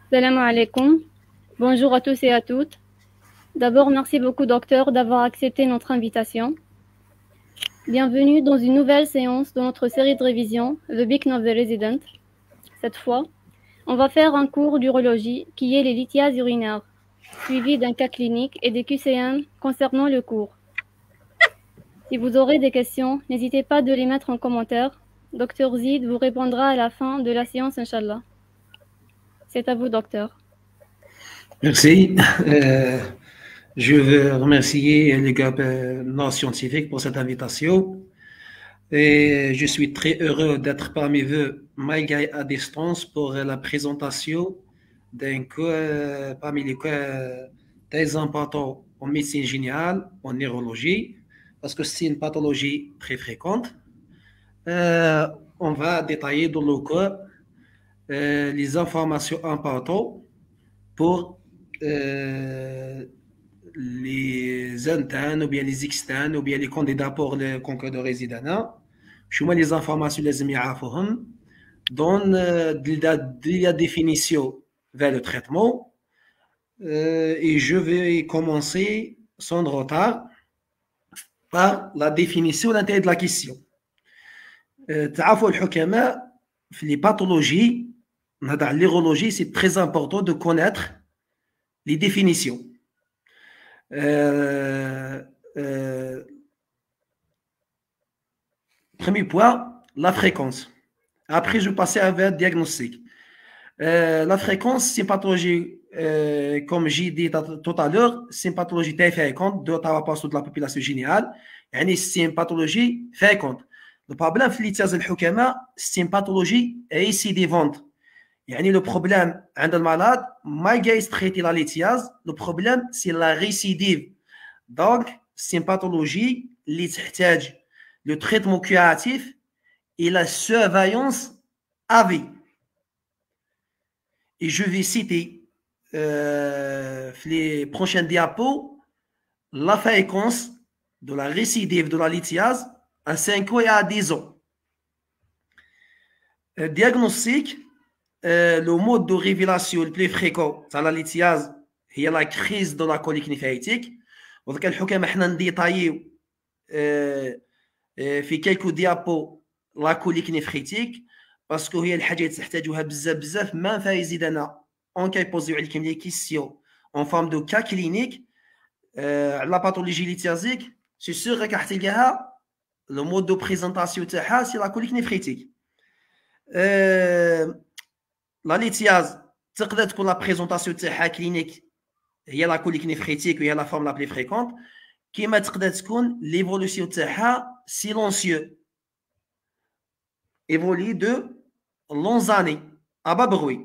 Salam alaikum. Bonjour à tous et à toutes. D'abord, merci beaucoup, docteur, d'avoir accepté notre invitation. Bienvenue dans une nouvelle séance de notre série de révision, The Beacon of the Resident. Cette fois, on va faire un cours d'urologie qui est les lithiases urinaires, suivi d'un cas clinique et des QCM concernant le cours. Si vous aurez des questions, n'hésitez pas de les mettre en commentaire. Docteur Zid vous répondra à la fin de la séance, Inch'Allah. C'est à vous, docteur. Merci. Je veux remercier les gars non scientifiques pour cette invitation. Et je suis très heureux d'être parmi vous, malgré à distance, pour la présentation d'un cas parmi les cas très importants en médecine générale, en neurologie, parce que c'est une pathologie très fréquente. On va détailler dans le cas les informations importantes pour les internes ou bien les externes ou bien les candidats pour le concours de résident. Je mets les informations les يعرفوهم dans la définition vers le traitement et je vais commencer sans retard par la définition l'intérêt de la question. تعرفوا الحكماء في les pathologies dans l'urologie c'est très important de connaître les définitions. Premier point, la fréquence. Après, je vais passer avec le diagnostic. La fréquence, c'est une pathologie, comme j'ai dit tout à l'heure, c'est une pathologie très fréquente de la population générale. C'est une pathologie fréquente. Le problème, c'est une pathologie récidivante. Le problème عند المرض ما جاي traiter la lithiase, le problème c'est la récidive. Donc c'est une pathologie اللي تحتاج le traitement curatif et la surveillance à vie. Et je vais citer les prochaines diapos la fréquence de la récidive de la lithiase à 5 ans et à 10 ans. Diagnostic, le mode de révélation le plus fréquent de la lithiase est la crise de la colique néphritique. وذلك الحكم احنا نديطايو في quelques diapos la colique néphritique parce que هي الحاجه اللي تحتاجوها بزاف ما فايزيد انا اون كيبوزيو عليكم لي كيسيون en forme de cas clinique la pathologie lithiasique c'est sûr راك تلقاها le mode de présentation تاعها c'est la colique néphritique. La lithiase تقدر تكون la présentation تاعها clinique هي la colique néphritique وهي la forme la plus fréquente كيما تقدر تكون l'évolution تاعها silencieux évolue de longues années à bas bruit.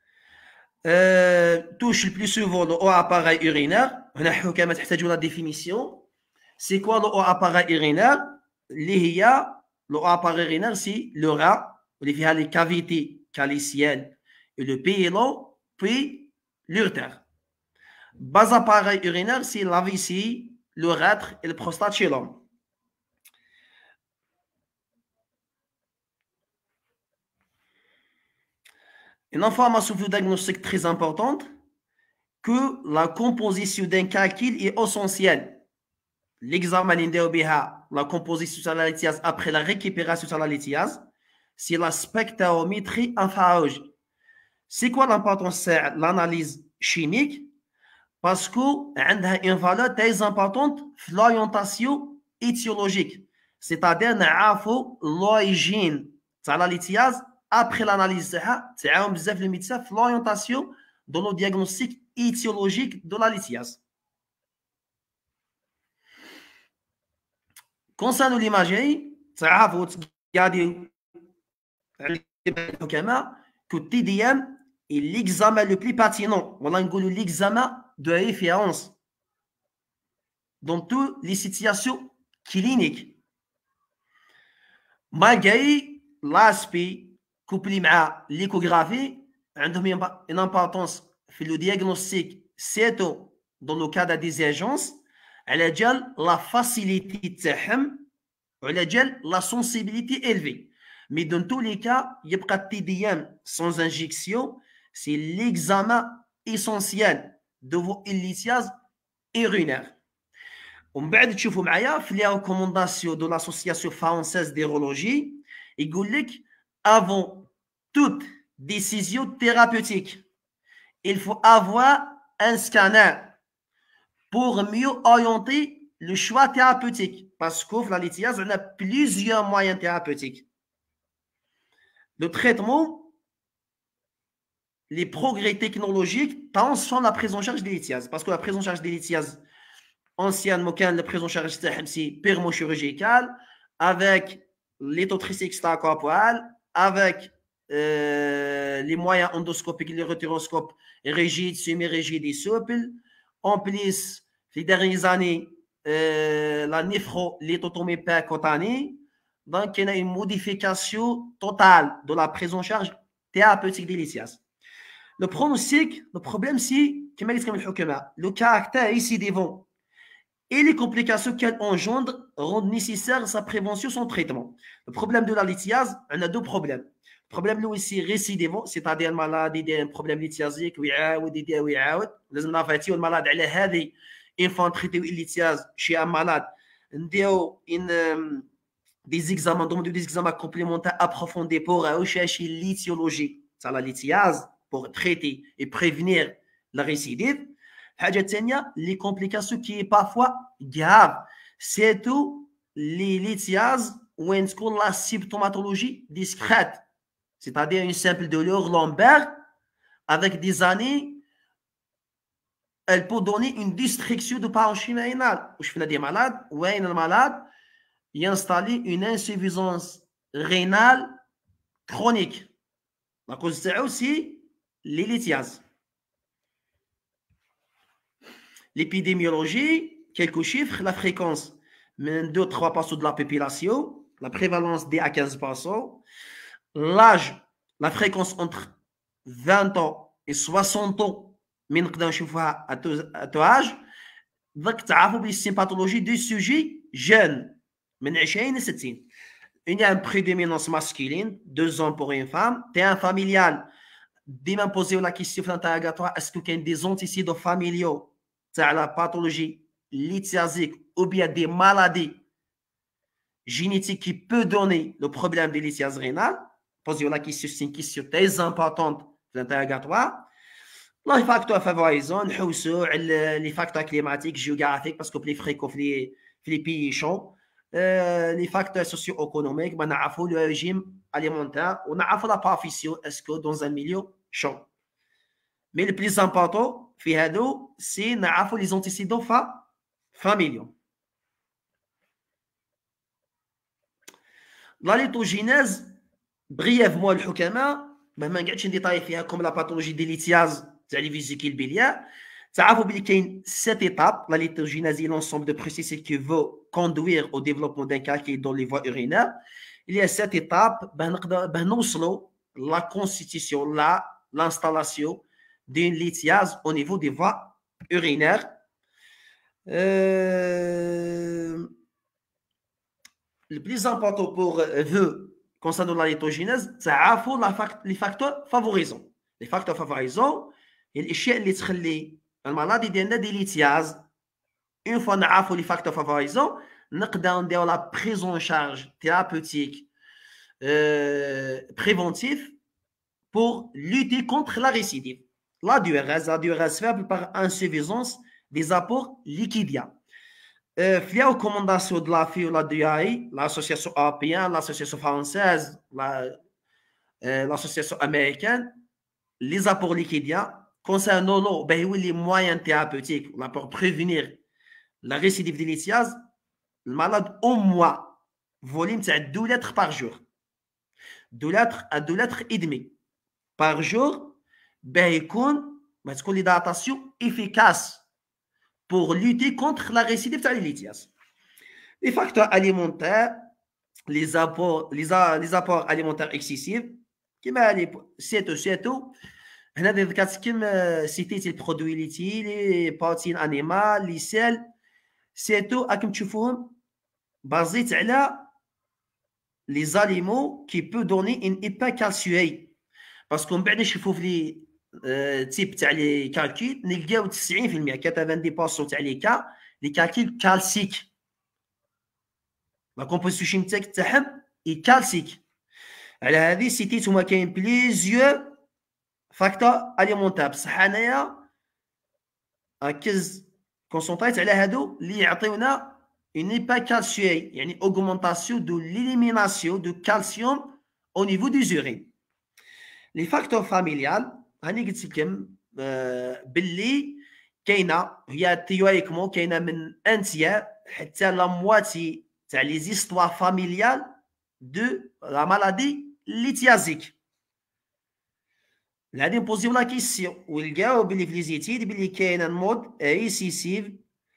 Touche le plus souvent le haut appareil urinaire. هنا حكمة تحتاجوا la définition. C'est quoi le haut appareil urinaire? اللي هي le haut appareil urinaire c'est le rein اللي فيها les cavités calicielles et le pylon puis l'urètre. Bas appareil urinaire c'est la vessie, l'urètre et le prostate chez l'homme. Une information de diagnostic très importante, que la composition d'un calcul est essentielle. L'examen la composition de la lithiase après la récupération de la lithiase, c'est la spectrométrie infrarouge. C'est quoi l'importance de l'analyse chimique? Parce qu'elle a une valeur très importante dans l'orientation étiologique. C'est-à-dire qu'on l'origine de la lithiase après l'analyse de le médecin l'orientation dans le diagnostic étiologique de la lithiase. Concernant l'imagerie, regardez que TDM est l'examen le plus pertinent. On a l'examen de référence dans toutes les situations cliniques. Malgré l'aspect couplé à l'échographie, une importance في le diagnostic c'est dans le cas des urgences على جال la facilité تاعهم وعلى جال la sensibilité élevée. Mais dans tous les cas, il y a pas de TDM sans injection, C'est l'examen essentiel de vos lithiases urinaires. ومن بعد تشوفوا معايا في les recommandations de l'association française d'urologie يقول لك avant toute décision thérapeutique il faut avoir un scanner pour mieux orienter le choix thérapeutique parce que la lithiase on a plusieurs moyens thérapeutiques. Le traitement, les progrès technologiques transforment la prise en charge des lithiases parce que la prise en charge des lithiases anciennement, la prise en charge c'est permochirurgicale avec lithotripsie extracorporelle, avec les moyens endoscopiques, les rotéroscopes rigides, semi-rigides et souples. En plus, les dernières années, la néphrolithotomie percutanée. Donc, il y a une modification totale de la prise en charge thérapeutique des lithiases. Le pronostic, le problème, c'est le caractère ici des vents et les complications qu'elle engendre rendent nécessaire sa prévention, son traitement. Le problème de la lithiase, on a deux problèmes. Le problème, lui, c'est récidivant, c'est-à-dire un malade, il a un problème lithiasique, لازم نعرفوا المالاد على هذه une fois traité lithiase chez un malade, des examens, des examens complémentaires approfondis pour rechercher l'étiologie de la lithiase, pour traiter et prévenir la récidive. Les complications qui est parfois grave, c'est tout les lithiases où la symptomatologie discrète, c'est-à-dire une simple douleur lombaire avec des années, elle peut donner une destruction de parenchyme rénal. Je fais des malades, où un malade il a installé une insuffisance rénale chronique. La cause c'est aussi les lithiases. L'épidémiologie, quelques chiffres, la fréquence, 2-3% de la population, la prévalence D à 15%, l'âge, la fréquence entre 20 ans et 60 ans, mais نقدر نشوفها à tout âge. Donc, تعرفوا بلي symptomatologie du sujet jeune, من 20 ل 60. Il y a une prédominance masculine, 2 ans pour une femme. Terrain familial, ديما posez la question في l'interrogatoire, est-ce qu'il y a des antécédents familiaux à la pathologie lithiasique ou bien des maladies génétiques qui peuvent donner le problème de lithiase rénale? Posez la question, c'est une question très importante de l'interrogatoire. Les facteurs favorisants, les facteurs climatiques, géographiques, parce que les fréquents, les pays chauds, les facteurs socio-économiques, on a le régime alimentaire, on a la profession, est-ce que dans un milieu chaud. Mais le plus important, c'est les antécédents familiaux. La lithogénèse, brièvement, le حكماء ما نقعدش نديطاي فيها comme la pathologie des lithiases تاع les vésicules biliaires. تعرفوا بلي كاين 7 étapes. La lithogénèse est l'ensemble de processus qui veut conduire au développement d'un calcaire dans les voies urinaires. Il y a 7 étapes باش نوصلوا la constitution, l'installation d'une lithiase au niveau des voies urinaires. Le plus important pour vous concernant la lithogénèse, c'est les facteurs favorisants. Les facteurs favorisants, الاشياء اللي تخلي المرضى ديالنا دي ليتياز. Une fois نعرفوا les facteurs favorisants, نقدر نديروا la prise en charge thérapeutique préventive pour lutter contre la récidive. La diurèse faible par insuffisance des apports liquidiens. Les recommandations de la FIO, la DIAI, l'association européenne, l'association française, l'association américaine, les apports liquidiens concernant les moyens thérapeutiques pour prévenir la récidive de lithiase, le malade au moins volume de 2 litres par jour. 2 litres à 2 litres et demi par jour, l'hydratation efficace pour lutter contre la récidive de la lithiase. Les facteurs alimentaires, les apports alimentaires excessifs, c'est tout. Comme citer les produits laitiers, les protéines animales, les sels, c'est tout. Comme tu vois, basé sur les aliments qui peuvent donner une hypercalciurie. Parce qu'on peut dire qu'il faut تيب تاع لي كالكول نلقاو 90% 90% تاع لي كالكول كالسيك لا كومبوزيسيون تاعهم اي كالسيك. على هذه سيتيت هما كاين بليزيور فاكتور اليمونتار بصح انايا ركز كونسونطريت على هادو اللي يعطيونا اون ايباكالسيي يعني اوغمونطاسيون دو ليليميناسيون دو كالسيوم او نيفو دو زورين. لي فاكتور فاميليال هاني قلت لكم باللي كاينه هي تيوريكمون كاينه من انتيير حتى لا مواتي تاع لي زيستوار فاميليال دو لا مالادي ليتيازيك. غادي نبوزيو لا كيسيون ونلقاو بلي في لي زيتيد بلي كاين ان مود ريسيسيف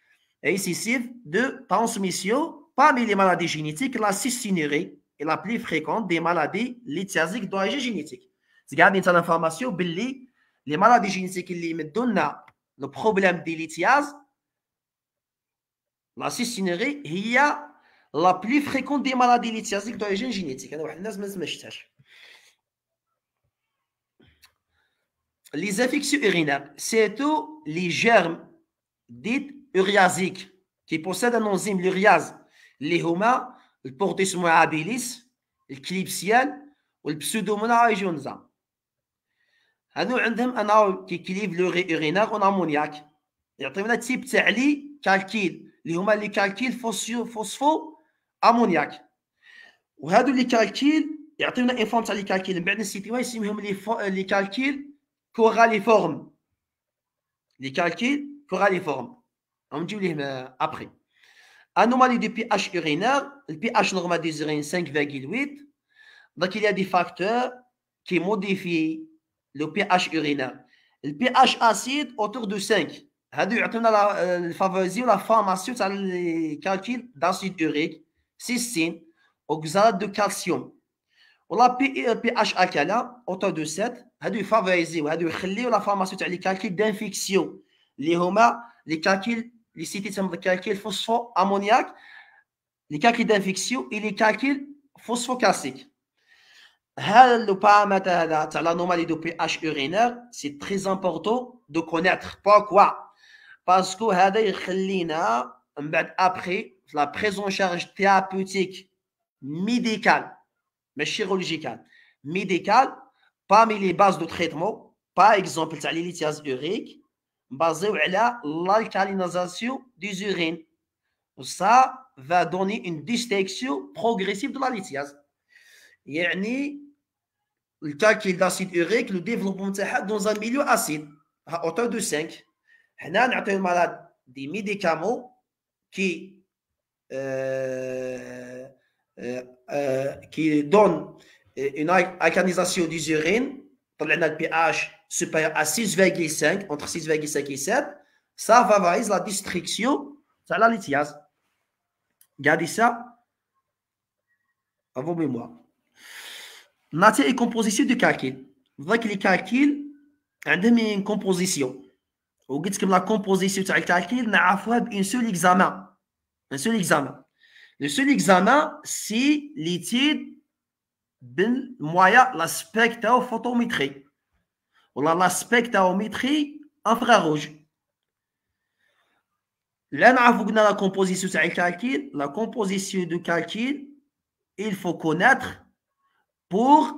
de transmission parmi les maladies génétiques, la cystinurie est la plus fréquente des maladies lithiasiques d'origine génétique. C'est garder une information, Billy, les maladies génétiques qui me donnent le problème des lithiases, la cystinurie, il y a la plus fréquente des maladies lithiasiques d'origine génétique. Les infections urinaires, c'est tout les germes dits uriasiques qui possèdent un enzyme l'uriase اللي هما البورتيسمو هابيليس الكليبسيان والبسودومونا ايجونزا. هادو عندهم انا كيكليف لوري اورينار اون امونياك يعطيونا تيب تاع لي كالكيل اللي هما لي كالكيل فوسفو امونياك. وهادو لي كالكيل يعطيونا اون فورم تاع لي كالكيل من بعد نسيتيوها يسميهم لي كالكيل كوراليفورم. لي كالكيل كوراليفورم نجيو ليه ابري. Anomalie du pH urinaire, le pH normal des urines 5,8. Donc il y a des facteurs qui modifient le pH urinaire. Le pH acide autour de 5. هادو يعطيونا فافوريزيو لا فورماسيون تاع لي كالكيل d'acide urique, cystine, oxalate de calcium. ولا pH alcalin autour de 7. هادو يفافوريزيو هادو يخليو لا فورماسيون تاع لي كالكيل دانفيكسيون اللي هما لي كالكيل les cités de calcul phospho-ammoniaque, les calculs d'infection et les calculs phosphocalciques. Le paramètre de l'anomalie de pH urinaire, c'est très important de connaître. Pourquoi? Parce que après la prise en charge thérapeutique médicale, mais chirurgicale, médicale, parmi les bases de traitement, par exemple, les lithiase urique, basé sur l'alcalinisation des urines. Ça va donner une distension progressive de la lithiase. يعني le calcul d'acide urique, le développement dans un milieu acide à hauteur de 5. هنا نعطيو المرض des médicaments qui donnent une alcalinisation des urines. طلعنا le pH supérieur à 6,5, entre 6,5 et 7, ça favorise la destruction de la lithiase. Gardez ça à vos mémoires. Matière et composition du calcul. Vous voyez que les calculs ont une composition. Vous voyez que la composition du calcul n'a pas un seul examen. Un seul examen. Le seul examen, c'est l'étude de moyen la spectrophotométrie. ولا لا سبيكتروميتري انفراروج. لا نعرفوا قلنا لا كومبوزيسيون تاع الكالكيل. لا كومبوزيسيون دو كالكيل il faut connaître pour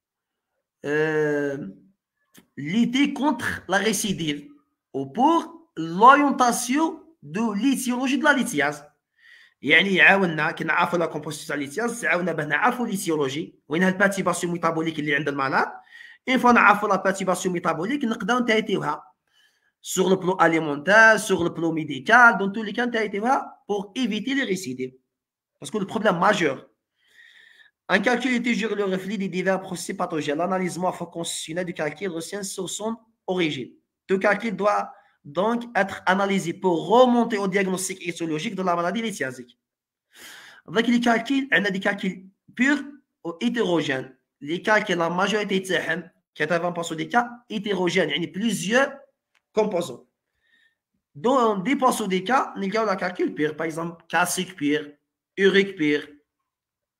lutter contre la récidive ou pour l'orientation de l'étiologie de la lithiase. يعني يعاوننا كي نعرفوا لا كومبوزيسيون تاع الليتياز يعاوننا باه نعرفوا ليتيولوجي وينها الباتيباسيون ميتابوليك اللي عند المرض. Une fois qu'on a fait la perturbation métabolique, nous avons traité sur le plan alimentaire, sur le plan médical, dans tous les cas, pour éviter les récidives. Parce que le problème majeur, un calcul est toujours le reflet des divers processus pathogènes. L'analyse morpho-constitutionnelle du calcul retient sur son origine. Le calcul doit donc être analysé pour remonter au diagnostic étiologique de la maladie lithiasique. Avec les calculs, on a des calculs purs ou hétérogènes. Les calculs, la majorité de 80% des cas hétérogènes, il y a plusieurs composants. Dans 10% des cas, il y a le calcul pur, par exemple, calcique pur, urique pur.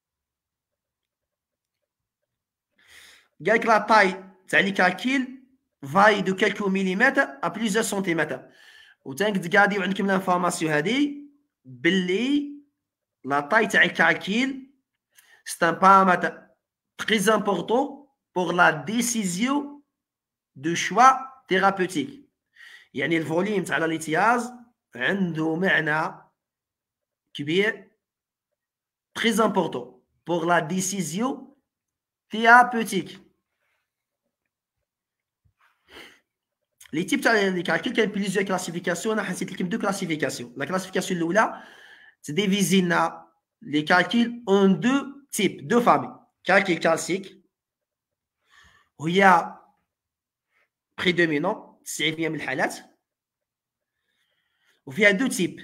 Il y a la taille, c'est les calculs vaille de quelques millimètres à plusieurs centimètres. وتنقد قاعدين عندكم l'information هذه باللي la taille تاع الكالكيل c'est un paramètre très important pour la décision de choix thérapeutique. يعني الفوليوم تاع الاليتياز عنده معنى كبير très important pour la décision thérapeutique. Les types de calcul, il y a plusieurs classifications. On a deux classifications. La classification الاولى c'est divisé les calculs en deux types, deux familles. Calcul classique, où il y a prédominant, 90% من الحالات. Il y a deux types.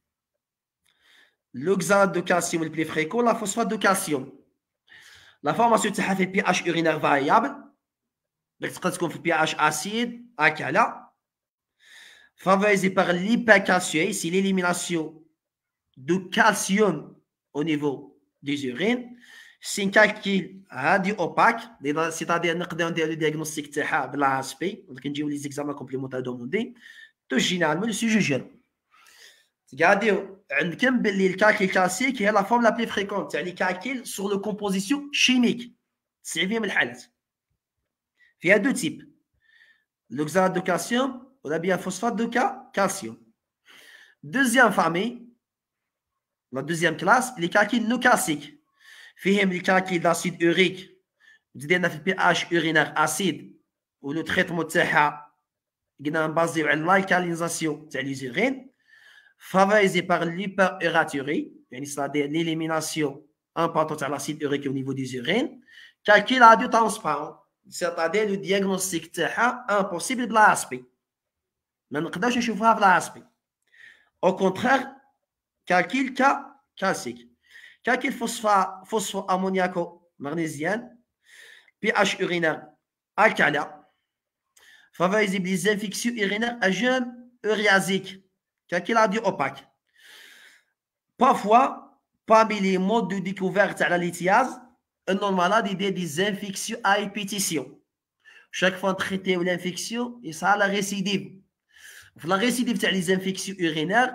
L'oxalate de calcium le plus fréquent, la phosphate de calcium. La formation تاعها في pH urinaire variable. Donc, تقدر تكون في pH acide, alcalin. Favorisé par l'hypercalciurie, c'est l'élimination de calcium au niveau des urines. C'est un calcul radio-opaque, c'est-à-dire نقدر ندير le diagnostic تاعها بلا ASP. Donc, نجيو les examens complémentaires demandés. تو généralement le sujet jeune. تقعدوا عندكم باللي الكالكيل كلاسيك هي لا فورم لا بلي فريكونت تاع لي كالكيل سور لو كومبوزيسيون شيميك 90% من الحالات. فيها دو تيب l'oxalate de calcium ou bien phosphate de calcium. Deuxième famille, la deuxième classe, les calculs non classiques. فيهم les calculs d'acide urique بدينا في pH urinaire acide ou le traitement تاعها قلنا basé على l'alcalinisation تاع les urines favorisé par l'hyperuraturie, c'est-à-dire l'élimination importante de l'acide urique au niveau des urines. Calcul radio-transparent, c'est-à-dire le diagnostic تاعها impossible بلا ASP. ما نقدرش نشوفها بلا ASP. Au contraire, calcul classique. Calcul phosphoammoniaco-magnésien, pH urinaire alcalin, favorisé les infections urinaires à jeune uriasique. Calcul radio-opaque. Parfois, parmi les modes de découverte à la lithiase, un homme malade a des infections à répétition. Chaque fois traité l'infection, et ça a la récidive. La récidive des infections urinaires,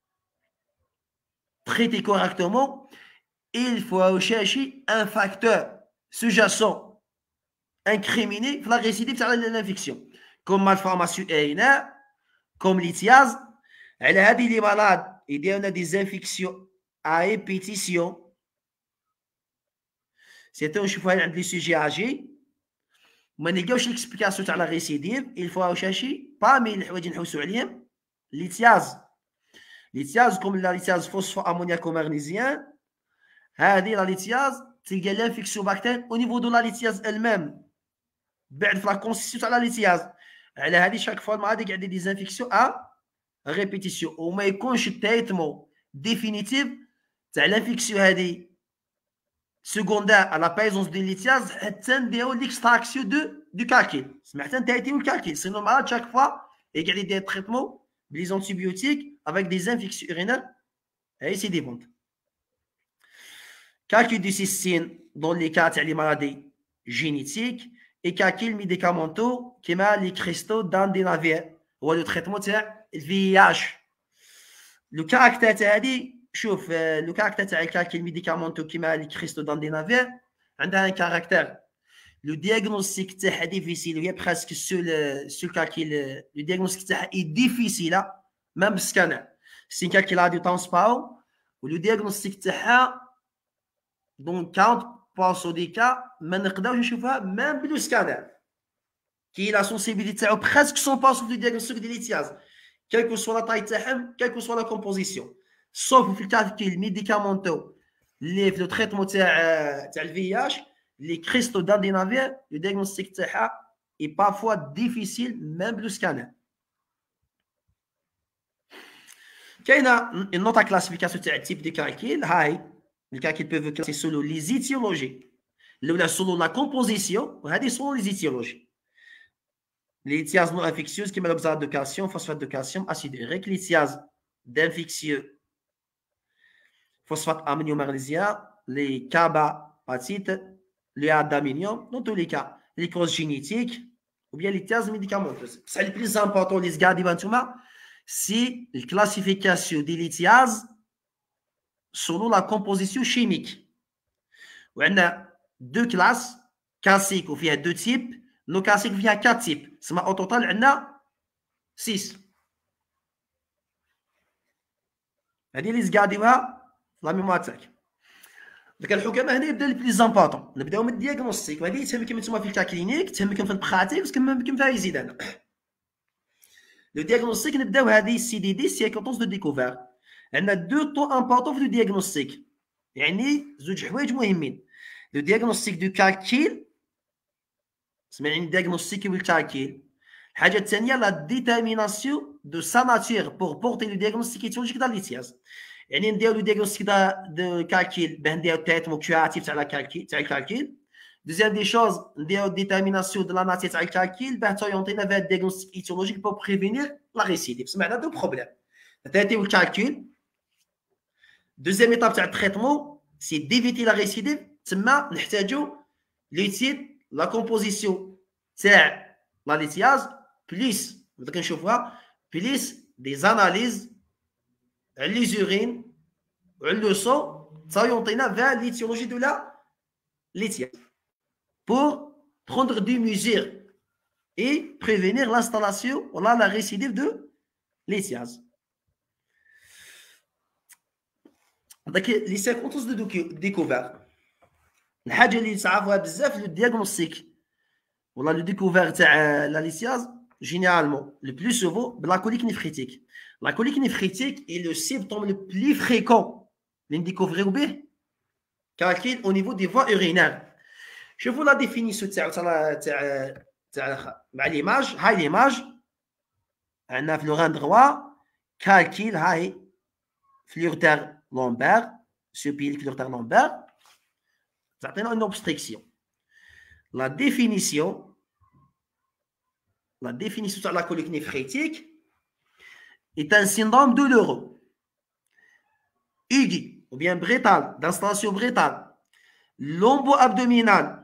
traité correctement, il faut chercher un facteur sous-jacent incriminé pour la récidive de l'infection, comme malformation urinaire, comme lithiase. Elle a dit les malades, il y a des infections à répétition. C'est un cheval عند les sujets âgés. ما نلقاوش l'explication تاع la récidive, il faut chercher parmi الحوايج نحوسوا عليهم lithiase. Lithiase comme la lithiase phosphoammoniaco-magnésien. هذه la lithiase تلقى l'infection bactérienne au niveau de la lithiase elle-même. بعد في la constitution تاع la lithiase. على هذه chaque fois المرضى قاعد des infections à répétition وما يكونش التريتمون définitif تاع l'infection هذه secondaire à la présence de lithiase حتى نديرو l'extraction du calcul. سمعت نتايتيو الكالكيل سينو المرض chaque fois يقعد يدير traitement les antibiotiques avec des infections urinaires récidivantes. Calcul du cystine dans les cas تاع les maladies génétiques et calcul médicamenteux كيما les cristaux d'andénavier هو le traitement تاع الVIH. Le caractère تاع هذه شوف le caractère تاع الكالكيل médicamenteux كيما les cristaux d'andénavier عندها un caractère. Le diagnostic تاعها difficile, il y a presque sur le calcul, le diagnostic تاعها est difficile, même scanner. C'est un calcul radio-transparent où le diagnostic تاعها dans 40% des cas ما نقدرش نشوفها même بلو scanner. Qui est la sensibilité تاعو presque 100% du diagnostic de lithiase, quelle que soit la taille تاعهم, quelle que soit la composition. Sauf في الكالكيل médicamenteux, le traitement تاع الVIH, les cristaux d'andénavier, le diagnostic est parfois difficile, même le scanner. Il y a une autre classification de type de calcul. Les calculs peuvent être classés selon les étiologies. Selon la composition, selon les étiologies. Les lithiases non infectieuses, qui mettent l'oxalate de calcium, phosphate de calcium, acide urique, lithiases d'infectieux, phosphate ammonio-magnésien, les carbapatites, les adaminium, dans tous les cas, les causes génétiques, ou bien lithiase médicamenteuse. C'est le plus important, les gars, c'est la classification des lithiases selon la composition chimique. On a deux classes, classiques, où il y a deux types, nos classiques, il y a quatre types. Au total, on a 6. هذه اللي تقعدوها لا ميموار تاعك. ديك الحكمه هنا يبدا البليز امبورطون، نبداو من الدياغنوستيك، وهذه تهمكم نتوما في الكا كلينيك، تهمكم في البراتيك، تهمكم فيها يزيد انا. لو دياغنوستيك نبداو هذه سي دي دي سيكونس دو ديكوفير. عندنا دو طو امبورطون في لو دياغنوستيك، يعني زوج حوايج مهمين. لو دياغنوستيك دو كالكيل، سمعيني دياغنوستيك والكالكيل. الحاجه الثانيه لا ديتيرميناسيون دو سا ناتور بور بورتي لو دياغنوستيك ايتيولوجيك دا ليتياز. يعني نديرو دياغنوستيك دو كالكيل باه نديرو تريتمون كيوراتيف تاع الكالكيل. دوزيام دي شوز نديرو ديتيرميناسيون دو لا ناتور تاع الكالكيل باه توريونتينا فيها دياغنوستيك ايتيولوجيك بور بريفينير لا ريسيديف. سمعنا دو بروبليم، تريتيو الكالكيل. دوزيام ايتاب تاع التريتمون سي ديفيتي لا ريسيديف، تما نحتاجو ليتيد لا كومبوزيسيون تاع لا ليتياز بليس بدك نشوفوها بليس دي زاناليز على لي زورين وعلى لو سون تايونطينا فيها ليتيولوجي دو لا ليتياز pour prendre des mesures et prévenir l'installation ou la récidive de lithiase. Donc les circonstances de découverte. الحاجه اللي تعرفوها بزاف لو دياغنوستيك ولا لو ديكوفير تاع لا ليتياز généralement le plus souvent la colique néphrétique. La colique néphrétique est le symptôme le plus fréquent de découvrir calcul au niveau des voies urinaires. Je vous la définition مع l'image. هاي l'image عندنا في l'oreille droit calcul هاي fluorter lombaire supérieur fluorter lombaire تعطينا une obstruction. La définition de la colique néphrétique est un syndrome douloureux, aigu ou bien brétal, d'installation brétale, lombo-abdominale,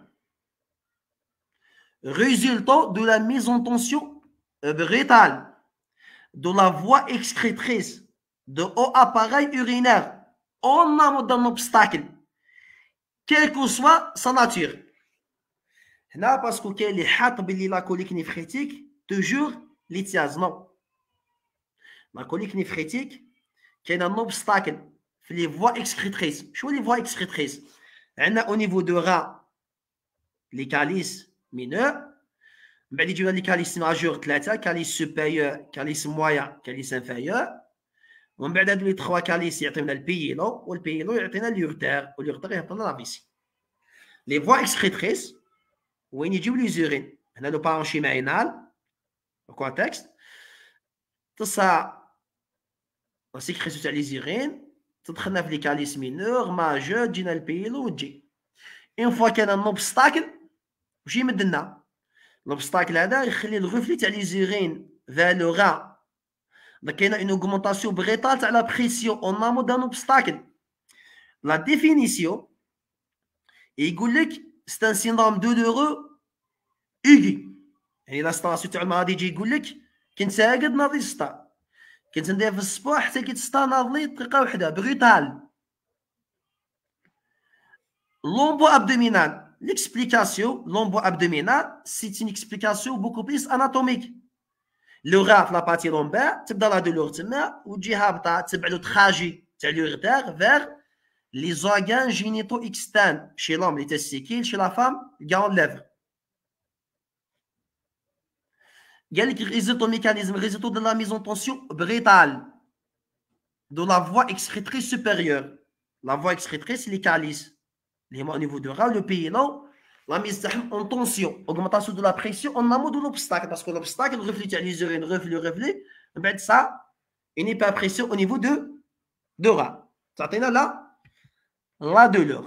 résultant de la mise en tension brétale de la voie excrétrice de haut appareil urinaire en amont d'un obstacle, quelle que soit sa nature. هنا باسكو كاين اللي حاط باللي لا كوليك نيفريتيك توجور ليتياز. نو، لا كوليك نيفريتيك كاين ان اوبستاكل في لي فوا اكسكريتريس. شنو لي فوا اكسكريتريس؟ عندنا او نيفو دو را لي كاليس مينور، من بعد يجيو لي كاليس ماجور ثلاثه، كاليس سوبيريور، كاليس مويا، كاليس انفيريور، ومن بعد هادو لي 3 كاليس يعطيونا البييلو، والبييلو يعطينا اليورتير، واليورتير يعطينا لا فيسي. لي فوا اكسكريتريس وين يجيو لي زورين؟ هنا لو بارونشيما انال الكونتكست تصا لا سيكريسيون تاع لي زورين تدخلنا في لي كاليس مينور ماجور، تجينا البيلو وتجي اون فوا كان ان اوبستاكل واش يمد لنا لوبستاكل هذا يخلي الغفلي تاع لي زورين فا لو غا. دونك كاينه اون اوغمونطاسيون بغيتال تاع لا بريسيون اون امو دان اوبستاكل. لا ديفينيسيون يقول لك c'est un syndrome douloureux aigu. يعني لا ستاسيون تاع المرض يجي يقول لك كنت راقد ناضي سطا، كنت ندير في الصباح حتى كي تسطا ناضلي دقيقه وحده بروتال. لومبو ابدومينال، l'explication لومبو ابدومينال c'est une explication beaucoup plus anatomique. لو غا في لاباتي لومبير تبدا لا دولور تما وتجي هابطه تبع لو تراجي تاع لورتير فيغ les organes génitaux externes chez l'homme, les testicules, chez la femme, les glandes lèvres. Il y a le résultat mécanisme, résultat de la mise en tension brétale de la voie excrétrice supérieure. La voie excrétrice, c'est les calices. Au niveau du ras, le pylon, la mise en tension, augmentation de la pression en amont de l'obstacle, parce que l'obstacle, le reflux, les urines, reflux, ça, une hyperpression au niveau de ras. Ça t'en là? La douleur.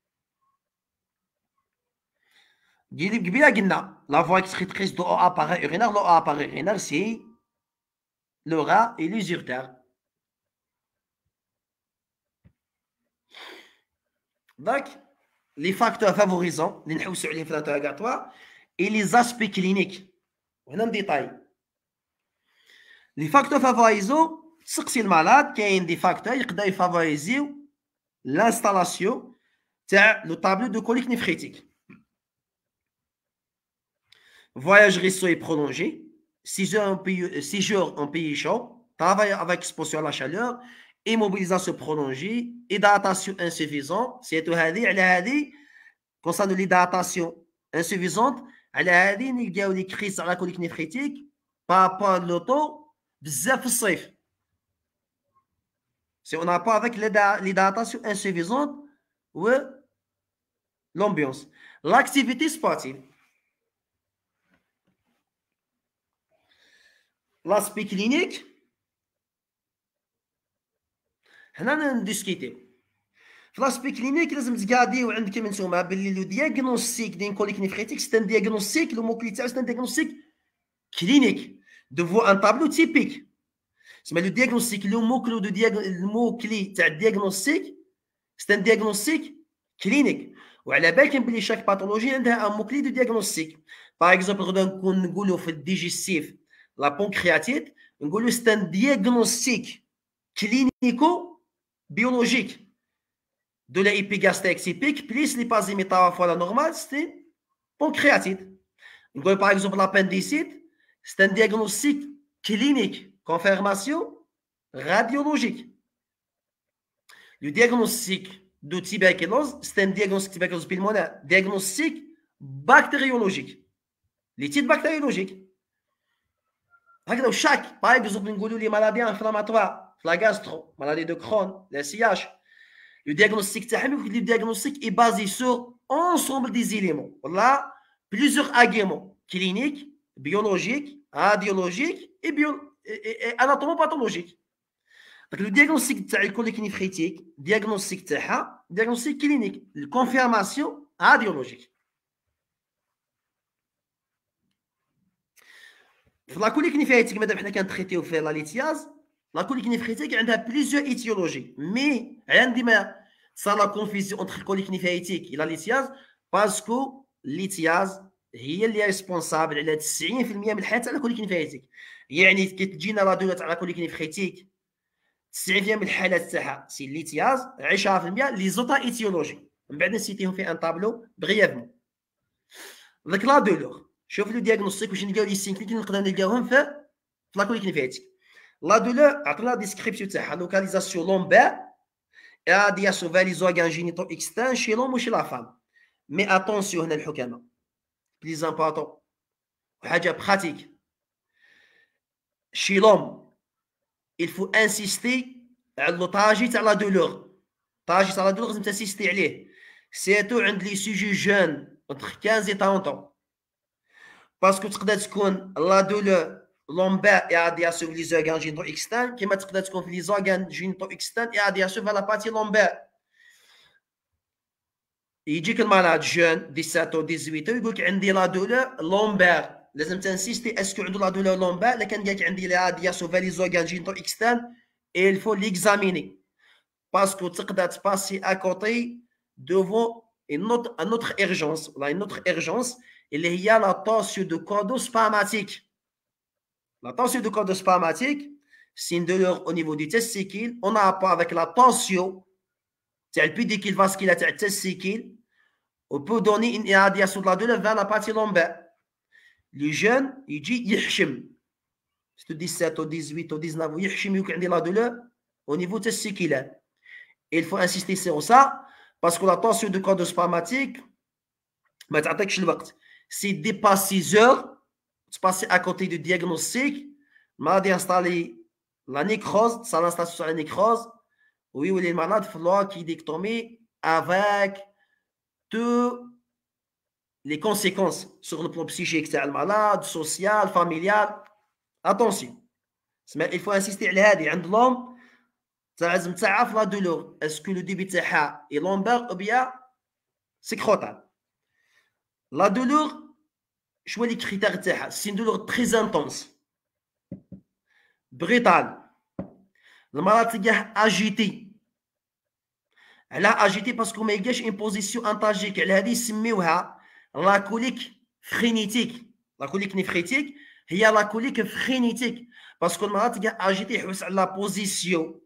La voie excrétrice de haut appareil urinaire. Le haut appareil urinaire, c'est le ras et les uretères. Donc, les facteurs favorisants, les l'interrogatoire et les aspects cliniques وهنا نديطاي لي فاكتور فافوريزو تسقسي المالاد كاين دي فاكتور يقدروا يفافوريزيو لانستالاسيون تاع لو طابلو دو كوليك نيفريتيك. Voyage réseau est prolongé, 6 jours en pays chaud, travail avec exposition à la chaleur, immobilisation prolongée, hydratation insuffisante. C'est tout هذه concernant l'hydratation insuffisante, على هذه نلقاو لي كريس على كوليك نيفريتيك بابا لوطو بزاف في الصيف. Si on n'a pas avec l'hydratation insuffisante ou l'ambiance. L'activité sportive. L'aspect clinique, هنا ندسكيتيو. في l'aspect clinique لازم تقاديو عندكم نتوما باللي لو دياغنوستيك دين كوليك نيفريتيك سي ان دياغنوستيك لو موكلي تاعو سي ان دياغنوستيك كلينيك دو ان طابلو تيبيك. سما لو دياغنوستيك لو موكلو دو الموكلي تاع الدياغنوستيك سي ان دياغنوستيك كلينيك. وعلى بالكم بلي شاك باثولوجي عندها ان موكلي دو دياغنوستيك. باغ اكزومبل غدا نكون نقولوا في الديجيستيف لا بونكرياتيت نقولوا سي ان دياغنوستيك كلينيكو بيولوجيك de la épigastrique typique plus l'hypasémie par fois la normale, c'est pancréatite. Par exemple, l'appendicite, c'est un diagnostic clinique, confirmation radiologique. Le diagnostic de tuberculose, c'est un diagnostic tuberculose pulmonaire, diagnostic bactériologique. Les titres bactériologiques. Chaque, par exemple, les maladies inflammatoires, la gastro, maladie de Crohn, la CH. Le diagnostic le diagnostic est basé sur ensemble des éléments. Voilà, plusieurs arguments cliniques, biologiques, radiologiques et anatomopathologiques. Donc, le diagnostic de la colique néphrétique, diagnostic clinique, la confirmation radiologique. La colique néphrétique, madame, on a traité au fait la lithiase. La colique néphrétique a plusieurs étiologies, mais عندما صار la confusion entre colique néphrétique et la lithiase parce que lithiase هي اللي ريسبونسابل على 90% من الحالات على كوليك نيفريتيك. يعني كي تجينا لا دولة على كوليك نيفريتيك 90% من الحالات تاعها سي ليتياز، 10% لي زوطا ايتيولوجي. من بعد نسيتيهم في ان طابلو بريفمون. داك لا دولور شوف لو دياغنوستيك واش نلقاو لي سينكليك نقدر نلقاوهم في لا كوليك نيفريتيك. La douleur, عطنا description تاعها localisation lombaire et radiation vers les organes génitaux externes chez l'homme ou chez la femme. Mais attention هنا الحكامة. Plus important. حاجة pratique. Chez l'homme, il faut insister على الطاجي تاع la douleur. الطاجي تاع la douleur لازم تنسيستي عليه. Surtout عند les sujets jeunes entre 15 et 30 ans. Parce que تقدر تكون la douleur lombaire et radiation vers les organes génitaux externes, qui m'a تقدر تكون في les organes génitaux externes et radiation vers la partie lombaire. يجيك المالاد جون 17 ou 18 يقول لك عندي لا دولور لومبير، لازم تنسيستي اسكو عنده لا دولور لومبير. لكن قال لك عندي لا رادياسيون vers les organes génitaux externes et il faut l'examiner parce que تقدر تباسي à côté devant une autre urgence. Une autre urgence اللي هي la torsion de cordon spermatique. La tension du cordon spermatique, c'est une douleur au niveau du testicule. On a rapport avec la tension, c'est le pédicule vasculaire du testicule. On peut donner une irradiation de la douleur vers la partie lombaire. Les jeunes, ils disent yihshim. C'est 17 ou 18 ou 19 ou yihshim, il y a la douleur au niveau testiculaire. Et il faut insister sur ça parce que la tension du cordon spermatique, c'est dépasse 6 heures. Tu passes à côté du diagnostic, maladie installée, la nécrose, ça l'installation sur la nécrose. Oui, les malades, il faut qu'il dictomie avec toutes les conséquences sur le plan psychique, le malade, social, familial. Attention, il faut insister à l'homme, لازم تعرف la douleur. Est-ce que le début تاعها est lombaire ou bien c'est scrotal? La douleur, شو les critères تاعها؟ C'est une douleur très intense, brutale. المرأة تلقاه agité. علاها agité parce que ما يلقاش une position antalgique. على هذه يسميوها la colique phrénétique. La colique néphrétique هي لا كوليك فرينيتيك باسكو المرات تلقى اجيتي يحوس على لا بوزيسيون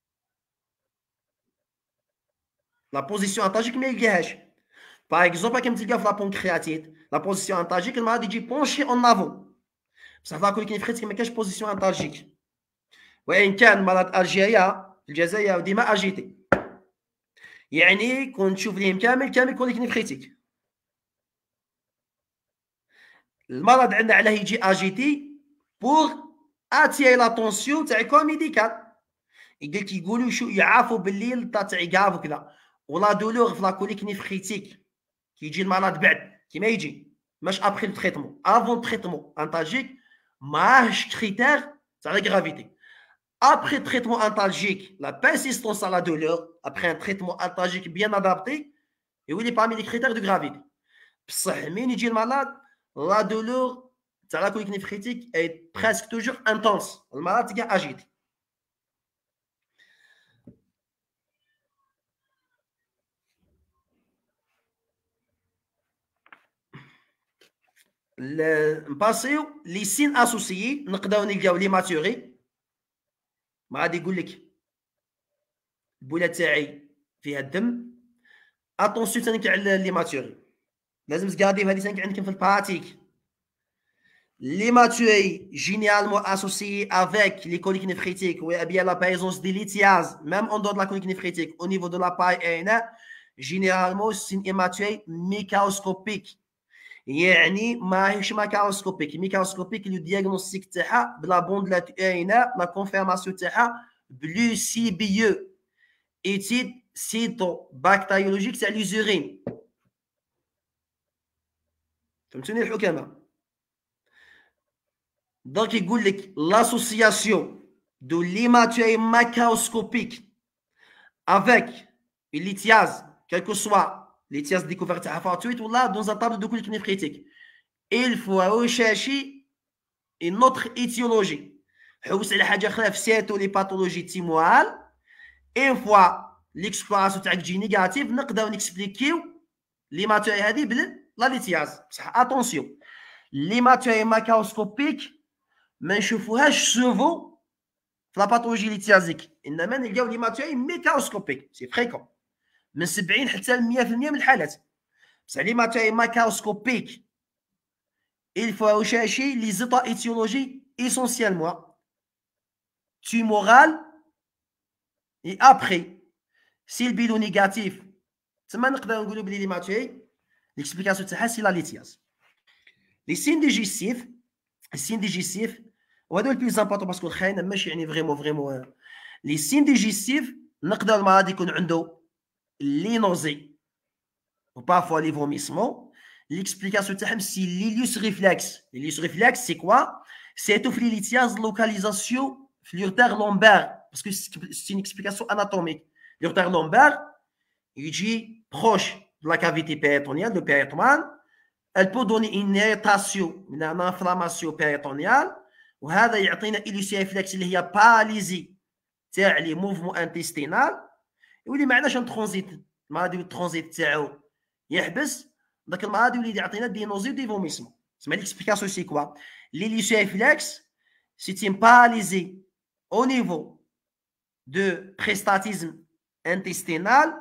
انتاجيك ما يلقاهاش. باغ اكزومبل كيما تلقى في لا بونكرياتيت لا بوزيسيون انتاجيك المرض يجي بونشي اون افون، بصح لا كوليك نفريتيك ما كاش بوزيسيون انتاجيك، وان كان مرض الجيريا في الجزائر ديما اجيتي، يعني كون تشوف ليهم كامل كوليك نفريتيك. المرض عندنا علاه يجي اجيتي بور اتيري لاتونسيون تاع كور ميديكال، قلت يقولوا شو يعافوا بالليل تاع كاف وكذا، ولا دولور في لا كوليك نفريتيك كي يجي المرض بعد كيما يجي ماش ابخي التريتمون افون تريتمون انتاجيك ماهش كريتير تاع لا غرافيتي. Après traitement antalgique, la persistance à la douleur, après un traitement antalgique bien adapté, et oui, il est parmi les critères de gravité. بصح مين يجي المرض la douleur تاع la colique néphrétique est presque toujours intense. المرض تلقى agité. نباسيو لي سين اسوسيي نقدروا نلقاو ليماتوري، ما غادي يقول لك البوله تاعي فيها الدم. اتونسيون ثاني على ليماتوري لازم تقاديو هذه ثاني عندكم في البراتيك. L'hématurie, généralement associée avec les coliques néphrétiques ou bien la présence des lithiases, même en dehors de la colique néphrétique, au niveau de la paille aérienne, généralement c'est une hématurie microscopique. يعني ماهيش ماكروسكوبيك. ميكروسكوبيك لو دياغنوستيك تاعها بلا بوندلات اينا لا كونفيرماسيون تاعها بلو سي بي او ايتيد سيتو بكتيريولوجيك تاع لي زورين. فهمتوني الحكامه؟ دونك يقول لك l'association de l'hématurie macroscopique avec une lithiase, quelle que soit lithiase découverte à fortuite ou là dans un tableau de colique néphrétique. Il faut rechercher une autre étiologie. حوس على حاجه اخرى في سيتو لي باثولوجي تيموال. une fois l'exploration تاعك تجي نيجاتيف نقدروا نكسبليكيو l'hématurie هذه بلا ليثياز. بصح اتونسيون l'hématurie macroscopique ما نشوفوهاش سوفو في لا باثولوجي ليثيازيك، انما نلقاو ليماتوري ميكروسكوبيك سي فريكون من 70 حتى ل 100% من الحالات. بصح ليماتوري ماكروسكوبيك il faut rechercher les états étiologiques essentiellement tumoral et après si le bilan négatif تما نقدر نقولوا بلي ليماتوري ليكسبليكاسيون تاعها سي لا ليثياز. لي سين ديجيستيف السين ديجيستيف وهذا هو البليز امبورطون باسكو الخاين ماشي يعني فريمون لي سين ديجيستيف نقدر المرض يكون عنده لي نوزي وبارفوا لي فوميسمون. ليكسبليكاسيون تاعهم سي ليليوس ريفلكس. ليليوس ريفلكس سي كوا؟ سي تو في ليثياز لوكاليزاسيون في لورتير لومبير باسكو سي اكسبليكاسيون اناتوميك. لورتير لومبير يجي بروش دو لا كافيتي بيريتونيال دو بيريتوان. Elle peut donner une irritation, une inflammation péritonéale, وهذا يعطينا إليوس ريفلكس اللي هي باراليزي تاع لي موفمون انتستينال، يولي ما عندناش ان ترانزيت. المرض يولي الترانزيت تاعو يحبس، داك المرض يولي يعطينا دي نوزي ودي فوميسمون. تسمى ليكسبليكاسيون سي كوا؟ l'Ilius réflexe c'est une paralysie au niveau de préstatisme intestinal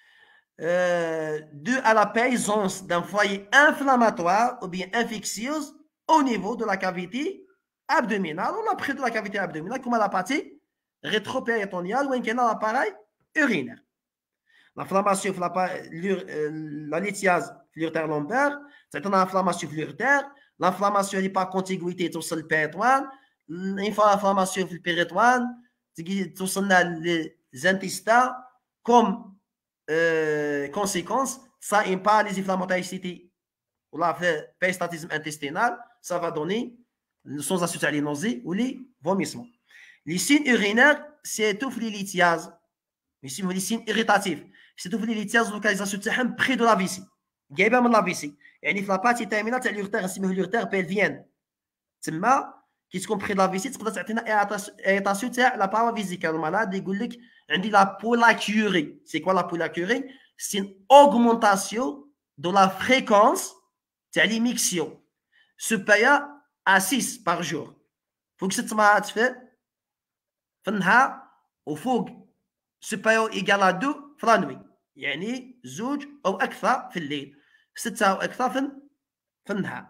dû à la présence d'un foyer inflammatoire ou bien infectieuse au niveau de la cavité abdominale ou près de la cavité abdominale comme la partie rétropéritonéale ou un l'appareil urinaire. L'inflammation la lithiase l'urtère lombaire, c'est une inflammation l'urtère. L'inflammation n'est pas contiguïté tout le péritoine. Une fois l'inflammation le péritoine, tout les intestins comme conséquence, ça impacte les inflammatoricités ou la péristatisme intestinal, ça va donner sans associer les nausées ou les vomissements. Les signes urinaires, c'est tout les lithiases. Mais si vous les signes irritatifs, c'est tout les lithiases localisation près de la vessie. جايبها من لا فيسي، يعني في لاباتي تاعنا تاع اليورتير نسميوه اليورتير بيلفيان، تما كي تكون بخي لا فيسي تقدر تعطينا ايريتاسيون تاع لا بارا فيزيكال. المرض يقول لك عندي لا بولاكيوري. سي كوا لا بولاكيوري؟ سي ان اوغمونطاسيون دو لا فريكونس تاع ليميكسيون supérieure à 6 par jour. فوق 6 مرات في النهار وفوق supérieur égal à 2 في la nuit. يعني زوج أو أكثر في الليل. 6 أو أكثر في النهار.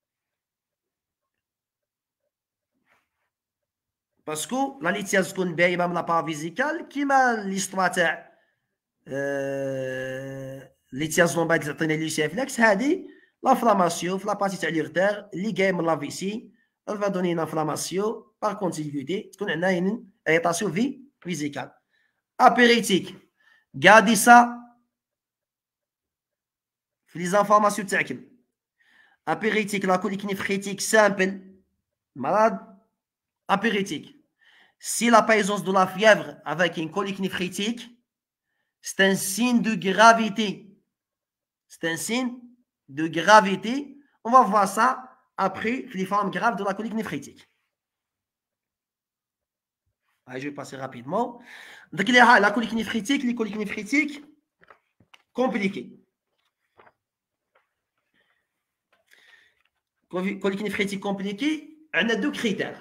باسكو لا ليتياز تكون باينه من لابار فيزيكال كيما ليستوا تاع ليتياز لومبايد اللي عطينا لي سيفلكس هذه لافلاماسيون في لابارتي تاع ليغتير اللي جاي من لا فيسي الفا دوني انفلاماسيون بار كونتينيتي تكون عندنا ايطاسيون فيزيكال ابيريتيك غادي سا في لي زانفورماسيون تاعكم ابيريتيك لا كوليكنيفريتيك سامبل malade apéritique. Si la présence de la fièvre avec une colique néphrétique, c'est un signe de gravité. C'est un signe de gravité. On va voir ça après les formes graves de la colique néphrétique. Allez, je vais passer rapidement. Donc, il y a la colique néphrétique, les coliques néphrétiques compliquées. Colique néphrétique compliquée, on a deux critères.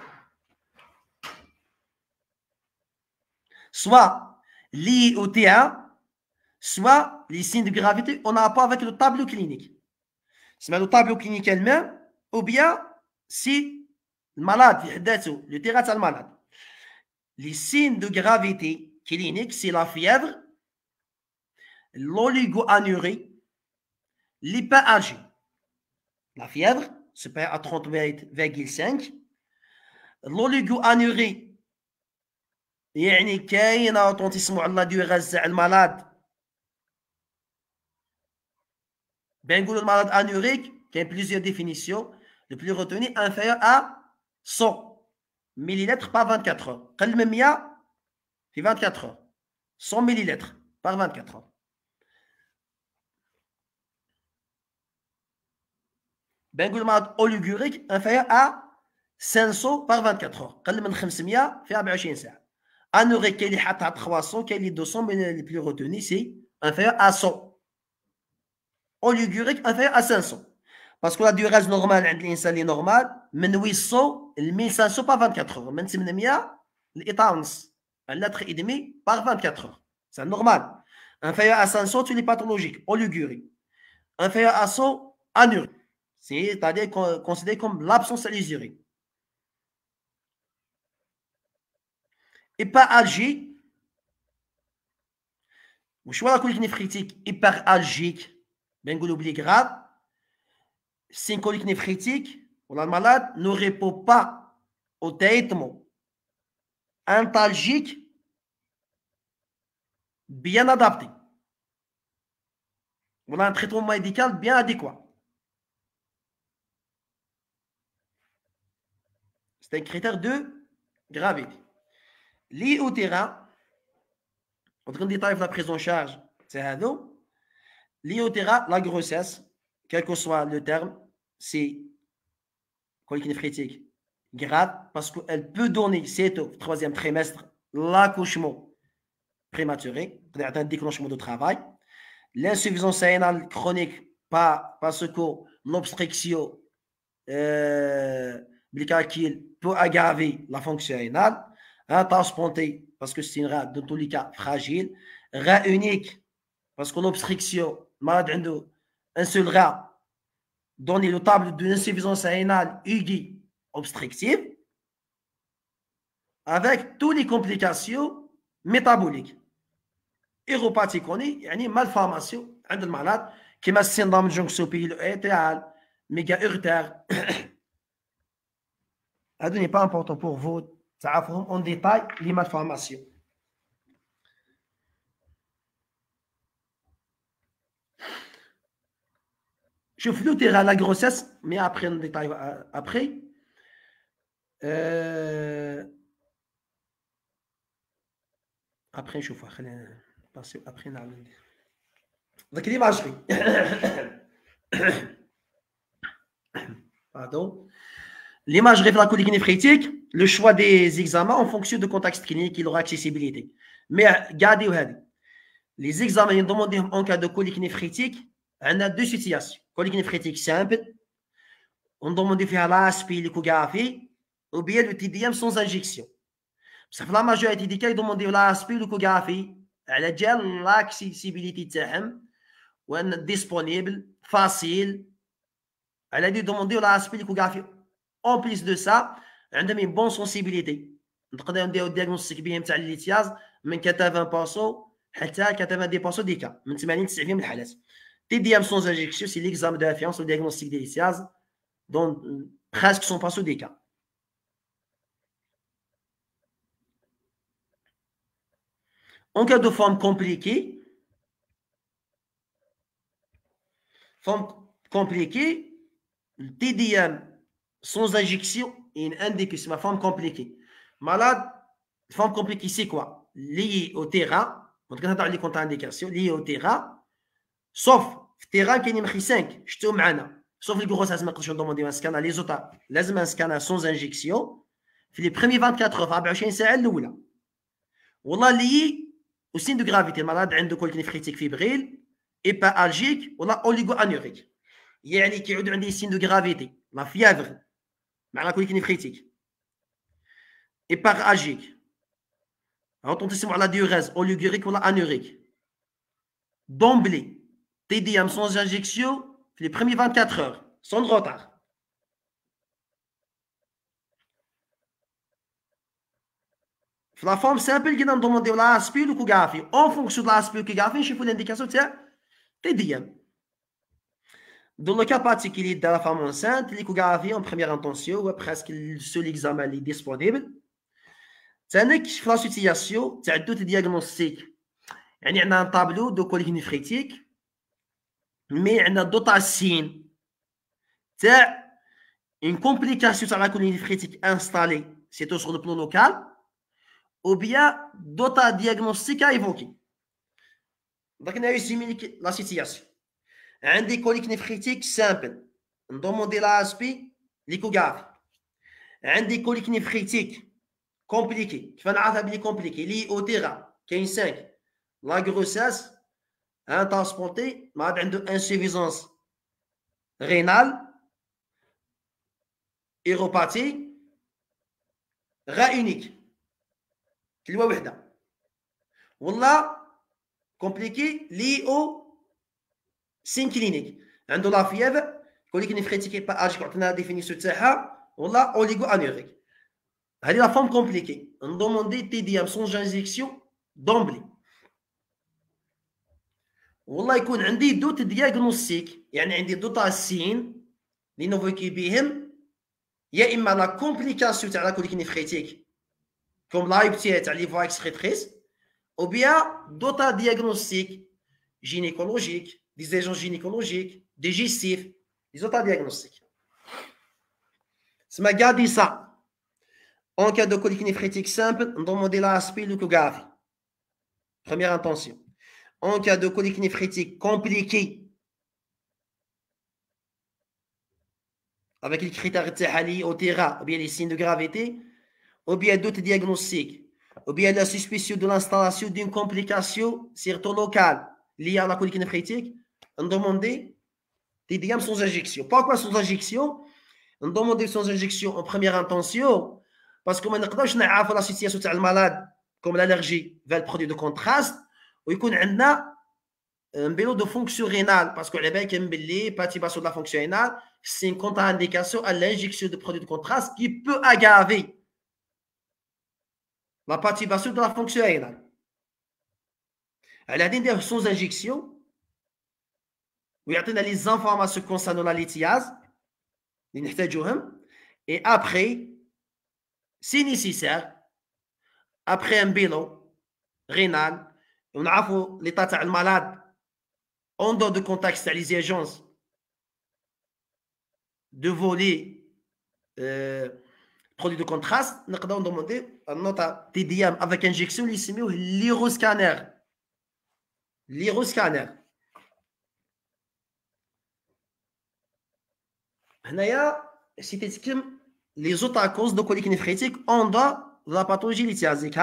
Soit lié au T1, soit les signes de gravité, on n'a pas avec le tableau clinique. C'est le tableau clinique elle-même, ou bien si le malade, le terrain de malade. Les signes de gravité clinique, c'est la fièvre, l'oligo-anurie, l'hyperalgie. La fièvre, supérieure à 38,5. L'oligo-anurie, يعني كاينه تونتيسمو على لا ديوغاز تاع المالاد بين نقولوا المالاد انوريك كاين بليزيور ديفينيسيون لو بلي روتوني انفيريور ا 100 مليلتر بار 24 اور قل من 100 في 24 اور 100 مليلتر بار 24 اور بين نقولوا المالاد اوليغوريك انفيريور ا 500 بار 24 اور قل من 500 في 24 ساعه Anorexie, qui est à 300, qui est 200, mais les plus retenus, c'est inférieur à 100. Oligurique, inférieur à 500. Parce que la durée normale, l'instant est normal, mais 800, 1500 par 24 heures. Même si on a l'étance, un litre et demi par 24 heures. C'est normal. Inférieur à 500, tu es pathologique, oligurique. Inférieur à 100, anurique. C'est-à-dire considéré comme l'absence de l'usurique. Hyperalgie, ou choix la colique néphrétique hyperalgique, ben oublie grave, c'est une colique néphrétique où le malade ne répond pas au traitement antalgique bien adapté. On a un traitement médical bien adéquat. C'est un critère de gravité. Lié au terrain, on va détailler la prise en charge, c'est lié au terrain, la grossesse, quel que soit le terme, c'est colique néphrétique grave parce qu'elle peut donner, c'est au troisième trimestre, l'accouchement prématuré, un déclenchement de travail, l'insuffisance rénale chronique parce que l'obstruction calcul peut aggraver la fonction rénale. Un transplanté, parce que c'est une rate, dans tous les cas, fragile. Rat unique, parce que l'obstruction, malade, un seul rat, donne le tableau d'une insuffisance rénale aiguë obstructive, avec toutes les complications métaboliques. Uropathie chronique, يعني malformation عند المرض كما السندروم jonction-pileux-érétral, méga-urtaire. Ça n'est pas important pour vous. En détail les malformations. Je fais la grossesse, mais après on détaille après. Après je vais passer après donc l'imagerie. Pardon. L'imagerie de la colique néphrétique, le choix des examens en fonction du contexte clinique et leur accessibilité. Mais gardez les examens demandés en cas de colique néphrétique, on a deux situations. Colique néphrétique simple, on demande faire l'aspect, l'échographie, ou bien le TDM sans injection. بصح في لا ماجوريتي دي كاي دومونديو لاسبي لوكوغرافي على جال لاكسيسيبيليتي تاعهم وان ديسپونيبل فاسيل على دي دومونديو لاسبي لوكوغرافي اون بليس دو سا عندهم اون بون سونسيبيليتي نقدروا نديرو الدياغنوستيك بهم تاع الليتياز من 80% حتى 90% دي كا من 80 90% من الحالات تي دي ام سون انجكسيون سي ليكزام دو ريفيرونس او دياغنوستيك دي ليتياز دون presque 100% des cas. En cas de forme compliquée, le TDM sans injection est indiqué, c'est ma forme compliquée. Malade, forme compliquée, c'est quoi? Lié au terrain, on va regarder les contre-indications, lié au terrain, sauf le terrain qui est numéro 5, je te معنا. Sauf les grosses asthmes, quand on demande un scanner, les autres, لازم un scanner sans injection. في les premiers 24 heures, 24 ساعة الأولى. والله lié au signe de gravité, le malade عنده كوليك نفريتيك فيبريل, hyperalgique ولا oligo-anurique. يعني كيعود عندي signe de gravité, la fièvre, مع la colique néphrétique. Hyperalgique. Retentissement à la diurèse, oligurique ou la anurique. D'emblée, TDM sans injection, les premiers 24 heures, sans retard. La forme simple qui nous demande l'aspect ou l'échographie. En fonction de l'aspect ou l'échographie, je fais l'indication de TDM. Dans le cas particulier de la femme enceinte, l'échographie en première intention, ou presque le seul examen disponible. ثانيك في لا سيتياسيون تاع دوت دياغنوستيك يعني عندنا ان طابلو دو كوليك نفريتيك مي عندنا دوطا سين تاع اون كومبليكاسيون تاع لا كوليك نفريتيك انستالي سيتو سور لو بلان لوكال او بيان دوطا دياغنوستيك ايفوكي دونك نريسيمي لا سيتياسيون عندي كوليك نفريتيك سامبل ندوموندي لا اسبي ليكوغرافي عندي كوليك نفريتيك compliqué. كيف نعرفها بلي compliqué لي او تيرا كاين 5 لا غروساس ان ترانسبونتي ما عاد عنده انسوفيزونس رينال ايروباتي غا اونيك كلمه وحده والله compliqué لي او سين كلينيك عنده لا فييفر كوليك نفريتيك با اجي عطينا ديفينيسيون تاعها والله اوليغو انوريك هذه لا فورم كومبليكي ندوموندي تي دي ام سون انجكسيون دومبلي والله يكون عندي دوت دياغنوستيك يعني عندي دوتا سين اللي نوفيكي بهم يا اما لا كومبليكاسيون تاع لا كوليك نفريتيك كوم لايبتي تاع لي فوا اكسكريتريس او بيان دوتا دياغنوستيك جينيكولوجيك دي زيجون جينيكولوجيك ديجيستيف لي زوتا دياغنوستيك سما غادي سا En cas de colique néphrétique simple, demandez l'aspect l'échographie. Première intention. En cas de colique néphrétique compliquée, avec les critères de au terrain, ou bien les signes de gravité, ou bien d'autres diagnostics, ou bien la suspicion de l'installation d'une complication surtout locale liée à la colique néphrétique, demandez des diagnostics sans injection. Pourquoi sans injection? Demandez sans injection en première intention. Parce que ما نقدرش نعرفوا لا سيتياسيون تاع المالاد كوم الالرجي فال برودوي دو كونتراست ويكون عندنا مبيلو دو فونكسيون رينال باسكو على بالك بلي باتيباسيون دو لا فونكسيون رينال سي ان كونتر انديكاسيون ا لانجيكسيون دو برودوي دو كونتراست كي بو اغافي لا باتيباسيون دو لا فونكسيون رينال على غادي ندير سون انجيكسيون ويعطينا لي زانفورماسيون كونسانون لا ليتياز اللي نحتاجوهم اي ابري si nécessaire, après un bilan rénal, on a l'état de malade en dehors de contexte les agences de voler produit de contraste, nous avons demandé notre TDM avec injection l'iroscanner. L'iroscanner. C'était les autres causes de colique néphrétique en dehors de la pathologie lithiasique.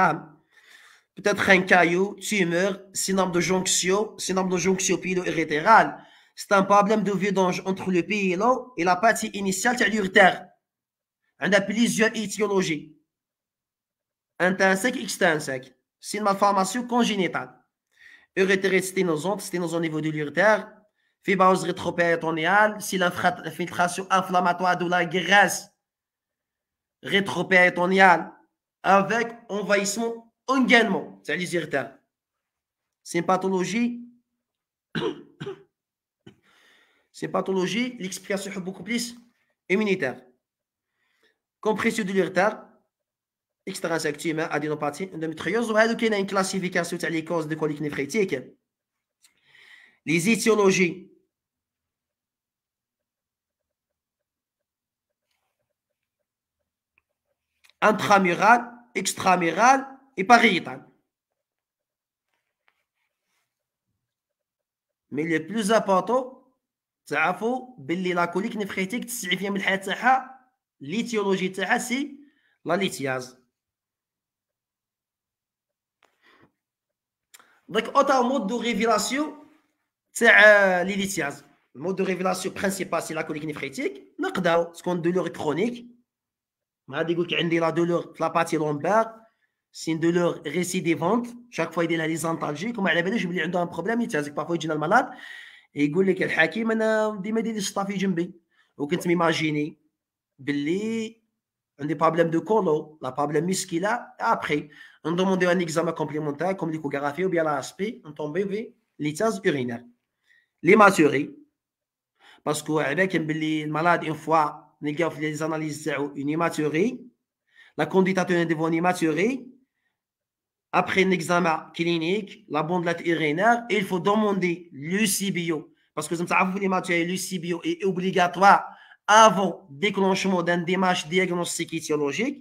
Peut-être un caillou, tumeur, syndrome de jonction pilo-irrétérale, C'est un problème de vidange entre le pylon et la partie initiale de l'urétère. On a plusieurs étiologies. Intrinsèque, extrinsèque. C'est une malformation congénitale. Urétérosténosante, sténose au niveau de l'urétère. Fibrose rétropéritonéale, c'est l'infiltration inflammatoire de la graisse rétropéritonéale avec envahissement engainement, c'est les urétères. C'est une pathologie. C'est une pathologie, l'explication est beaucoup plus immunitaire. Compression de l'urétère, extrinsèque, tumeur, adénopathie, endométriose, ou il y a une classification des causes de colique néphrétique. Les étiologies. Intramurale, extramurale et pariétale. Mais le plus important, تعرفوا باللي لا كوليك نفريتيك 90% من الحياه تاعها ليتيولوجي تاعها سي لا ليتياز. دونك اوتا مود دو ريفيلاسيون تاع لي ليتياز. المود دو ريفيلاسيون برينسيبال سي لا كوليك نفريتيك. نقداو تكون دولور كرونيك، غادي يقول لك عندي لا دولور في لا باتي لومبار، سي دولور ريسيديفونت، شاك فوا يدير لها لي زانتالجيك وما على بالوش بلي عنده ان بروبليم يتازك. بارفو يجينا المالاد يقول لك الحكيم انا ديما دير لي السطافي جنبي، وكنت ميماجيني باللي عندي بروبليم دو كولو، لا بروبليم مسكيلا. ابخي ندومونديو ان اكزامان كومبليمونتير كوم ليكوغرافي ou bien la aspect نطومبيو في لي تاز urinaire لي ماتوري. باسكو على بالك باللي المالاد اون فوا نلقاو في لي زاناليز تاعو اون هيماتوري، لا كونديتاتور ديفون هيماتوري. Après un examen clinique, la bandelette urinaire, il faut demander l'UCBio. Parce que vous savez, les l'UCBio est obligatoire avant déclenchement d'une démarche diagnostique étiologique.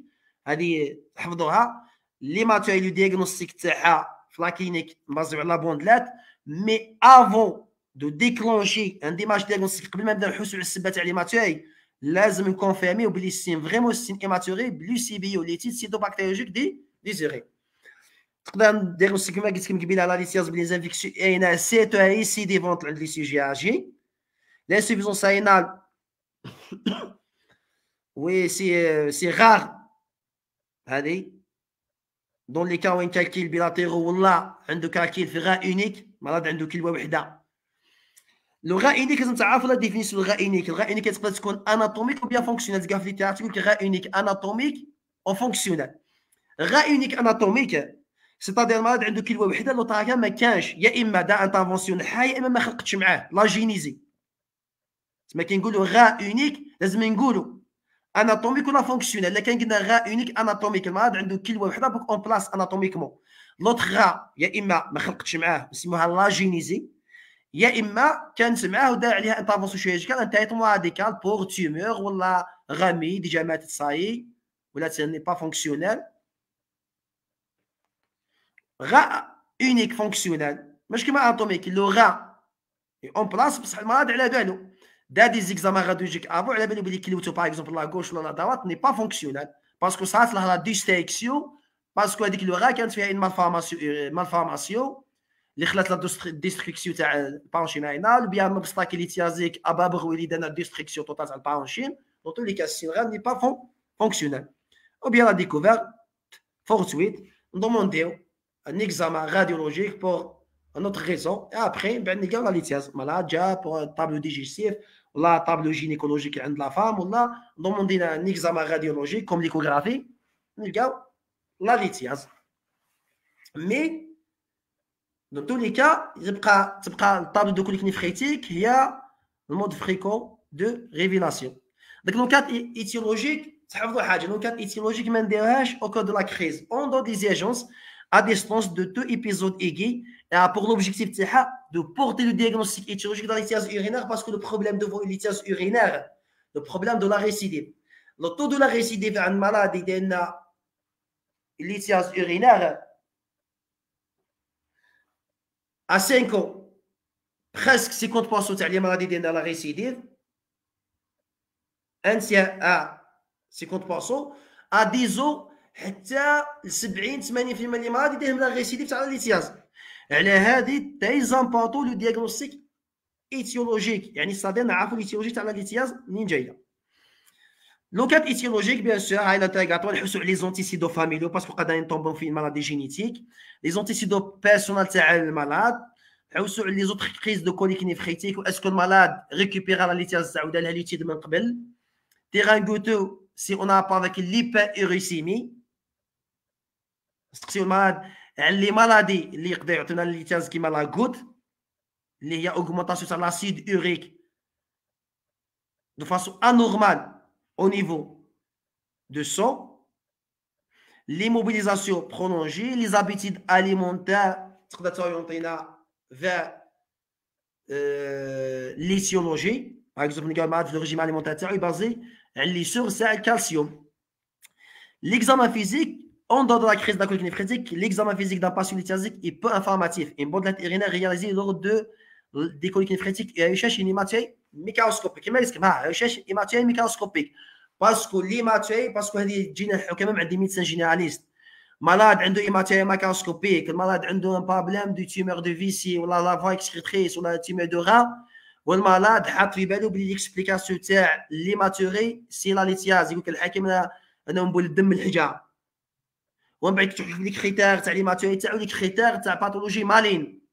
Les matériaux du diagnostic de la clinique basé sur la bandelette, mais avant de déclencher une démarche diagnostique, même dans le les matériaux, لازم confirmer ou bien c'est vraiment une hématurie, l'UCBio, les titres cytobactériologiques désirés. تقدر نديرونسيك كما قلت لكم قبيله على ليسياز بلي زانفيكسيون اينا سي تو اي سي ديفونت عند لي سي جي ا جي لانسوفيزونس رينال. وي سي غار هذه دون لي كا وين كالكيل بيلاتيرو ولا عنده كالكيل في غا اونيك، مرض عنده كلوه وحده. لو غا اونيك لازم تعرفوا لا ديفينيسيون غا اونيك. الغا اونيك تقدر تكون اناتوميك او بيان فونكسيونيل. تلقى في ليتيراتور تقول لك غا اونيك اناتوميك او فونكسيونيل. غا اونيك اناتوميك سيتادير المرض عنده كلوه وحده لو طاكا ما كانش، يا اما دا انترفونسيون حي يا اما ما خلقتش معاه لا جينيزي. تما كنقولوا غا اونيك لازم نقولوا اناتوميك ولا فونكسيونيل. الا كان قلنا غا اونيك اناتوميك المرض عنده كلوه وحده بوك اون بلاص اناتوميكمون. لوطخ غا يا اما ما خلقتش معاه نسموها لا جينيزي، يا اما كانت معاه ودار عليها انترفونسيون شيرجيكال ان تايتمون راديكال بور تيومور ولا غامي ديجا ماتت صاي ولا تاني با فونكسيونيل. غا اونيك فونكسيونيل ماشي كيما اتوميك. لو غا اون بلاص بصح المرض على بالو دا دي زيكزامان راديولوجيك افو على بالو بلي كليوتو باغ اكزومبل لا غوش ولا لا دوات ني با فونكسيونيل باسكو صارت لها لا ديستيكسيون، باسكو هذيك لو غا كانت فيها اون مالفورماسيون اللي خلات لا ديستريكسيون تاع البارونشين رينال بيان مبستاكيليتيازيك ابابغ اللي دانا ديستريكسيون توتال تاع البارونشين. دون تو لي كاس سينغال ني با فونكسيونيل او بيان لا ديكوفير فورتويت ندومونديو un examen radiologique pour une autre raison. Et après, ben, il y a la lithiase. Malade, déjà, pour un tableau digestif, ou la tableau gynécologique de la femme, ou là, demander un examen radiologique comme l'échographie, il y a la lithiase. Mais, dans tous les cas, il y a le tableau de colique néphrétique, il y a le mode fréquent de révélation. Donc, dans le cas étiologique, dans le cas étiologique, il y a au cas de la crise. On donne des agences à distance de 2 épisodes aiguës et pour l'objectif de porter le diagnostic étiologique dans l'lithiase urinaire parce que le problème de l'lithiase urinaire, le problème de la récidive. Le taux de la récidive à une maladie d'une lithiase urinaire à 5 ans, presque 50% de la maladie d'une la récidive, un tiers à 50%, à 10 ans, حتى 70 80% من المرضى يديهم لا ريسيديف تاع ليتياز. على هذه تاي زامبورطو لو دياغنوستيك ايتيولوجيك يعني صادر نعرفوا الايتيولوجي تاع الالتياز منين جايه. لو كانت ايتيولوجيك بيان سور هاي الانتيغاتور نحسوا على لي زونتيسيدو فاميليو باسكو قادرين نطومبو في مالادي جينيتيك لي زونتيسيدو بيرسونال تاع المالاد نحوسوا على لي زوتر كريز دو كوليك نيفريتيك واسكو المالاد ريكوبيرا لا ليتياز تاعو دارها ليتيد من قبل تيران غوتو سي اون ا با افيك ليبيريسيمي نسقسيو المالاد على لي مالادي اللي يقدروا يعطيونا ليتياز كيما لا غوت اللي هي اوغمونطاسيون تاع لاسيد اوريك دو فاسون انورمال au niveau de sang, l'immobilisation prolongée, les habitudes alimentaires تقدر تورينتينا vers l'étiologie. Par exemple, le régime alimentaire est basé sur le calcium. L'examen physique, en dehors de la crise de la colique néphrétique, l'examen physique d'un patient lithiasique est peu informatif. Une bonne urinaire réalisée lors des coliques néphrétiques et une hématite microscopique. Une hématite microscopique. باسكو ليماتي باسكو هذه تجينا كمان عندي ميدسان جينيراليست مالاد عنده هيماتيا ماكروسكوبيك المالاد عنده ان بروبليم دو تيمور دو فيسي ولا لا فوا اكسكريتريس ولا تيمور دو ران والمالاد حاط في بالو بلي ليكسبليكاسيون تاع ليماتوري سي لا ليتياز يقول لك الحكيم انا نبول الدم الحجه ومن بعد تشوف لي كريتير تاع ليماتوري تاعو لي كريتير تاع باثولوجي مالين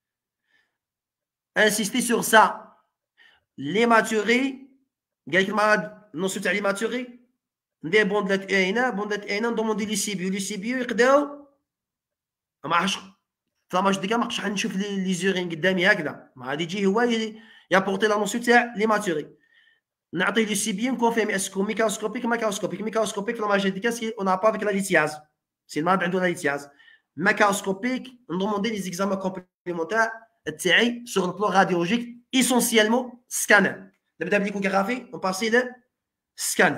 انسيستي سور سا ليماتوري قال لك المالاد نص تاع لي ماتوري ندير بوندات اينا ندوموندي لي سي بيو يقداو ما عرفتش فلاماج ديكا ما عرفتش نشوف لي زورين قدامي هكذا ما غادي يجي هو يابورتي لا نوسيون تاع لي ماتوري نعطي لي سي بي نكونفيرمي اسكو ميكروسكوبيك فلاماج ديكا سي اون با افيك لا ليتياز سي المرض عنده لا ليتياز ميكروسكوبيك ندوموندي لي زيكزامان كومبليمونتير تاعي سور البلان راديولوجيك اسونسيالمون سكانر نبدا بالليكوغرافي ونباسي scan.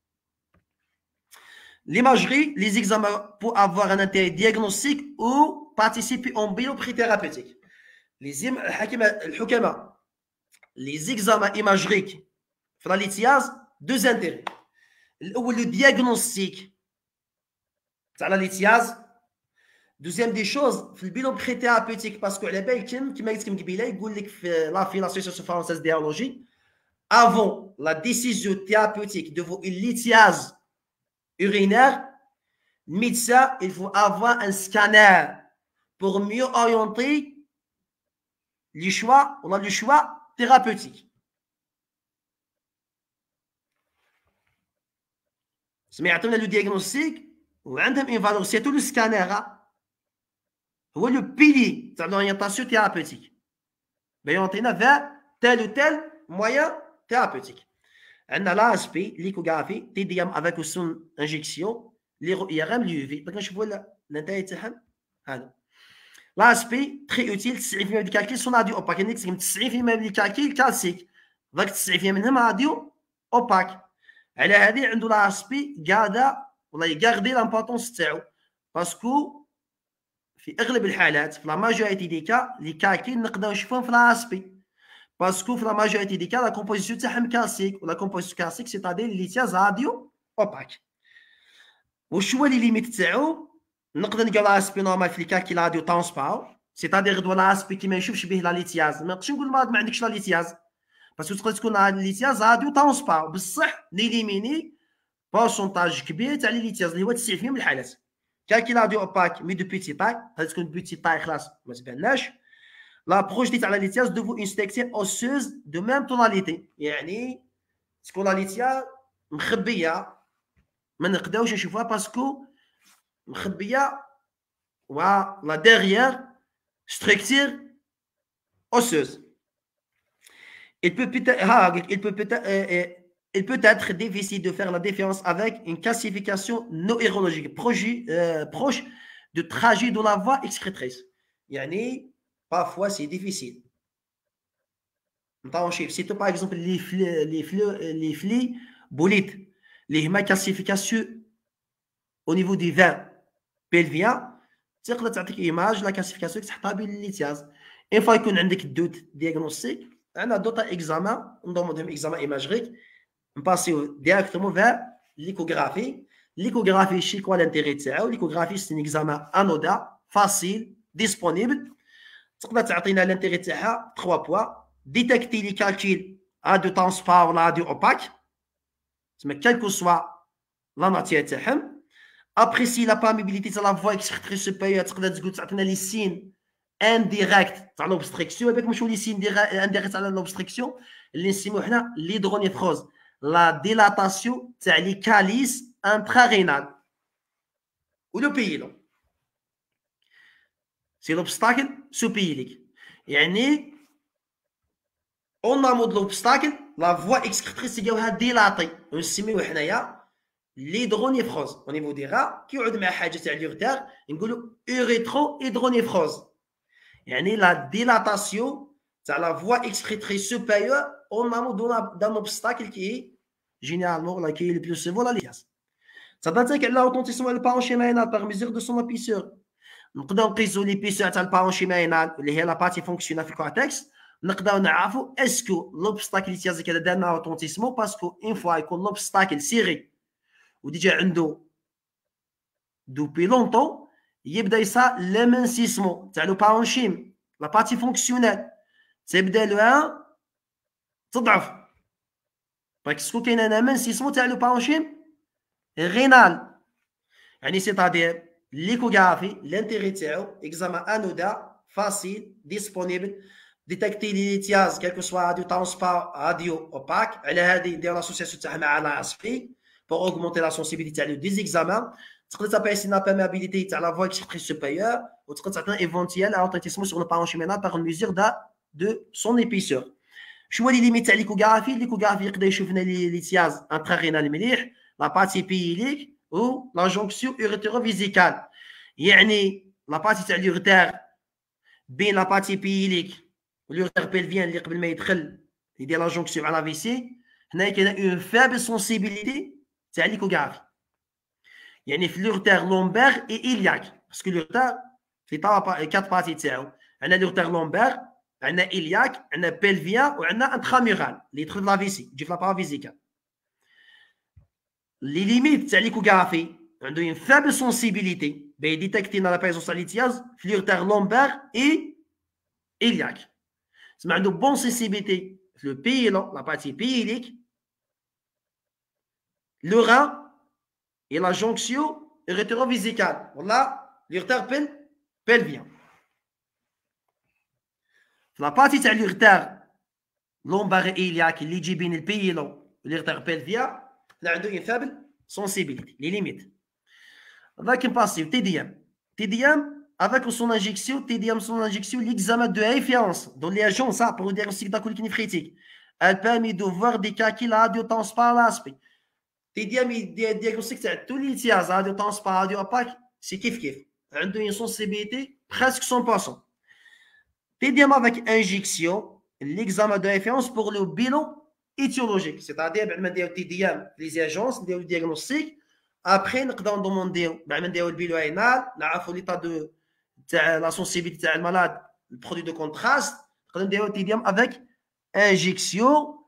L'imagerie, les examens pour avoir un intérêt diagnostique ou participer en bioprix thérapeutique. Les examens imagériques, deux intérêts. Le diagnostic, c'est la lithiase. Deuxième des choses, le bioprix thérapeutique, parce que la belle qui m'a dit que l'association française d'héologie, avant la décision thérapeutique de vos lithiase urinaire, médecin, il faut avoir un scanner pour mieux orienter les choix, on a le choix thérapeutique. سمعتوا le diagnostic وعندهم une valeur, c'est tout le scanner هو le pilier de l'orientation thérapeutique. Orienter vers tel ou tel moyen thérapeutique. On a l'aspect l'échographie TDM avec son injection l'IRM l'UV. Donc je vois l'intérêt de ça. L'aspect très utile 90% du calcul son radio opaque. Il y a 90% du calcul classique. Donc 90% منهم radio opaque. على هذه عنده l'aspect والله يغاردي l'importance تاعو باسكو في اغلب الحالات في لا ماجوريتي دي كا لي كالكول نقدروا نشوفوهم في l'aspect. Parce que dans la majorité des cas, la composition est classique. Ou la composition classique, c'est-à-dire l'lithiase radio opaque. وشو اللي ليميت تاعو نقدر نلقاو لاسبي نورمال في الكالكيل راديو ترانسبار سيتادير غدوه لاسبي كي ما نشوفش به لا ليتياز ما نقدرش نقول المرض ما عندكش لا ليتياز باسكو تقدر تكون لا ليتياز راديو ترانسبار بصح نيليميني بورسونتاج كبير تاع لي ليتياز اللي هو 90% من الحالات كالكيل راديو اوباك مي دو بيتي تاي هذا تكون بيتي تاي خلاص ما تباناش لا بروجيتي تاع لا ليتياز دوفو اون ستيكسي اوسوز دو ميم توناليتي يعني تكون لا ليتياز مخبيه ما نقدروش نشوفوها باسكو مخبيه ولا ديريير structure osseuse. Il peut être difficile de faire la différence avec une classification neurologique proche de trajet de la voie excrétrice. Yani, parfois c'est difficile. Si tu par exemple les flux bolides, les classification au niveau des veins pelviens, تقدر تعطيك ايماج لا كلاسيفيكاسيون تحطها بين الليتياز اون فوا يكون عندك الدوت دياغنوستيك عندنا دوطا اكزامان نضمدهم اكزامان ايماجريك نباسيو ديريكتومون فير ليكوغرافي شي كوا لانتيغي تاعو ليكوغرافي سي ان اكزامان انودا فاسيل ديسپونيبل تقدر تعطينا لانتيغي تاعها 3 بوا détecter les calculs radio-transparent ou radio-opaque, quelle que soit la matière, apprécier la perméabilité de la voie extractrice supérieure, les signes indirects de l'obstruction, avec les signes indirects de l'obstruction, l'hydronéphrose, la dilatation des calices intrarénales. Ou le pays, c'est l'obstacle sous-pilique. يعني en amont de l'obstacle, la voie excrétrice est dilatée. On نسميوه حنايا l'hydronéphrose. Au niveau des rats, qui ont مع حاجة تاع اليورتار نقولوا urétro-hydronéphrose. يعني la dilatation de la voie excrétrice supérieure en amont d'un obstacle qui est généralement qui est le plus souvent la liasse. Ça veut dire que l'authenticité du parenchyménal par mesure de son épaisseur. نقدروا نقيسوا l'épaisseur تاع البارونشيمينال اللي هي لا بارتي فونكسيونال في الكورتكس نقدروا نعرفوا اسكو لوبستاكل اللي تيازك هذا دارنا اوتونتيسمون باسكو اون فوا يكون لوبستاكل سيري وديجا عنده دوبي لونطون يبدا يصير لامنسيسمون تاع لو بارونشيم لا بارتي فونكسيونال تبدا لها تضعف باسكو كاين ان امنسيسمون تاع لو بارونشيم رينال يعني سيتادير l'échographie, l'intérêt تاعو examen anodin, facile, disponible, détecter les lithiases, quel que soit radio transparent, radio opaque. Elle a des l'association تاعها مع l'ASP pour augmenter la sensibilité des examens. تقدر تابيس une perméabilité تاع la voie extractrice supérieure ou تقدر تعطينا éventuel retentissement sur le parenchyménal par une mesure de son épaisseur. شنو هو les limites تاع l'échographie؟ l'échographie يقدر يشوف لنا les lithiases intrarénales مليح, la partie pyélique ou la jonction urétero-vésicale. يعني la partie تاع اليورتار بين la partie pyélique واليورتار pelvien اللي قبل ما يدخل يدير لا جونكسيون على فيسي. هنا كاين اون فابل سونسيبيليتي تاع ليكوغرافي يعني في اليورتار لومبير اي إلياك باسكو اليورتار في كات بارتي تاعو. عندنا اليورتار لومبير, عندنا إلياك, عندنا بلفيان وعندنا انترامورال اللي يدخل في لا فيسي يجي في لا بارافيزيكال. لي ليميت تاع ليكوغرافي عنده اون فابل سونسيبيليتي باي ديتيكتي لا بريزونس تاع ليتياز في اليورتار لومبير اي إلياك. تسمى عنده بون سونسيبيليتي في لو بيلون لا بارتي بيليك, le rein et la jonction urétero-vésicale. Voilà, l'urtère pelvien. La partie de l'urtère lombaire et iliaque, اللي يجي بين البيلون والurtère pelvien, il a une faible sensibilité, les limites. Avec un passif, TDM. TDM, avec son injection, l'examen de référence dans les agences pour le diagnostic de la colique néphrétique. Elle permet de voir des calculs radiotransparents à l'aspect. TDM, il diagnostic tous les lithiases radiotransparents, radio-opaques, c'est kiff-kiff. Elle a une sensibilité presque 100%. TDM avec injection, l'examen de référence pour le bilan étiologique. C'est-à-dire, on TDM, les agences, on le diagnostic. Après, on demande le bilan rénal, on l'état de la sensibilité du malade, le produit de contraste. On le TDM avec injection,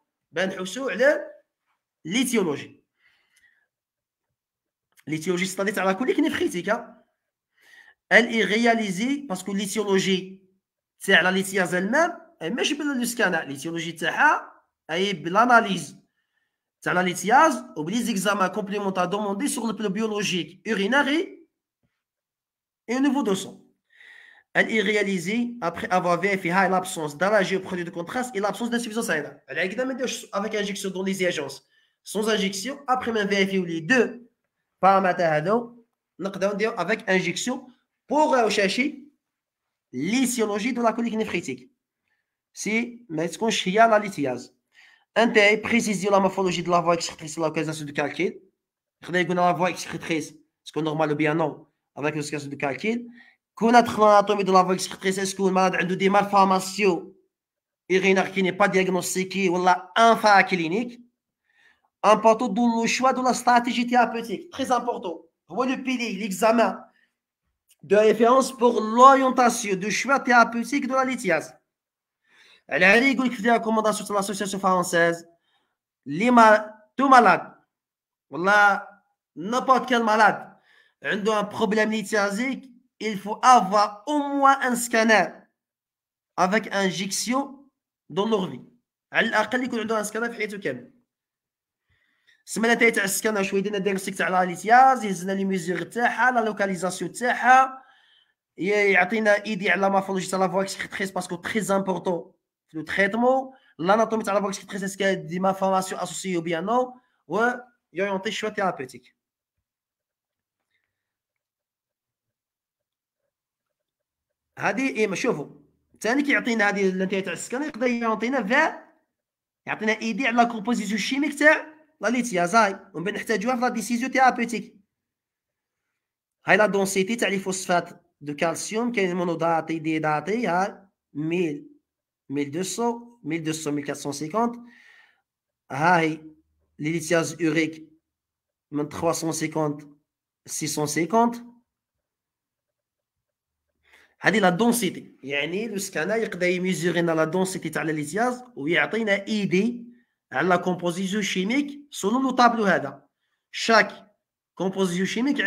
l'étiologie. L'étiologie, c'est-à-dire la colique néphrétique. Elle est réalisée parce que l'étiologie, c'est la lithiase elle-même, elle ne pas le scanner. L'étiologie, c'est l'analyse de la lithiase ou les examens complémentaires demandés sur le plan biologique, urinaire et au niveau de sang. Elle est réalisée après avoir vérifié l'absence d'allergie au produit de contraste et l'absence d'insuffisance rénale. Elle est examinée avec injection dans les agences. Sans injection, après même vérifier les deux paramètres avec injection pour rechercher l'étiologie de la colique néphrétique. C'est la lithiase. Intérêt, préciser la morphologie de la voie excrétrice et la localisation du calcul. La voie excrétrice, est-ce qu'on est normal ou bien non, avec la localisation du calcul. Connaître l'anatomie de la voie excrétrice, est-ce que le malade a des malformations urinaires qui n'est pas diagnostiquée ou infraclinique. Important dans le choix de la stratégie thérapeutique. Très important. Pour le pilier, l'examen de référence pour l'orientation du choix thérapeutique de la lithiase. Elle a dit que les recommandations de l'association française, tout malade, n'importe quel malade, a un problème lithiasique, il faut avoir au moins un scanner avec injection دون لوغ في، على الاقل يكون عنده ان سكانر في حياته كامل. سمعنا تاع السكانر شويه درنا ديagnostic تاع لاليتياز، يهزنا لي ميزور تاعها، لا لوكاليزاسيون تاعها، يعطينا ايدي على مورفولوجي تاع لا فوا اكسكريتريس باسكو تري امبورطون في لو تريتمون، لاناتومي تاع لا فوا اكسكريتريس اسكو دي مالفورماسيون اسوسيي او بيان نو، و يورينتي شوا ثيرابيوتيك. هذه شوفوا ثاني كيعطينا هذه الانتهاء تاع السكانر، يقدر يعطينا فا يعطينا ايدي على لا كومبوزيسيون شيميك تاع لا ليتيازاي، ومن بعد نحتاجوها في لا ديسيزيون ثيرابيوتيك. هاي لا دونسيتي تاع لي فوسفات دو كالسيوم، كاين مونوداتي ديداتي، ها 1000 1200 1200 1450. هاي لي ليتياز اوريك من 350 650. هذه لا دونسيتي، يعني لو سكانا يقدر يميزورينا لا دونسيتي تاع ليتياز ويعطينا ايدي على لا كومبوزيسيون شيميك سولون لو طابلو هذا. شاك كومبوزيسيون شيميك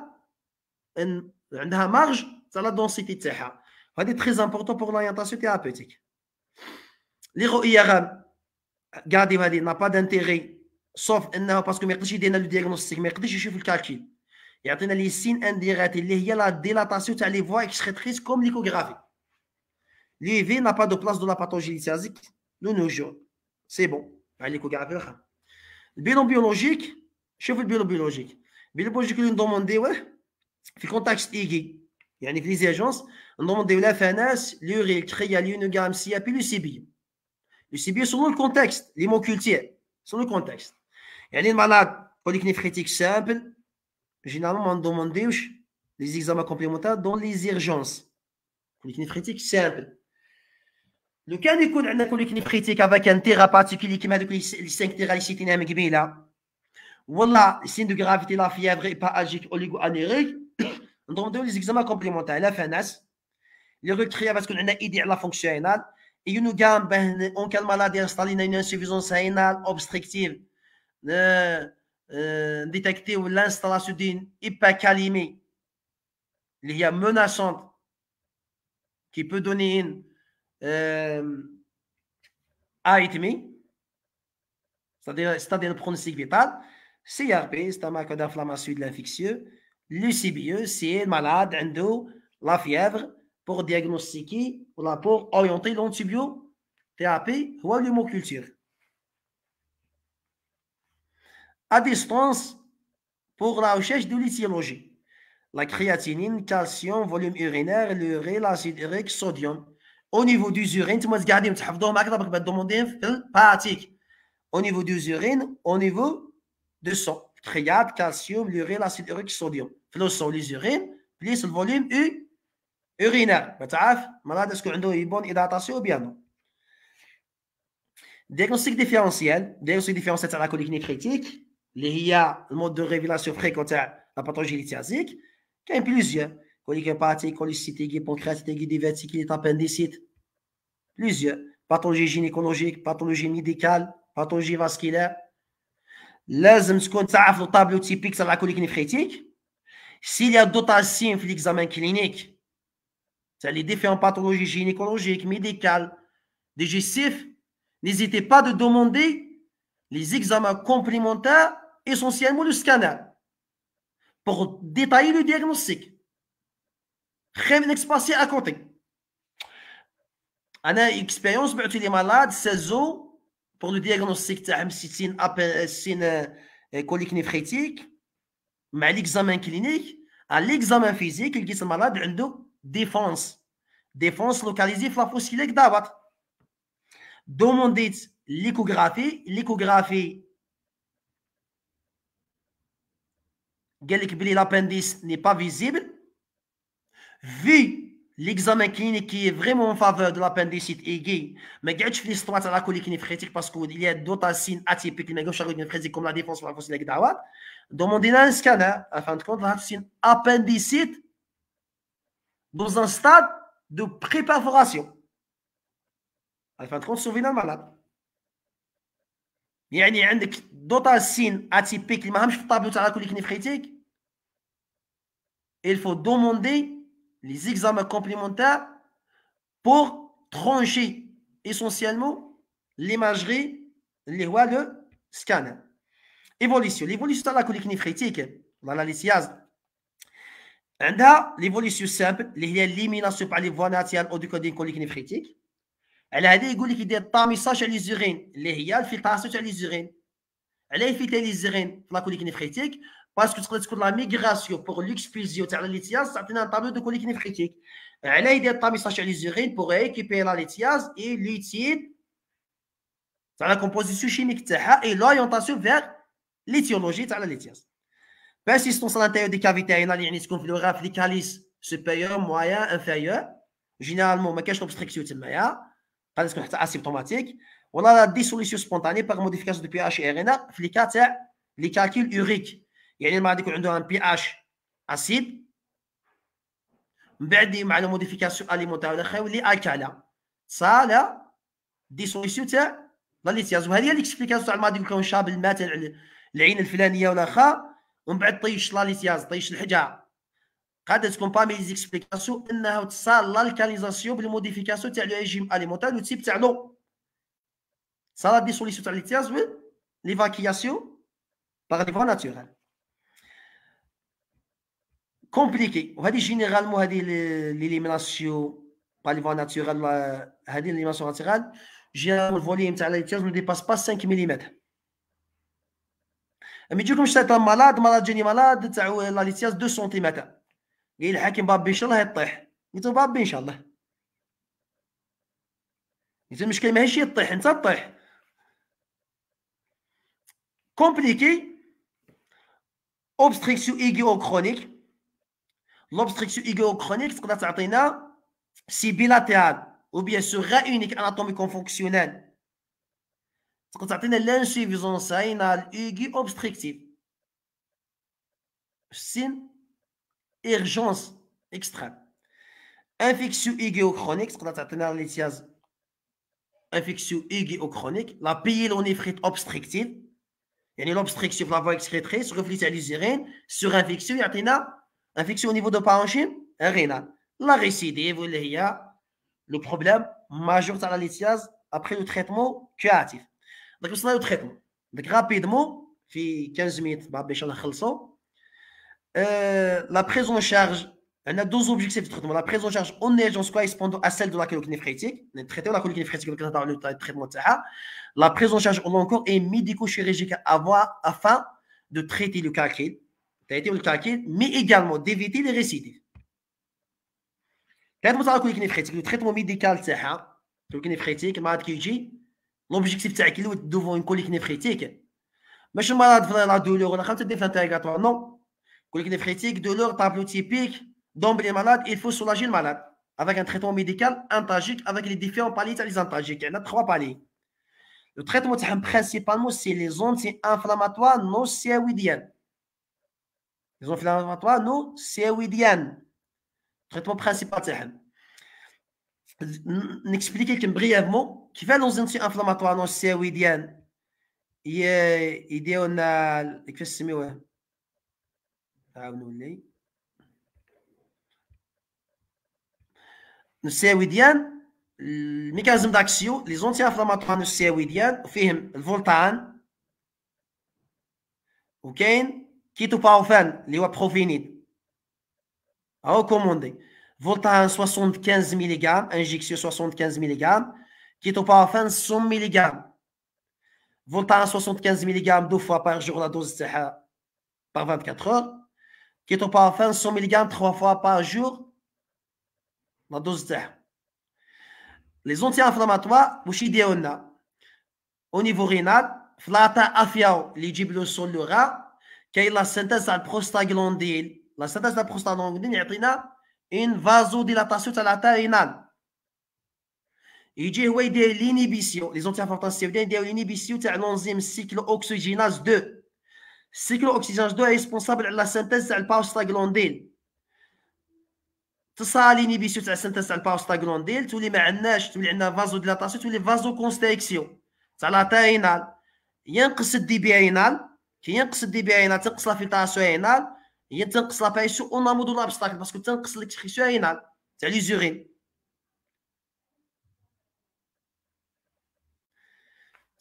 عندها مارج تاع لا دونسيتي تاعها، هذه تري امبورطون بور لورينتاسيون ثيرابيوتيك. لي رو اي ار ام غادي هذه نا با دانتيغي سوف انه باسكو ما يقدرش يدير لنا لو دياغنوستيك، ما يقدرش يشوف الكالكيل، يعطينا لي سين انديريكت اللي هي لا ديلاتاسيون تاع لي فوا اكسكريتريس كوم ليكوغرافي. لي في نا با دو بلاص دو لا باثولوجي ليتيازيك لو نوجور سي بون على ليكوغرافي واخا. البيلون بيولوجيك، شوف البيلون بيولوجيك، البيلون بيولوجيك اللي ندومونديوه في كونتاكست ايغي، يعني في لي زيرجونس ندومونديو لا فاناس لوريل ترياليون غامسيا بي لوسيبيو. لوسيبيو سولون الكونتاكست لي موكولتير سولون الكونتاكست، يعني المالاد بوليكنيفريتيك سامبل généralement ما ندومونديوش لي زيكزامان كومبليمونتير دون لي زيرجونس. بوليكنيفريتيك سامبل لو كان يكون عندنا بوليكنيفريتيك افيك ان تيرا بارتيكولي كيما هذوك لي 5 تيرا اللي سيتيناها من قبيله، ولا سين دو غرافيتي لا فيèvre با اجيك اوليغو انيريك، ندومونديو لي زيكزامان كومبليمونتير لا فاناس لي ريكريا باش تكون عندنا ايدي على فونكسيونال يونو كام باه اون كان مالادي انستالينا اون انسوفيزونس رينال اوبستريكتيف نديتيكتيو لانستالاسيون دين هيباكاليمي اللي هي مناسونت كي بو دوني ان arythmie, c'est-à-dire le pronostic vital. CRP, c'est un marqueur d'inflammation de l'infectieux. Le CBE, c'est le malade عنده la fièvre pour diagnostiquer ou pour orienter l'antibiothérapie ou l'hémoculture. À distance, pour la recherche de l'étiologie, la créatinine, calcium, volume urinaire, l'urée, l'acide urique, sodium. Au niveau des urines, tu m'as dit, tu vas demander pratique. Au niveau des urines, au niveau de sang, créate, calcium, l'urée, l'acide urique, sodium. Le sang, les urines, plus le volume urinaire. Tu sais, malade, est-ce qu'on a une bonne hydratation ou bien non? Diagnostic différentiel. Diagnostic différentiel, c'est la colique néphrétique. Il y a le mode de révélation fréquent de la pathologie lithiasique. Il y a plusieurs. Colique hépatique, cholécytique, pancréatite, diverticule, appendicite. Plusieurs. Pathologie gynécologique, pathologie médicale, pathologie vasculaire. لازم تكون تعرف لو طابلو تيبيك تاع لا كوليك نيفريتيك. S'il y a d'autres signes في l'examen clinique تاع les différentes pathologies gynécologiques, médicales, digestifs, n'hésitez pas de demander les examens complémentaires, essentiellement le scanner, pour détailler le diagnostic. Rien n'est passé à côté. أنا expérience بعثوا لي malades 16 ans pour le diagnostic تاعهم سين كوليك نيفريتيك مع l'examen clinique. À l'examen physique لقيت المرض عنده défense localisée في لا فوس إليك دابط. دومونديت l'échographie قال لك بلي l'appendice n'est pas visible. Vu l'examen clinique qui est vraiment en faveur de l'appendicite aiguë, mais قعدش في l'histoire تاع لا كوليك نيفريتيك باسكو il y a d'autres signes atypiques اللي ما يقولش لا كوليك نيفريتيك comme la défense في لا فوس إليك دابط. Demandez un scanner afin de comprendre si une appendicite dans un stade de pré-perforation afin de sauver le malade. يعني عندك d'autres signes atypiques اللي ما همش في الطابلو تاع لا كوليك نيفريتيك. Il faut demander les examens complémentaires pour trancher essentiellement l'imagerie, le scanner. Évolution. L'évolution de la colique néphrétique, dans la lithiase, عندها l'évolution simple اللي هي l'élimination par les voies naturelles ou du coding colique néphrétique. على هذه يقول لك يدير الطاميساج على ليزورين اللي هي الفلتراسيون تاع ليزورين. علاه يفيتي ليزورين في لا كوليك نيفريتيك؟ باسكو تقدر تكون لا ميغراسيون بوغ ليكسبيلزيون تاع ليتياز تعطينا ان طابلو دو كوليك نيفريتيك. علاه يدير الطاميساج تاع ليزورين بوغ ايكيبي لا ليتياز اي لوتيل تاع لا كومبوزيسيون شيميك تاعها اي لوريونتاسيون فيغ ليتيولوجي تاع ليتياز. بيرسيستونس على الانتيريور دي كافيتي رينال يعني تكون في الوغاف لي كاليس سوبيريور موان انفيريور. جينيرالمون ما كاينش لوبستريكسيون تمايا، قادر تكون حتى اسيمبتوماتيك. ولا لا ديسوليسيون سبونتاني باغ موديفيكاسيون دو بي اتش اي رينا في لي كا تاع لي كالكول اوريك، يعني المرض يكون عنده ان بي اتش اسيد من بعد مع لا موديفيكاسيون اليمونتير ولا خا يولي الكالا صا لا ديسوليسيون تاع لا ليتياز. وهذه هي ليكسبليكاسيون تاع المرض يكون شاب الماء تاع العين الفلانيه ولا خا ومن بعد طيش لا ليتياز طيش الحجار. قادر تكون بامي لي زيكسبليكاسيون انه تصال لالكاليزاسيون بالموديفيكاسيون تاع لو ريجيم اليمونتير لو تيب تاع لو صا لا ديسوليسيون تاع ليتياز و ليفاكياسيون باغ لي فوا ناتورال كومبليكي. وهذه جينيرالمون هذه ليليميناسيون باغ لي فوا ناتورال هذه ليليميناسيون ناتورال جينيرالمون الفوليوم تاع ليتياز ما ديباس با 5 ملم. ملي تجيكم شتا مالاد جاني مالاد تاع لا ليتياز 2 سنتيمتر، قايل الحاكم بابي ان شاء الله يطيح، قلت له بابي ان شاء الله، قلت المشكل ماهيش يطيح انت تطيح. كومبليكي اوبستريكسيون ايغو كرونيك. لوبستريكسيون ايغو كرونيك تقدر تعطينا سي بيلاتيرال او بيان سور غاونيك اناتوميكون فونكسيونيل، تقدر تعطينا لانسيفيزونس رينال ايغي اوبستريكتيف سين ايرجونس اكستريم. انفيكسيون ايغو كرونيك تقدر تعطينا ليتياز انفيكسيون ايغي كرونيك. لا بييلونيفريت اوبستريكتيف يعني لوبستريكسيون في لا فوا اكسكريتريس ريفلي تاع ليزيرين سور انفيكسيون يعطينا انفيكسيون او نيفو دو بارونشيم رينال. لا ريسيديف واللي هي لو بروبليم ماجور تاع ليتياز ابخي لو تريتمون كياتيف. دونك وصلنا لو تريتمون دونك رابيدمون في 15 مينيت بابا ان شاء الله نخلصوا. لا بريزون شارج عندنا دوز اوبجيكتيف تريتمون. لا بريزون شارج اون ايرجونس كوريسبوندون ا سيل دو لا كوليك نيفريتيك نتريتيو لا كوليك نيفريتيك اللي كنهضروا على التريتمون تاعها. La prise en charge au long cours est médico-chirurgicale afin de traiter le calcul, mais également d'éviter les récidives. Le traitement médical تاعها كوليك نيفريتيك المرض كيجي لوبجيكتيف تاعك اللي دوفون كوليك نيفريتيك ماشي المرض في لا دولور ولا خاطر تدير في انتيغاتوار نو. كوليك نيفريتيك douleur tableau typique d'emblée malade, il faut soulager le malade avec un traitement médical antalgique avec les différents paliers تاع les antalgiques. Il y en a 3 paliers. Le traitement principalement, c'est les anti-inflammatoires non stéroïdiennes. Les anti-inflammatoires non stéroïdiennes. Le traitement principal, c'est n'expliquer brièvement qui fait les anti-inflammatoires non stéroïdiennes. Il on a stéroïdiennes. Le mécanisme d'action, les anti-inflammatoires stéroïdiennes, فيهم الفولتان وكاين كيتوباروفان اللي هو بروفينيد recommandé. Voltaren 75 mg, injection 75 mg, كيتوباروفان 100 mg. Voltaren 75 mg 2 fois par jour la dose par 24 heures. كيتوباروفان 100 mg 3 fois par jour la dose تاعها. Les anti-inflammatoires واش يديروا لنا au niveau rénal في لاتا افياو اللي يجيب له سول لو غا كاين لا سينتاز تاع البروستاغلاندين. لا سينتاز تاع البروستاغلاندين يعطينا ان فازو ديلاتاسيون تاع لاتا رينال. يجي هو يدير لينيبيسيون لي زونتي انفلاماتوار يديروا لينيبيسيون تاع لونزيم سيكلو اوكسيجيناز 2. سيكلو اوكسيجيناز 2 ريسبونسابل على لا سينتاز تاع البروستاغلاندين. تصال لينيبيسيون تاع السينتاز تاع البروستاغلاندين تولي ما عندناش، تولي عندنا فازو ديلاتاسيون، تولي فازو كونستريكسيون تاع لاتا رينال. ينقص الدي بي رينال، كي ينقص الدي بي رينال تنقص لا فلتراسيون رينال، هي تنقص لا بريسيون اون امو دو لابستاكل باسكو تنقص ليكسكريسيون رينال تاع لي زورين.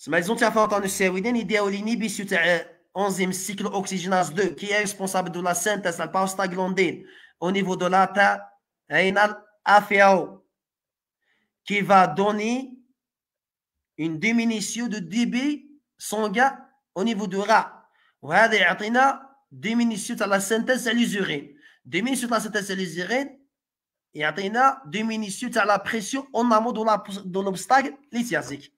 Les anti-inflammatoires ils ont l'inhibition de l'enzyme cyclooxygénase 2 qui est responsable de la synthèse de la prostaglandine au niveau de l'ATA AFAO qui va donner une diminution de débit sanguin au niveau du rat. وهذا يعطينا diminution de la synthèse de l'urine. Diminution de la synthèse de l'urine يعطينا diminution de la pression en amont de l'obstacle lithiasique.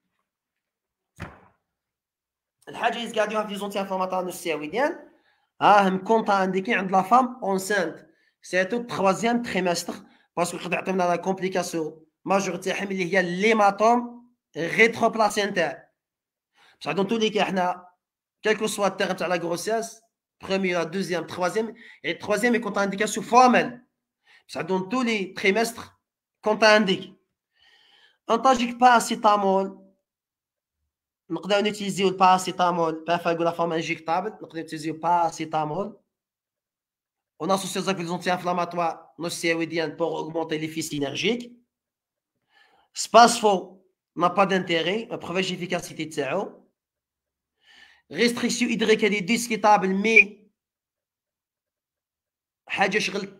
الحاجه اللي قاعدينها في زونتي انفلاماتوار نوستيرويديان راهم كونتا انديكي عند لا فام اونسانت سيتو تخوازيام تريمستر باسكو يقدر يعطينا لا كومبليكاسيون ماجور تاعهم اللي هي الليماتوم ريتروبلاسينتال. بصح دون تو لي كي حنا كالكو سوا التيرم تاع لا غروسيس بروميير دوزيام تخوازيام يعني تخوازيام كونتا انديكاسيون فورمال بصح دون تو لي تريمستر كونتا انديك انتاجيك باراسيتامول نقدروا نوتيليزيو الباراسيتامول بافاغو لا فورم انجيكتابل نقدروا نوتيليزيو باراسيتامول on associe avec les anti-inflammatoires non-stéroïdiens pour augmenter l'effet synergique. Spasfo n'a pas d'intérêt, la preuve d'efficacité de restriction hydrique elle est discutable mais حاجه شغل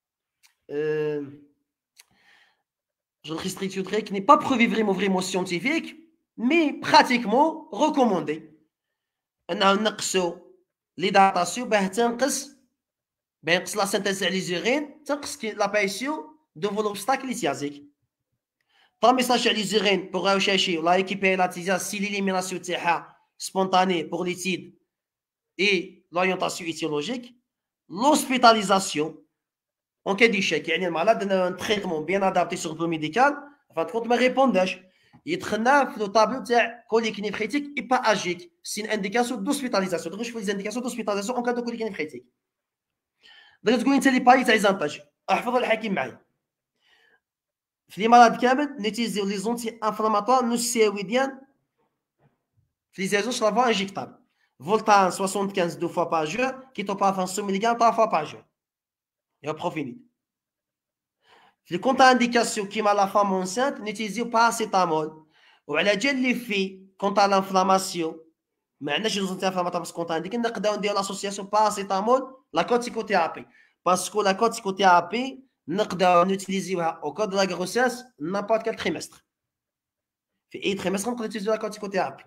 restriction hydrique n'est pas prouvé vraiment scientifique mais pratiquement recommandé. انه نقصوا l'hydratation باه تنقص la synthèse de l'urine تنقص l'apparition de l'obstacle lithiasique. طون ميساج على l'urine pour rechercher la récupérer la si l'élimination تاعها spontanée pour l'étude et l'orientation étiologique. L'hospitalisation en cas d'échec يعني المرض un traitement bien adapté sur le plan médical enfin compte ما ريبونداش يدخلنا في لو طابلو تاع كوليك نيفريتيك ايباجيك سي ان انديكاسيون دوسبيتاليزاسيون دونك نشوفوا لي انديكاسيون دوسبيتاليزاسيون اون كا دو كوليك نيفريتيك. دابا تقول انت لي باي تاع زانتاج احفظ الحكيم معايا في لي مرض كامل نيتيزيو لي زونتي انفلاماتوار نو ستيرويديان في لي زيزون لافوا انجيكتابل فولتان 75 دو فوا بار جور كيتوبافان 100 ملغ 3 فوا بار جور يا بروفينيد. في لي كونتا انديكاسيون كيما لا فام اونسانت نيتيزيو باراسيتامول وعلى جال لي في كونتا لانفلاماسيون ما عندناش زونتي انفلاماتوار بس كونتا انديك نقدروا نديرو لاسوسياسيون باراسيتامول لا كورتيكوثيرابي باسكو لا كورتيكوثيرابي نقدروا نوتيليزيوها او كود لا غروسيس نابورت كال تريمستر في اي تريمستر نقدروا نوتيليزيو لا كورتيكوثيرابي.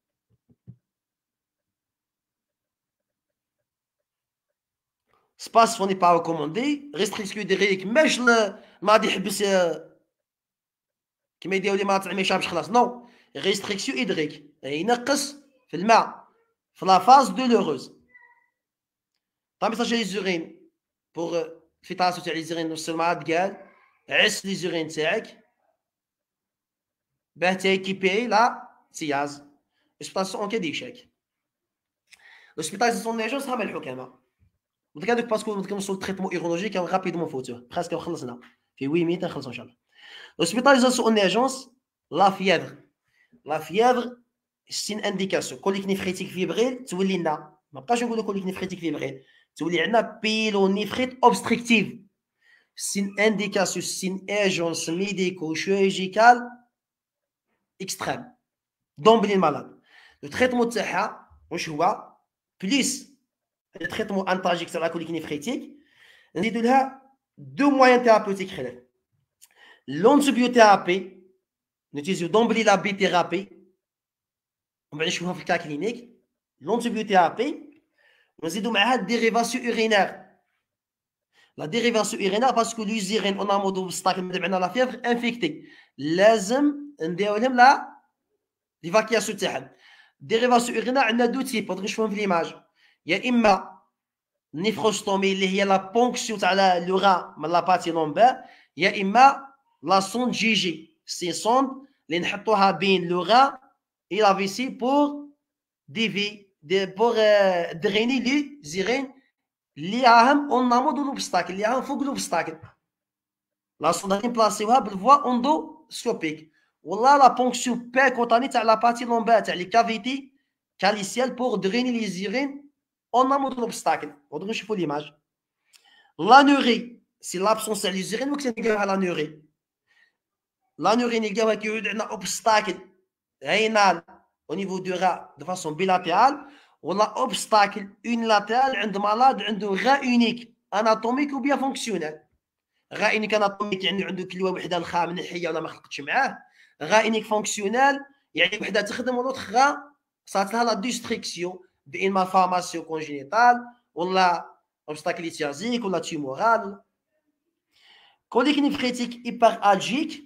سباس فوني با ريكوموندي ريستريكسيون ديريك ماش ما غادي يحبس كيما يديروا لي ما ما يشربش خلاص نو ريستريكسيون هيدريك ينقص في الماء في لا فاز دولوروز. طا ميساج لي زورين بور فيتاسيون تاع لي زورين نص المرض قال عس لي زورين تاعك باه تيكيبي لا تياز اسباسيون اون كا ديشاك. لوسبيتاليزاسيون نيجوس ها الحكامه وديك هذوك باسكو نوصلوا للتريتمون ايرولوجيك رابيدمون فوتوه بريسك خلصنا في 8 مينيت نخلصوا ان شاء الله. لوسبيتاليزاسيون اون نيجونس لا فيèvre سي ان انديكاسيون كوليك نيفريتيك فيبريل تولي لنا ما بقاش نقولوا كوليك نيفريتيك فيبريل تولي عندنا بيلونيفريت اوبستريكتيف سي ان انديكاسيون سي ان ايجونس ميديكو شيرورجيكال اكستريم دومبلي المالاد. لو تريتمون تاعها واش هو بليس التريتمون انتاجيك تاع لا كوليك نيفريتيك نزيدوا لها دو موين ثيرابيوتيك خلال لونتيبيوثيرابي نوتيزيو دومبلي لا بي ثيرابي ومن بعد نشوفوها في الكا كلينيك لونتيبيوثيرابي ونزيدوا معها ديريفاسيون اورينير لا ديريفاسيون اورينير باسكو لوزيرين اون امو دو ستاك معنا لا فيفر انفيكتي لازم نديرو لهم لا ليفاكياسيون تاعهم. ديريفاسيون اورينير عندنا دو تيب نقدروا نشوفهم في ليماج يا اما نيفروستومي اللي هي لا بونكسيون تاع لو غا من لا باتي لومبير يا اما لا سوند جي جي سي سوند اللي نحطوها بين لو غا اي لا فيسي بور ديفي بور دريني لي زيرين اللي راهم اون امو دو لوبستاكل اللي راهم فوق لوبستاكل. لا سوند غادي نبلاصيوها بالفوا اوندوسكوبيك والله لا بونكسيون بيركوتاني تاع لا باتي لومبير تاع لي كافيتي كاليسيال بور دريني لي زيرين اون امو دو لوبستاكل. ودغيا نشوفوا ليماج. لانوري سي لابسونس تاع لي زيرين وقت نلقاوها لانوري. لانوري نلقاوها كيعود عندنا اوبستاكل رينال au niveau du rat de façon bilatérale, ou l'obstacle unilatéral عند malade عنده rat unique anatomique ou bien fonctionnel. Rat unique anatomique يعني عنده كلوه وحده الخا من الحيه ولا ما خلقتش معاه. Rat unique fonctionnel يعني وحده تخدم والautre rat صارت لها la destruction بين malformation congénitale ولا obstacle lithiasique ولا tumoral. Colique néphrétique hyperalgique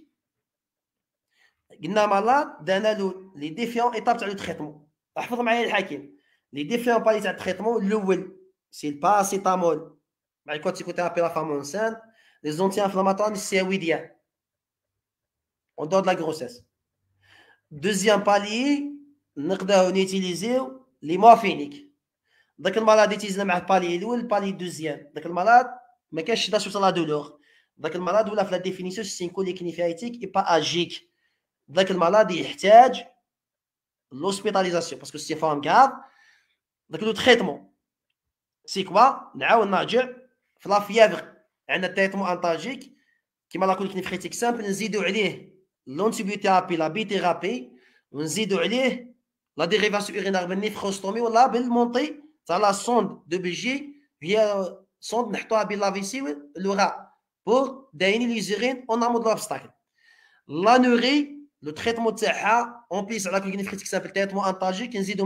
قلنا malade دانا له لي ديفيون ايتاب تاع لو تريتمون. احفظ معايا الحكيم لي ديفيون بالي تاع التريتمون. الاول سي الباراسيتامول مع الكورتيكوثيرابي لا فام انسان لي زونتي انفلاماتوار السيويديان اون دور دو لا غروسيس. دوزيام بالي نقدروا نيتيليزيو لي مورفينيك. داك المرض يتيزنا مع البالي الاول البالي دوزيام. داك المرض ما كانش دا سوت لا دولور. داك المرض ولا في لا ديفينيسيون سي كوليك نيفريتيك ايباجيك. داك المرض يحتاج l'hospitalisation parce que c'est forme grave. Donc le traitement c'est quoi? نعاود نرجع في لا فيافر عندنا التريتمون انتاجيك كيما لا كوليك نيفريتيك سامبل نزيدو عليه لونتيبيوثيرابي لا بيثيرابي ونزيدو عليه لا ديريفاسيون اورينار بالنيفروستومي ولا بالمونطي تاع لا سوند دو بي جي هي سوند نحطوها بين لافيسي لورا بور دايني لي زيرين اون امون دو لابستاكل. لا نوري لو تريتمون تاعها اون بليس على كوليك نيفريتيك سامبل تريتمون انتاجيك نزيدو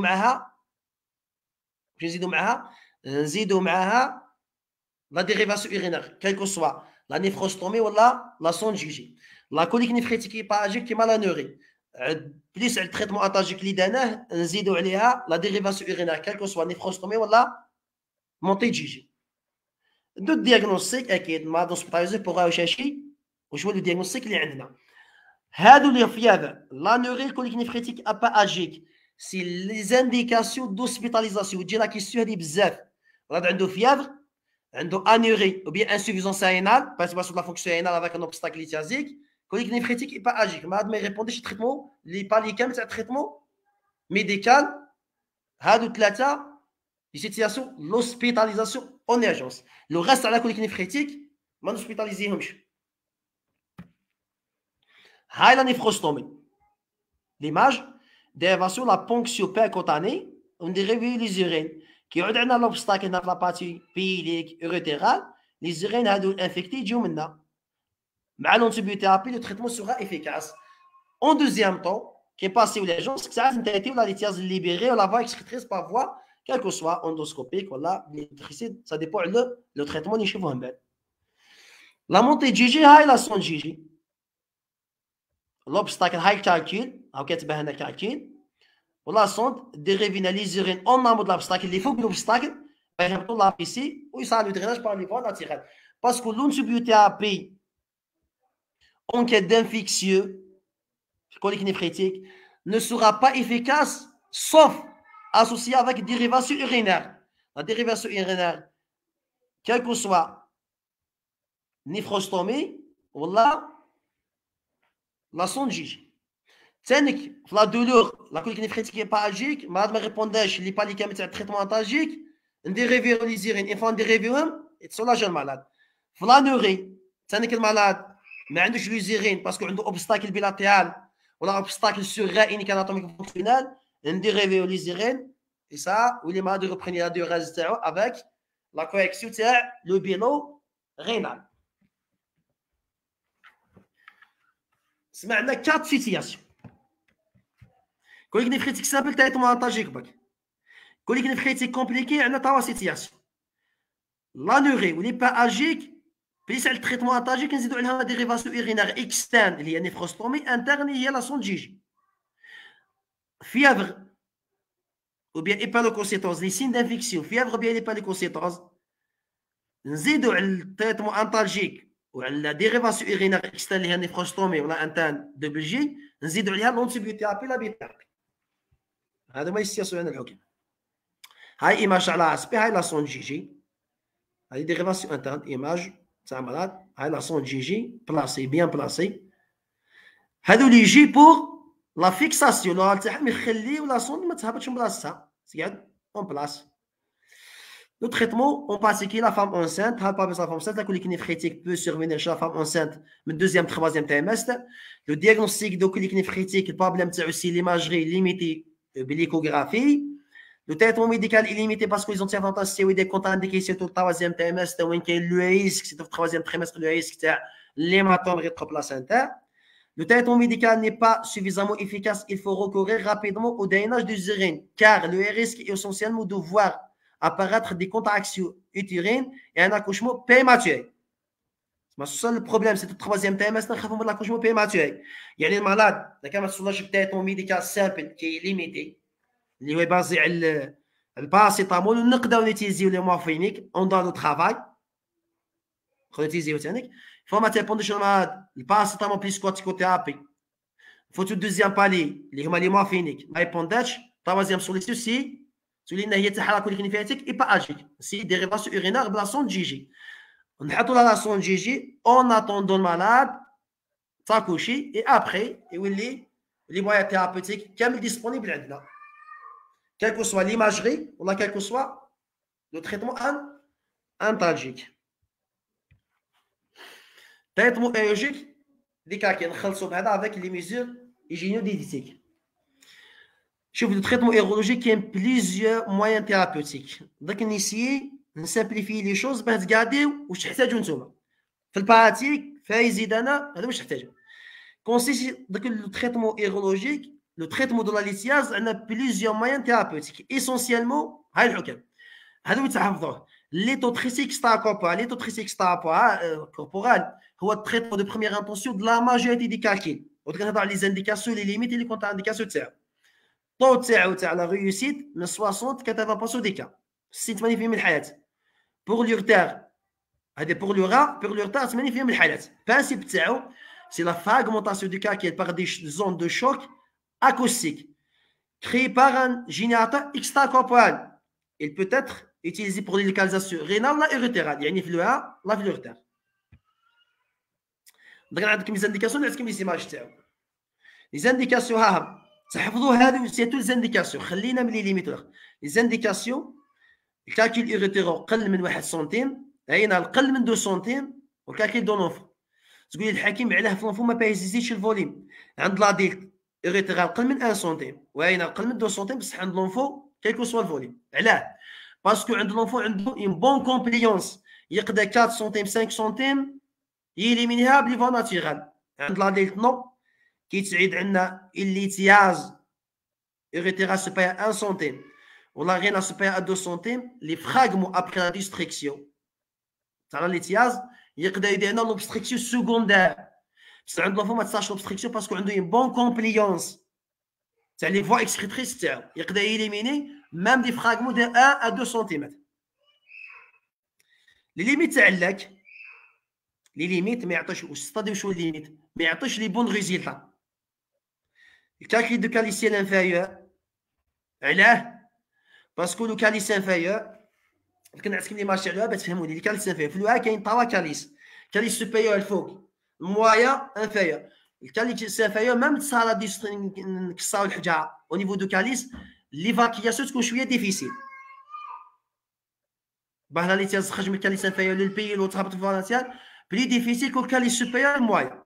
معاها لا ديريفاسيون اورينار كالكو سوا لا نيفروستومي ولا لا سون جي جي. لا كوليك نيفريتيك ايباجيك كيما لا نوري بليس على التريتمون انتاجيك اللي داناه نزيدو عليها لا ديريفاسيون اورينار كالكو سوا نيفروستومي ولا مونتي جي جي. دو دياغنوستيك اكيد ما دوسبيتاليزي بوغ واش هو لو دياغنوستيك اللي عندنا. هادو اللي في هذا لا نوري كوليك نيفريتيك اباجيك سي لي زانديكاسيون دوسبيتاليزاسيون. تجي لا كيسيون هذه بزاف. راه عنده فيافر عنده انوري او بيان انسوفيزونس رينال بارتيسيباسيون لا فونكسيون رينال هذاك ان اوبستاكل ليتيازيك كوليك نيفريتيك ايباجيك ما يريبونديش التريتمون لي بالي كامل تاع التريتمون ميديكال. هادو ثلاثه لي سيتياسيون لوسبيتاليزاسيون اون ايرجونس. لو غاست على كوليك نيفريتيك ما نوسبيتاليزيهمش. هاي لا نيفروستومي ليماج ديريفاسيون لا بونكسيون بيركوتاني ونديريفيو لي زيرين كيعود عندنا لوبستاكل في لاباتي بيليك اوروتيرال. لي زيرين هادو الانفيكتي يجيو منا مع لونتيبيوثيرابي لو تريتمون سوغا افيكاس. اون دوزيام طون كي باسيو لي جونس ساعات نتريتيو لا ليتياز ليبيري ولا فوا اكسكريتريس با فوا كالكو سوا اندوسكوبيك ولا ليتريسيد سا ديبون على لو تريتمون اللي نشوفوه من بعد. لا مونتي جي جي هاي لا سون جي جي لوبستاكل هاي كالكيل هاو كاتبه هنا كالكيل ولا سوند ديريفينا لي زيرين اون نامو د لابستاكل اللي فوق لوبستاكل يهبطوا لا بيسي ويصالوا دريناج بار لي فوا ناتيرال. باسكو لونتيبيوثيرابي en cas d'infectieux colique néphrétique ne sera pas efficace sauf associé avec dérivation urinaire. La dérivation urinaire, quel que soit néphrostomie ou la sonde Gigi. Tandis que la douleur, la colique néphrétique hépagique, malade me répondait les palicaments de traitement antalgique, on dérive les urines, il faut un dérive et soulage le malade. La neurée, tandis que le malade ما عندوش لي زيرين باسكو عنده اوبستاكل بيلاتيرال ولا اوبستاكل سور رائنيك اناتوميك فونكسيونال نديريفيو لي زيرين اي سا ولي ما دو ريبريني لا دوراز تاعو افيك لا كوريكسيون تاع لو بيلو رينال. سمعنا 4 سيتياسيون. كوليك نيفريتيك سامبل تريتمون انتاجيك باك. كوليك نيفريتيك كومبليكي عندنا 3 سيتياسيون. لا نوري ولي باجيك بليس على التريتمون انتاجيك نزيدو عليها ديريفاسيون اورينار اكسترن اللي هي نيفروستومي انترن هي لا سون جيجي. فيافر ou bien hépalococétose les signes d'infection fièvre ou bien hépalococétose نزيدو على التريتمون انتاجيك وعلى لا ديريفاسيون اورينار اكسترن اللي هي نيفروستومي ولا انترن دو بلجي نزيدو عليها لونتيبيوثيرابي لا بيثيرابي. هذا ما يستياسو عندنا الحكم. هاي ايماج على اسبي هاي لا سون جيجي هاي ديريفاسيون انترن ايماج تاع مرض هاي لا سون جي جي بلاسي بيان بلاسي. هادو لي يجي بور لا فيكساسيون لو تاعهم يخليو لا سون ما تهبطش من بلاصتها تقعد اون بلاص. لو تريتمون اون بارتيكي لا فام انسانت هاد بابيس لا فام انسانت لا كوليك نيفريتيك بو سيرفينير شا فام انسانت من دوزيام تخوازيام تريمستر. لو دياغنوستيك دو كوليك نيفريتيك البروبليم تاعو سي ليماجري ليميتي l'échographie. Le traitement médical est limité parce qu'ils ont des contre-indiqués, surtout le troisième trimestre, où il y a le risque, c'est le troisième trimestre, le risque, c'est l'hématome rétroplacentaire. Le traitement médical n'est pas suffisamment efficace. Il faut recourir rapidement au drainage des urines, car le risque est essentiellement de voir apparaître des contractions utérines et un accouchement prématuré. C'est le problème, c'est le troisième trimestre, nous avons l'accouchement prématuré. Il y a des malades, il y a un traitement médical simple qui est limité, qui est basé sur le paracétamol. Nous pouvons utiliser le morphinique dans le travail. On utilise le technique. Il faut mettre le malade, le paracétamol plus corticothérapie. Il faut tout deuxième palier, les morphiniques. La répondage, troisième solution, c'est hyperalgique. C'est des dérivation urinaire de la sonde GG. On a la sonde GG, on attend le malade, s'accoucher, et après, les moyens thérapeutiques qui sont disponibles. Quelle que soit l'imagerie, ou quel que soit le traitement antalgique. Traitement urologique, avec les mesures hygiéno-diététiques. Le traitement urologique qui a plusieurs moyens thérapeutiques. Donc, ici, on simplifie les choses pour regarder où je تحتاجوا نتوما. في البراتيك فايزيد انا هذا واش تحتاجوا. Consiste dans le traitement urologique, le traitement de la lithiase, on a plusieurs moyens thérapeutiques. Essentiellement, هاي الحكم. هذا اللي تحفظوه. L'éthotricique corporelle, هو le traitement de première intention de la majorité des calculs. وذكرنا les indications, les limites et les contre-indications تاعو. الطو تاع la réussite من 60-80% des cas. 80% من الحالات. Pour l'urtère, pour le rat, pour l'urtère, 80% من الحالات. Principe تاعو c'est la fragmentation du calcul par des zones de choc acoustique créées par un générateur extracorporel. Il peut être utilisé pour les localisations rénales et urétérales. يعني في الوعاء لا في الurtère. Donc عندكم les indications, عندكم les images تاعو. Les indications ها تحفظوا هذه c'est toutes les indications. خلينا من les limites. Les indications الكالكول urétéraux قل من 1 سنتيم، هنا القل من 2 سنتيم، والكالكول دو لونفو. تقول الحكيم علاه في لونفو ما بايزيزيش الفوليم. عند لاديلت urétérale قل من 1 سنتيم، وهنا قل من 2 سنتيم، بصح عند لونفو كيلكو سوا الفوليم. علاه؟ باسكو عند لونفو عنده اون بون كومبليونس، يقدر 4 سنتيم 5 سنتيم يليمينيها بليفون ناتورال. عند لاديلت نو، كيتعيد عندنا الليتياز urétérale supérieure à 1 centime ou la rénale supérieure à 2 centimes, les fragments après la distraction. Ça la lithiase, il y a une obstruction secondaire. C'est un enfant qui sache l'obstruction parce qu'on a une bonne compliance. C'est les voies excrétrices. Il peut éliminer même des fragments de 1 à 2 cm. Les limites, mais attention, les limites, mais attention les bons résultats. Le calcul de calicium inférieur, parce que le calice inférieur, كنعطيكم لي مارشي عليها باش تفهموني. لي كاليس انفيريور في الوعاء كاين 3 كاليس. كاليس سوبيريور الفوق، الموايا انفيريور. الكاليس انفيريور ميم تصال نكساو الحجاره او نيفو دو كاليس، ليفاكياسيون تكون شويه ديفيسيل. باه اللي تخرج من الكاليس انفيريور للبيل وتهبط في الفالانسيال بلي ديفيسيل كو الكاليس سوبيريور الموايا.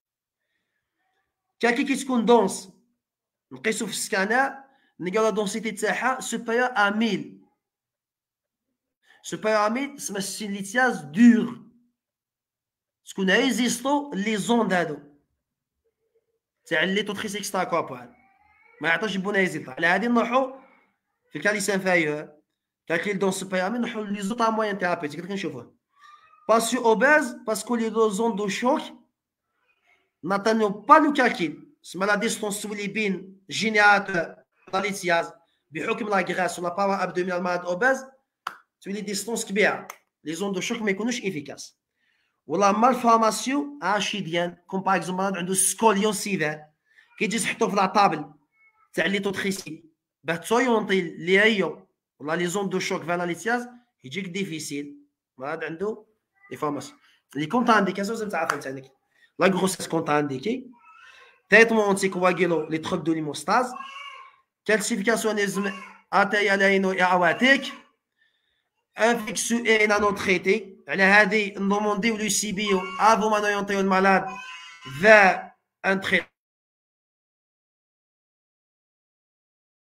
كي تكون دونس نقيسو في السكانر نلقاو لا دونسيتي تاعها سوبيريور ا 1000. supérieur à 1000 c'est une lithiase dure. Ce qu'on a résisté les ondes هادو تاع الليتوتريس اكسترا كوربورال ما يعطيش بون ريزلتا. على هذه نروحوا في الكاليس انفيريور كالكيل دون supérieur mais نروحوا لي زوط موين ثيرابيوتيك اللي كنشوفوه. باسيو اوبيز باسكو لي زون دو شوك n'atteignent pas le calcul. C'est la distance اللي بين جينيراتور لا ليتياز بحكم لا غراس ولا باور ابدومينال مالاد اوبيز تولي لي ديستونس كبيره، لي زون دو شوك ما يكونوش افيكاس. ولا مالفورماسيون اشيديان كوم باغ اكزومبل عنده سكوليون سيفير كيجي تحطو في لاطابل تاع ليتوتريسي باه تويونطي لي ايو ولا لي زون دو شوك فالا ليتياز يجيك ديفيسيل. هذا عنده لي فورماسيون لي كونت انديكاسيون زعما تعرف انت عندك لا غروسيس كونت انديكي تريتمون انتي كواغيلو لي تروب دو ليموستاز كالسيفيكاسيونيزم اتايا لاينو اعواتيك infection et nanotraité. على هذه نضمونديو لو سي بي او افو ما نوريونتيو المالاد vers un traitement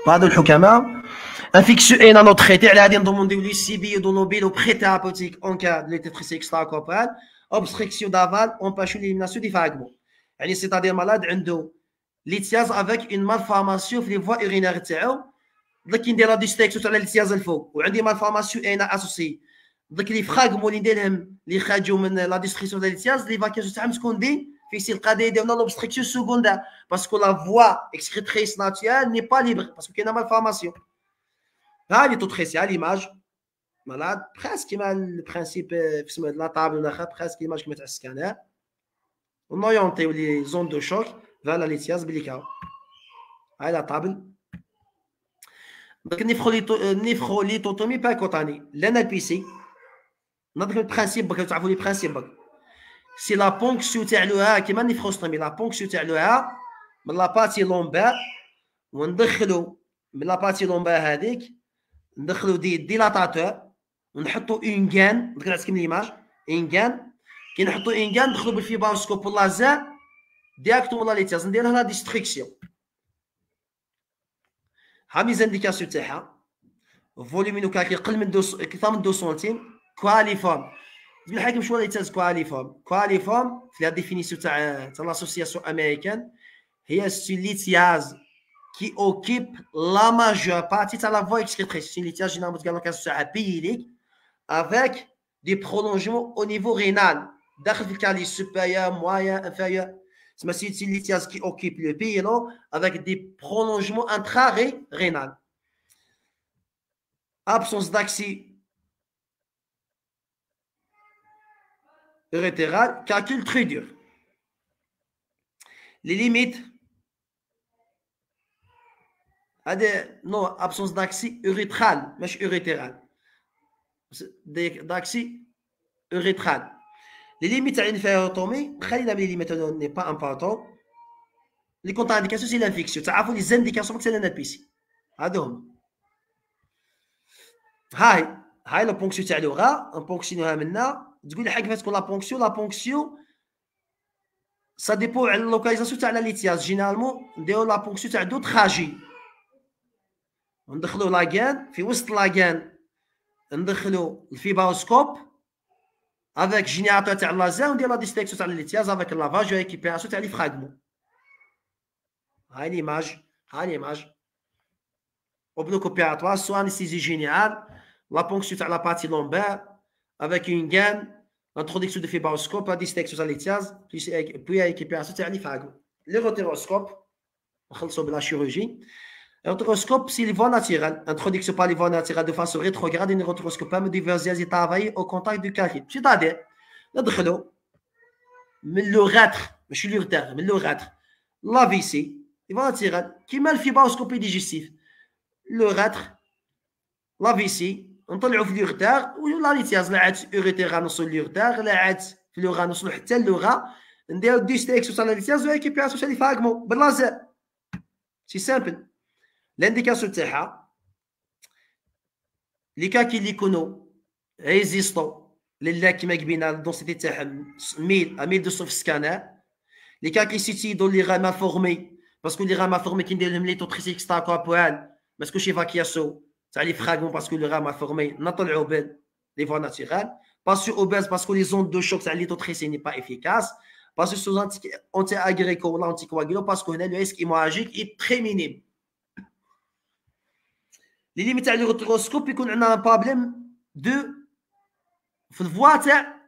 بعض الحكماء infection est dans notre traité elle a demandé le CB dans nos billes pré thérapeutique en cas de l'électricité extracorporelle obstruction d'aval empêche l'élimination des fragments يعني c'est-à-dire malade عنده l'itiaz avec une malformation في les voies urinaires تاعو داك كيندير لا ديستيكسيون تاع الاتياز الفوق وعندي مالفورماسيون انا اسوسي داك لي فراغمون اللي نديرهم اللي خرجوا من لا ديستريكسيون تاع الاتياز لي فاكيشن تاعهم تكون دي في سي القضيه يديرنا لوبستركسيون سكوندير باسكو لا فوا اكسكريتريس ناتيرال ني با ليبر باسكو كاينه مالفورماسيون ها لي تو تريسي على ليماج مالاد بريسك كيما البرانسيب في سمه لا طابل ولا خا بريسك ليماج كيما تاع السكانر ونوريونتيو لي زون دو شوك فالا ليتياز بليكاو هاي لا طابل Donc, néphrolithotomie percutanée. L'NLPC, notre principe, le principe, c'est la ponction de l'OA qui est néphrostomie. La ponction de l'OA, la partie lombaire, on déclare la partie lombaire, on déclare des dilatateurs, on met une gaine, on regarde l'image, une gaine, qui met une gaine, on déclare le fibroscope laser, directement la lithiase, on déclare la destruction. ها ميزانديكاسيون تاعها فوليمينو كيقل من اكثر من 2 سنتيم كواليفورم تقول الحاكم شنو اللي تاز كواليفورم في لا ديفينيسيون تاع لاسوسياسيون امريكان هي سي ليتياز كي اوكيب لا ماجور بارتي تاع لا فوا اكسكريتريس سي ليتياز جينيرالمون تقال كاس تاع بيليك افيك دي برولونجمون او نيفو رينال داخل في الكالي سوبيريور موين انفيريور c'est une lithiase qui occupe le pylon avec des prolongements intra-rénal. Absence d'axis urétéral, calcul très dur. Les limites, non, absence d'axis urétral, mais urétéral. D'axis urétral. Les limites à l'infériotomie, les limites n'est pas important. Les contre-indications, c'est l'infection. Tu as les indications que c'est l'NLPC. هادهم. هاي لا بونكسيون تاع لوغا، نبونكسيونوها منا، تقول لي حاجه فاش تكون لا بونكسيون سا ديبو على اللوكاليزاسيون تاع ليتياز، جينيرالمون نديرو لا بونكسيون تاع دو تراجي. ندخلو لاكان، في وسط لاكان ندخلو الفيبروسكوب avec générateur تاع اللازر وندير لا ديستيكسيون تاع ليتياز avec لافاج و ريكيبيراسيون تاع لي فراغمون. هاي ليماج au bloc opératoire soit anesthésie générale, la ponction تاع la partie lombaire avec une gaine, l'introduction de fibroscope, la dissection تاع ليتياز puis récupération تاع لي فراغمون. Le rotéroscope نخلصوا بلا chirurgie. Le rotéroscope, c'est les voies naturelles. Introduction par les voies naturelles de façon rétrograde, une rotéroscope permet de visualiser et travailler au contact du calcul. C'est-à-dire, ندخلوا من l'urètre, ماشي l'urètre, من l'urètre, la vessie, les voies naturelles, qui met le fibroscopie digestif. L'urètre, la vessie, نطلعوا في l'urètre, ولا ليتياز لا عاد urètre نوصل l'urètre, لا عاد في l'urètre نوصلوا حتى اللغة، نديروا ديستيكسيون تاع ليتياز وريكيبيراسيون تاع لي فراغمون باللازر. سي سامبل. L'indication تاعها لي كا كي اللي يكونوا ريزيستون لله كيما قبينا الدونسيتي تاعهم 1000 à 1200 في السكانر، لي كا كي سيتيدو لي غاما فورمي باسكو لي غاما فورمي كندير لهم لي توتريسي اكسترا كوربورال ما تكونش ايفاكياسيون تاع لي فراغمون باسكو لي غاما فورمي نطلعوا بال لي فوا ناتورال باسكو اوبيز باسكو لي زون دو شوك تاع لي توتريسي ني با افيكاس باسكو سوز انتي اغريكو ولا انتي كواغيلو باسكو هنا لو ريسك هيموراجيك اي تري مينيم. لي ليميت تاع لو روتيروسكوب يكون عندنا بروبليم دو في الفوا تاع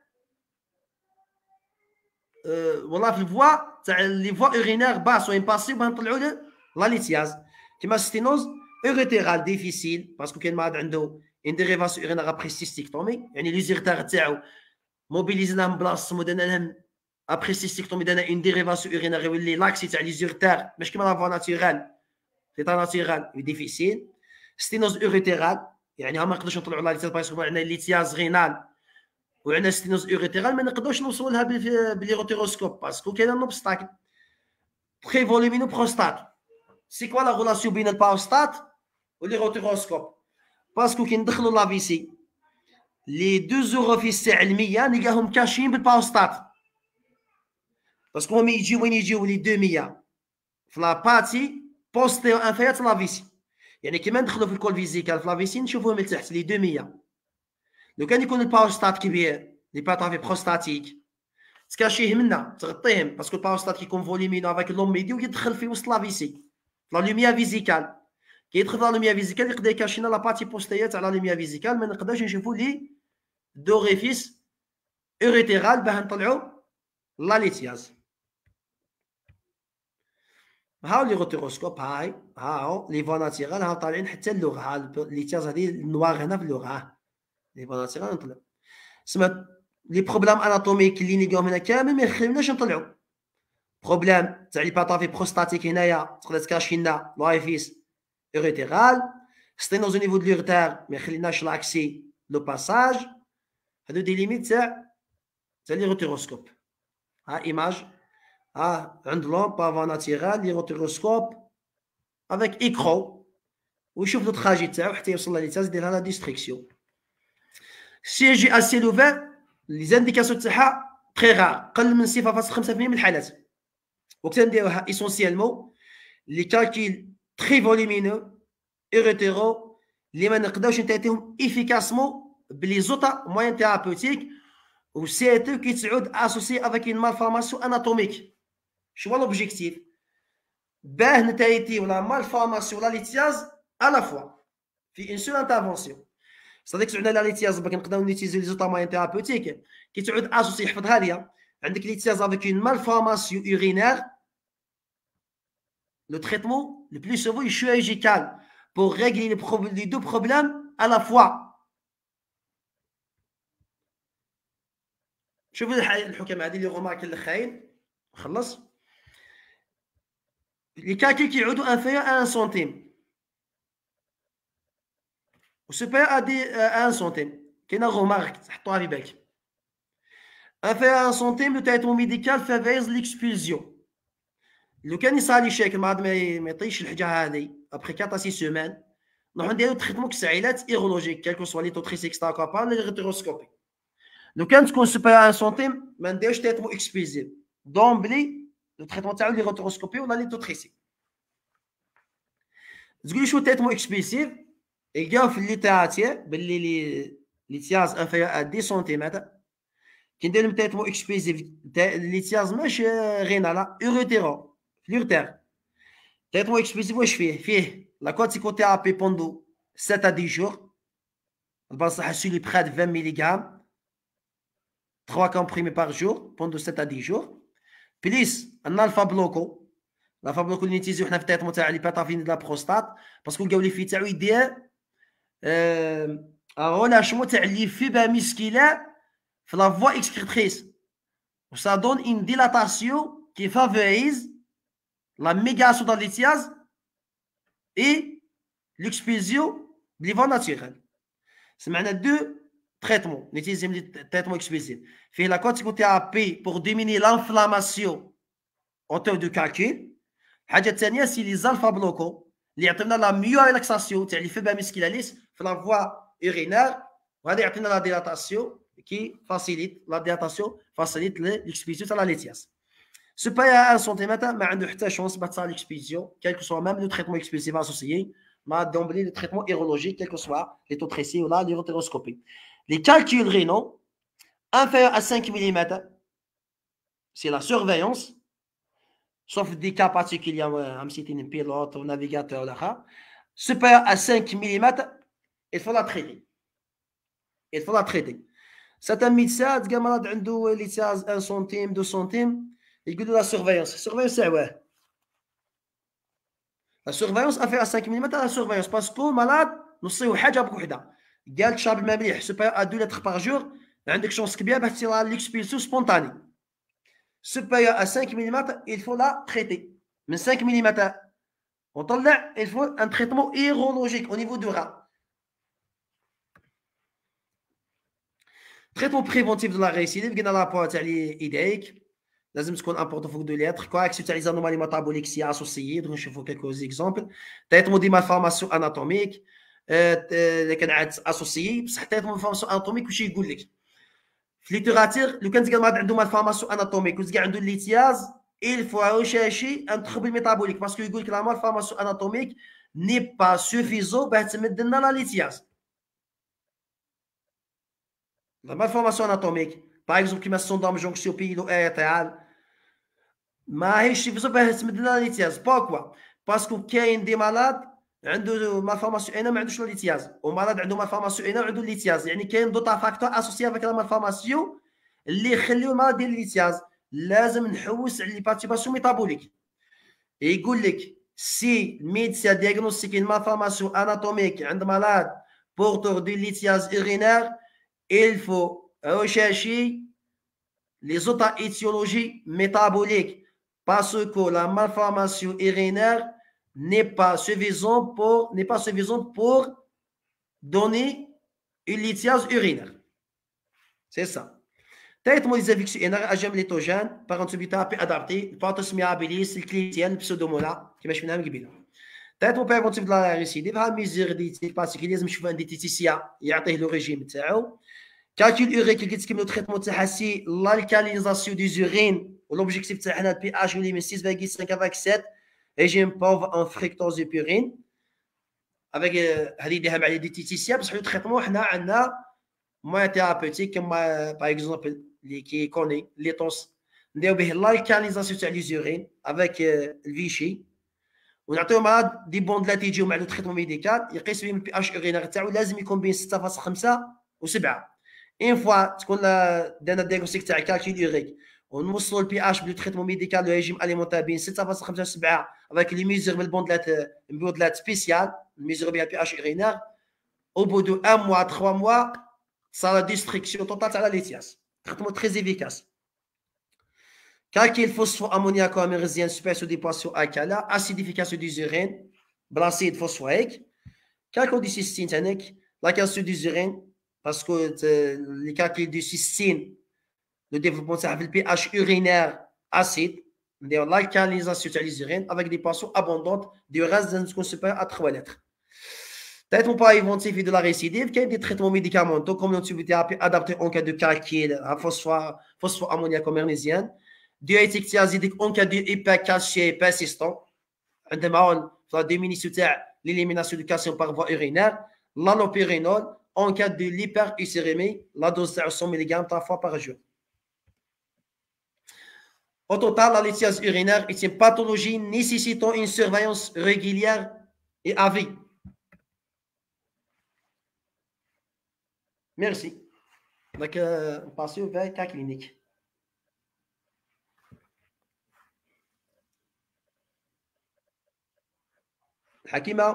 والله في الفوا تاع لي فوا اورينير باس و امباسيبل نطلعوا لا ليتياز كيما ستينوز اوريتيرال ديفيسيل باسكو كاين مرض عنده ان ديريفاسيون اورينير ابري سيستيكتومي يعني لي زيرتار تاعو موبيليزنا من بلاصتهم ودرنا لهم ابري سيستيكتومي درنا ان ديريفاسيون اورينير يولي لاكسي تاع لي زيرتار ماشي كيما لا فوا ناتورال سي تا ناتورال ديفيسيل. ستينوز اوريتيرال يعني ما نقدروش نطلعوا لا ليتياز باسكو عندنا ليتياز غينال وعندنا ستينوز اوريتيرال ما نقدروش نوصلوا لها بلي روتيروسكوب باسكو كاين ان اوبستاكل تري فوليمينو بروستات. سي كوا لا غولاسيون بين الباروستات ولي روتيروسكوب باسكو كي ندخلوا لا فيسي لي دو زوروفيس تاع المية نلقاهم كاشين بالباروستات باسكو هما يجيو وين يجيو لي 200 في لا باتي بوستيريور انفيريور تاع لا فيسي يعني كيما ندخلوا في الكول فيزيكال في لافيسين نشوفوه من تحت لي 200. لو كان يكون الباروستات كبير ليباتافي بروستاتيك تكاشيه منا تغطيهم باسكو الباروستات كيكون فوليمينو افيك لوم ميديو يدخل في وسط لافيسي لا لوميا فيزيكال كيدخل لا لوميا فيزيكال يقدر يكاشينا لا باتي بوستيريور تاع لا لوميا فيزيكال ما نقدرش نشوفوا لي دوريفيس اوريتيرال باه نطلعوا لا ليتياز. هاو لي روتيروسكوب هاو لي فوا ناتيرال هاو طالعين حتى اللغه ها ليتياز هذه النوار هنا في اللغه لي فوا ناتيرال نطلع سمعت لي بروبلام اناتوميك اللي نلقاهم هنا كامل ما يخليوناش نطلعوا بروبلام تاع لي باتافي بروستاتيك هنايا تقدر تكاشي لنا لايفيس اوريتيرال ستينوز او نيفو دو لورتار ما يخليناش لاكسي لو باساج هادو دي ليميت تاع لي روتيروسكوب. ها ايماج ها عند لومب بافا ناتيرال لي روتيروسكوب افيك ايكرو ويشوف لو تراجي تاعو حتى يوصل لليتاز يديرها لا ديستريكسيون. سي جي اسي لوفير لي زانديكاسيون تاعها تري رار قل من 0.5% من الحالات وقت نديروها ايسونسيالمون لي كالكيل تري فوليمينو ايريتيرو اللي ما نقدرش نتاتيهم افيكاسمون بلي زوتا موين ثيرابوتيك و سي تو كي تعود اسوسي افيك اون مالفورماسيون اناتوميك. شنو هو لوبجيكتيف؟ باه نتايتي ولا مالفورماسيون لا ليتياز الا فوا في اون سول انترفونسيون. صديق عندنا لا ليتياز باك نقدروا نيتيزيو لي زوتا موين ثيرابوتيك كي تعود اسوسي يحفظ هذه عندك ليتياز افيك اون مالفورماسيون urinaire le traitement le plus souvent est chirurgical pour régler les deux problèmes à la fois. شوفوا الحكم هذه اللي رومارك الاخرين خلص لي كاكي كيعودوا انفيريور ا 1 سنتيم و سوبيريور ا دي 1 سنتيم كاينه رومارك حطوها في بالك انفيريور ا 1 سنتيم لو تريتمون ميديكال فافيز ليكسبلزيون. لو كان يصالي شكل ما يطيش الحاجه هذه ابخي 4 6 سيمان نروحو نديرو تريتمون كسعيلات ايرولوجيك كالكو سوا لي توتريسيكس تاع كابان لي روتيروسكوبي. لو كان تكون سوبيريور 1 سنتيم ما نديروش تريتمون اكسبلزيف دومبلي لو تريتمون تاعو لي روتيروسكوبي ولا لي توتريسيك. تقولي شو تريتمون اكسبلسيف يلقاو في الليتيراتير باللي لي تياز انفيريور ا 10 سنتيمتر كي ندير لهم تريتمون اكسبلسيف لي تياز ماشي غينا لا اوريتيرو فلورتير. تريتمون اكسبلسيف واش فيه لا كورتيكوثيرابي بوندو 7 ا 10 جور البصح سولي بري de 20 ملغ 3 comprimés par jour pendant 7 à 10 jours plus un alpha bloco. الالفا بلوك اللي نيتيزيو حنا في التريتمون تاع لي باتافين دو لا بروستات باسكو لقاو لي في تاعو يدير رولاشمون تاع لي فيبا ميسكيلار في لا فوا اكسكريتريس و سا دون اون ديلاتاسيون كي فافوريز لا ميغاسيون دو ليتياز اي ليكسبلزيون بلي فوا ناتورال. سمعنا دو تريتمون نيتيزيو لي تريتمون اكسبلسيف فيه لا كورتيكوثيرابي بور ديميني لانفلاماسيون اوتور دو كالكول. الحاجه الثانيه سي لي زالفا بلوكو اللي يعطينا لا ميو ريلاكساسيون تاع لي فيبا ميسكيلاليس في لا فوا اورينير وهذا يعطينا لا ديلاتاسيون كي فاسيليت لا ديلاتاسيون فاسيليت ليكسبيزيون تاع لا ليتياس. سوبايا 1 سنتيمتر ما عنده حتى شونس باه تصال ليكسبيزيون كالكو سوا ميم لو تريتمون اكسبلسيف اسوسيي مع دومبلي لو تريتمون ايرولوجيك كالكو سوا لي توتريسي ولا لي روتيروسكوبي. لي كالكول رينو inférieur à 5 mm c'est la surveillance sauf des cas particuliers, comme si tu es un pilote ou navigateur, supérieur à 5 mm, il faut la traiter. Il faut la traiter. Certains médecins, ils disent 1 centime, 2 centimes, ils disent la surveillance. La surveillance, c'est ouais. La surveillance, inférieure à 5 mm, la surveillance, parce que le malade, nous savons حاجة بوحدة. قال شاب ما مليح supérieur à 2 litres par jour, عندك شانس كبيرة باش تصير l'expulsion spontanée. Supérieur à 5 mm, il faut la traiter. Mais 5 mm, il faut un traitement urologique au niveau du rat. Traitement préventif de la récidive, il y a la rapport à l'idéique. لازم تكون important فوق 2 litres. Correction تاع les anomalies métaboliques si associées. Donc je vous quelques exemples. Traitement des malformations anatomiques. اللي كان associé بصح traitement de malformation anatomique واش يقول لك في ليتيراتير لو كان تلقى المرض عنده مالفورماسيون اناتوميك وتلقى عنده ليتياز il faut rechercher un trouble métabolique parce que يقول لك la malformation anatomique n'est pas suffisant pour تمد لنا la lithiase. La malformation anatomique, par exemple, qui m'a syndrome jonction piloétale, ماهيش suffisant pour تمد لنا la lithiase. Pourquoi? Parce que كاين des malades عنده malformation هنا ما عندوش la lithiase. ومرض عنده malformation هنا وعنده lithiase. يعني كاين دوطا فاكتور associé avec la malformation اللي يخليو المرض ديال الليتياز. لازم نحوس على لي بارتيباسيون ميتابوليك. يقول لك سي الميدسان ديagnostique une malformation anatomique عند malade porteur de lithiase urinaire, il faut rechercher les autres étiologies métaboliques parce que la malformation urinaire n'est pas suffisante pour donner une lithiase urinaire. C'est ça. Traitement des infections urinaires agent létogène par antibiothérapie adaptée, البارتوسميابيليس الكليتيان البسودومونا كما شفناها من قبيله. Traitement préventif de la récidive ها ميزير ديتيك بارتيكولي لازم نشوف عندي ديتيسيا يعطيه لو ريجيم تاعو. كالكول اوريك اللي قلت لكم لو تريتمون تاعها سي l'alcalinisation des urines والوبجيكتيف تاعنا البي اتش اللي من 6.5 avec 7 ريجيم بوف ان فريكتوز بيورين avec هذه يديرها مع لي ديتيسيا بصح لو تريتمون حنا عندنا موان ثيرابوتيك كما باغ اكزومبل اللي كيكوني لي طونس نديرو به l'alcalinisation تاع لي زورين avec الفيشي ونعطيو مرض دي بوندلات يجيو مع لو تريتمون ميديكال يقيس بهم البي اتش اورينير تاعو لازم يكون بين 6.5 و7. اون فوا تكون درنا الدياغنوستيك تاع كالكول اوريك ونوصلوا البي اتش بلو تريتمون ميديكال لو ريجيم اليمونتير بين 6.5 و 7 avec لي ميزور بالبوندلات سبيسيال ميزور بها البي اتش اورينير au bout de 1 mois 3 mois ça la destruction totale تاع لا ليتياس. Traitement très efficace. Calcul phosphoammoniaco amérésien, suppression des poissons alcalins, acidification des urines, blanchide phosphorique. Calcul du cystine, la calcium des urines, parce que les calculs du cystine, le développement de le pH urinaire acide, l'alcalinisation des urines avec des poissons abondantes du reste d'un score supérieur à 3 litres. Traitement préventif de la récidive, qu'il y a des traitements médicamenteux comme l'antibiothérapie adaptée en cas de calcul à phosphoammoniaco magnésienne, diurétique thiazidique en cas d'hypercalcié persistant, عندما la diminution de l'élimination du calcium par voie urinaire, l'allopyrénol en cas de l'hyperuricérémie, la dose de 100 mg 3 fois par jour. Au total, la lithiase urinaire est une pathologie nécessitant une surveillance régulière et à vie. Merci. Donc, on passe vers le cas clinique. Hakima.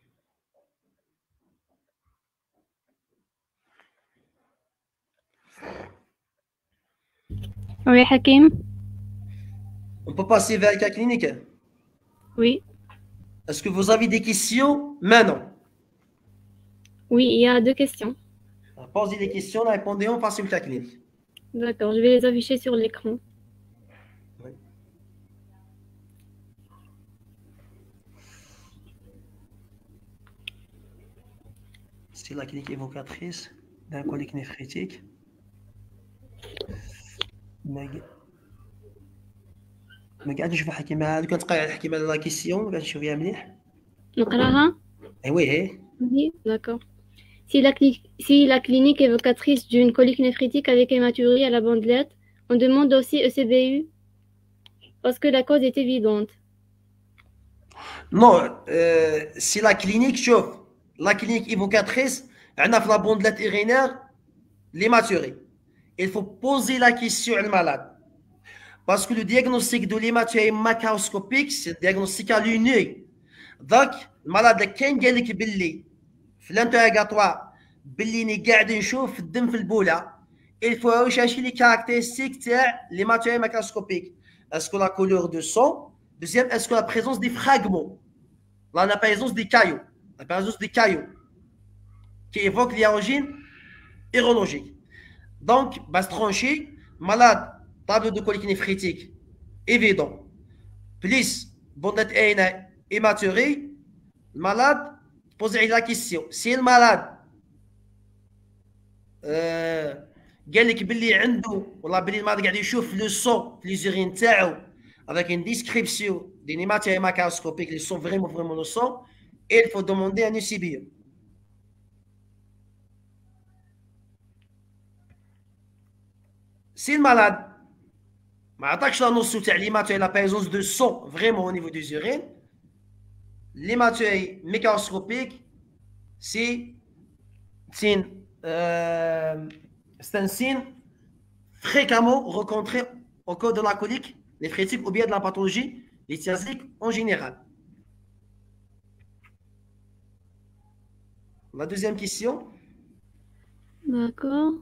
Oui, Hakim. On peut passer vers le cas clinique. Oui. Est-ce que vous avez des questions maintenant? Oui, il y a 2 questions. Posez les questions, répondez, on passe au cas clinique. D'accord, je vais les afficher sur l'écran. Oui. C'est la clinique évocatrice d'un colique néphrétique. ما قاعد نشوف حكيمة كنت قاعد نحكي على لا كيسيون قاعد نشوف فيها مليح. نقراها؟ Oui. Oui, d'accord. Si la clinique évocatrice d'une colique néphrétique avec hématurie à la bandelette, on demande aussi ECBU parce que la cause est évidente. Non, si la clinique chauffe, la clinique évocatrice, on a la bandelette urinaire, l'hématurie. Il faut poser la question au malade. Parce que le diagnostic de l'hématurie macroscopique, c'est le diagnostic à l'œil. Donc, le malade, quand il dit que في الانتراغاتوار باللي ني قاعد نشوف الدم في البوله il faut rechercher les caractéristiques تاع les matériaux macroscopiques. Est-ce que la couleur de sang? Deuxième, est-ce que la présence des fragments, la présence des cailloux, qui évoquent les origines urologiques. Donc, base tranchée, malade, tableau de colique néphrétique évident, plus bondette hématurie, malade. Posez la question. Si le malade قال لك باللي عنده والله باللي المرض قاعد يشوف لو سون في لي زورين تاعو avec une description des matériaux macroscopiques, ils sont vraiment le sang, Et il faut demander un UCBE. Si le malade ما عطاكش لا نوسيون تاع لي ماتوي لا بيزونس دو سون فريمون au niveau des urines, les matuelles microscopiques, c'est un signe fréquemment rencontré au cours de la colique néphrétique ou bien de la pathologie lithiasique en général. La deuxième question. D'accord.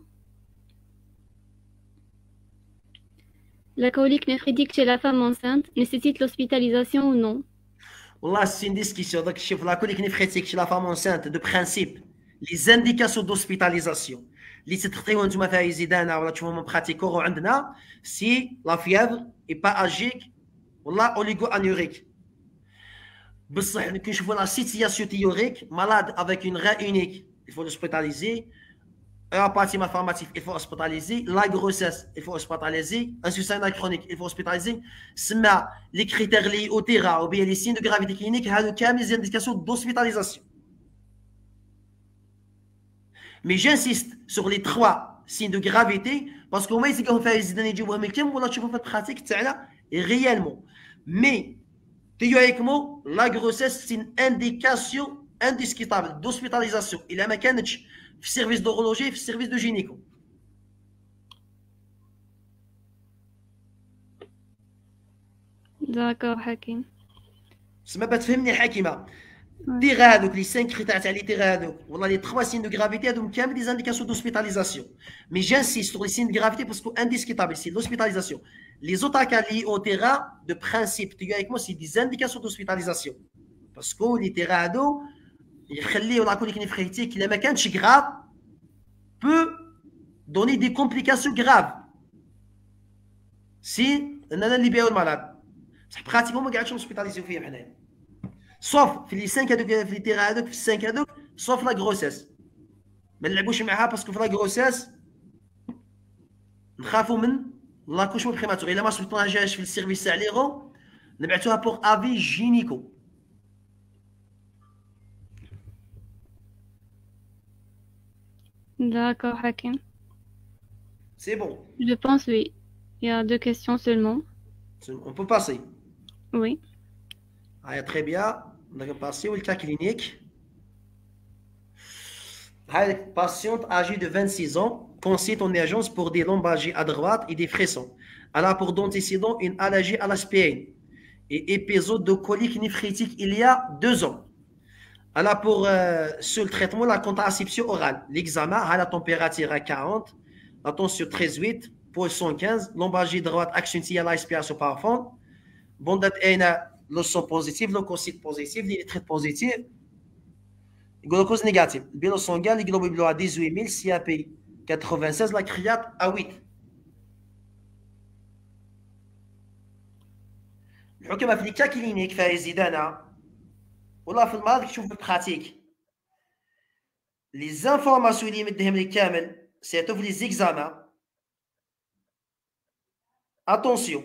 La colique néphritique chez la femme enceinte nécessite l'hospitalisation ou non? Voilà, c'est une discussion. Donc, chez la colique néphrétique chez la femme enceinte, de principe, les indications d'hospitalisation. اللي تتخطيو نتوما فيها يزيدانا ولا تشوفوا من براتيكو عندنا si la fièvre est pas agique ولا oligo-anurique. بصح كي نشوفوا la situation théorique, malade avec une rein unique, il faut l'hospitaliser. Un apathisme informatif, il faut hospitaliser. La grossesse, il faut hospitaliser. Un suicide chronique, il faut hospitaliser. Les critères liés au terrain ou bien les signes de gravité clinique, il y a des indications d'hospitalisation. Mais j'insiste sur les 3 signes de gravité parce qu'on va essayer de faire des idées de pratique réellement. Mais théoriquement, la grossesse, c'est une indication indiscutable d'hospitalisation. Il y a un service d'horloger, service de gynéco. D'accord, Hakim. C'est ما بتفهمني حكيمه. دير هذوك لي 5 كريتير تاع لي دير هذوك والله لي 3 signes de gravité هذوك كامل des indications d'hospitalisation. Mais j'insiste sur les signes de gravité parce que indiscutable c'est l'hospitalisation. Les autres cas liés au terrain de principe théoriquement c'est des indications d'hospitalisation. Parce que les terrains هذو يخليو لا كوليك نفريتيك الا ما كانتش grave peut donner des complications graves si اننا نليبيو المرض. بصح براتيكوم ما قاعدش نوسبيتاليزيو فيهم حنايا sauf في لي 5 هذوك في لي تيرا هذوك في 5 هذوك sauf لا غروسيس ما نلعبوش معاها باسكو في لا غروسيس نخافوا من لاكوشمون بريماتور. الا ما سبيطاجاش في السيرفيس تاع ليغو نبعثوها بور افي جينيكو. D'accord, Hakim. C'est bon. Je pense oui. Il y a 2 questions seulement. On peut passer. Oui. Ah, très bien. On va passer au cas clinique. Une patiente âgée de 26 ans consulte en urgence pour des lombalgies à droite et des frissons. Elle a pour d'antécédent une allergie à l'aspirine et épisode de colique néphrétique il y a 2 ans. Elle a pour seul traitement la contraception orale. L'examen a la température à 40, la tension 13,8, poids 115, lombalgie droite accentuée à l'aspiration par fond. Bon date le son positif, le leucocyte positif, l'électrolyte positif, glucose négatif. Le bilan sanguin, le globule à 18 000, CAP 96, la créate à 8. الحكم في الكا كلينيك فيها يزيدنا ولا في المرض كتشوف البراتيك لي زانفورماسيون اللي مديهم لي كامل سيرتو في لي زيكزامان. اتونسيون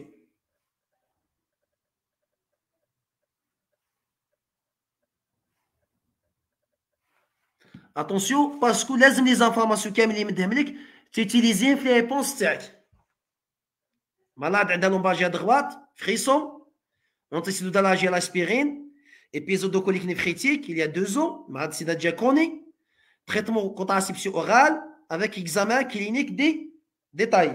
اتونسيون باسكو لازم لي زانفورماسيون كامل اللي مديهم لك تيتيليزيهم في لي ريبونس تاعك. مالاد عندها لومباجي دغوات فريسون antécédent d'allergie à l'aspirine, épisode de colique néphrétique il y a 2 ans, malade c'est déjà connu, traitement contraception orale avec examen clinique détaillé.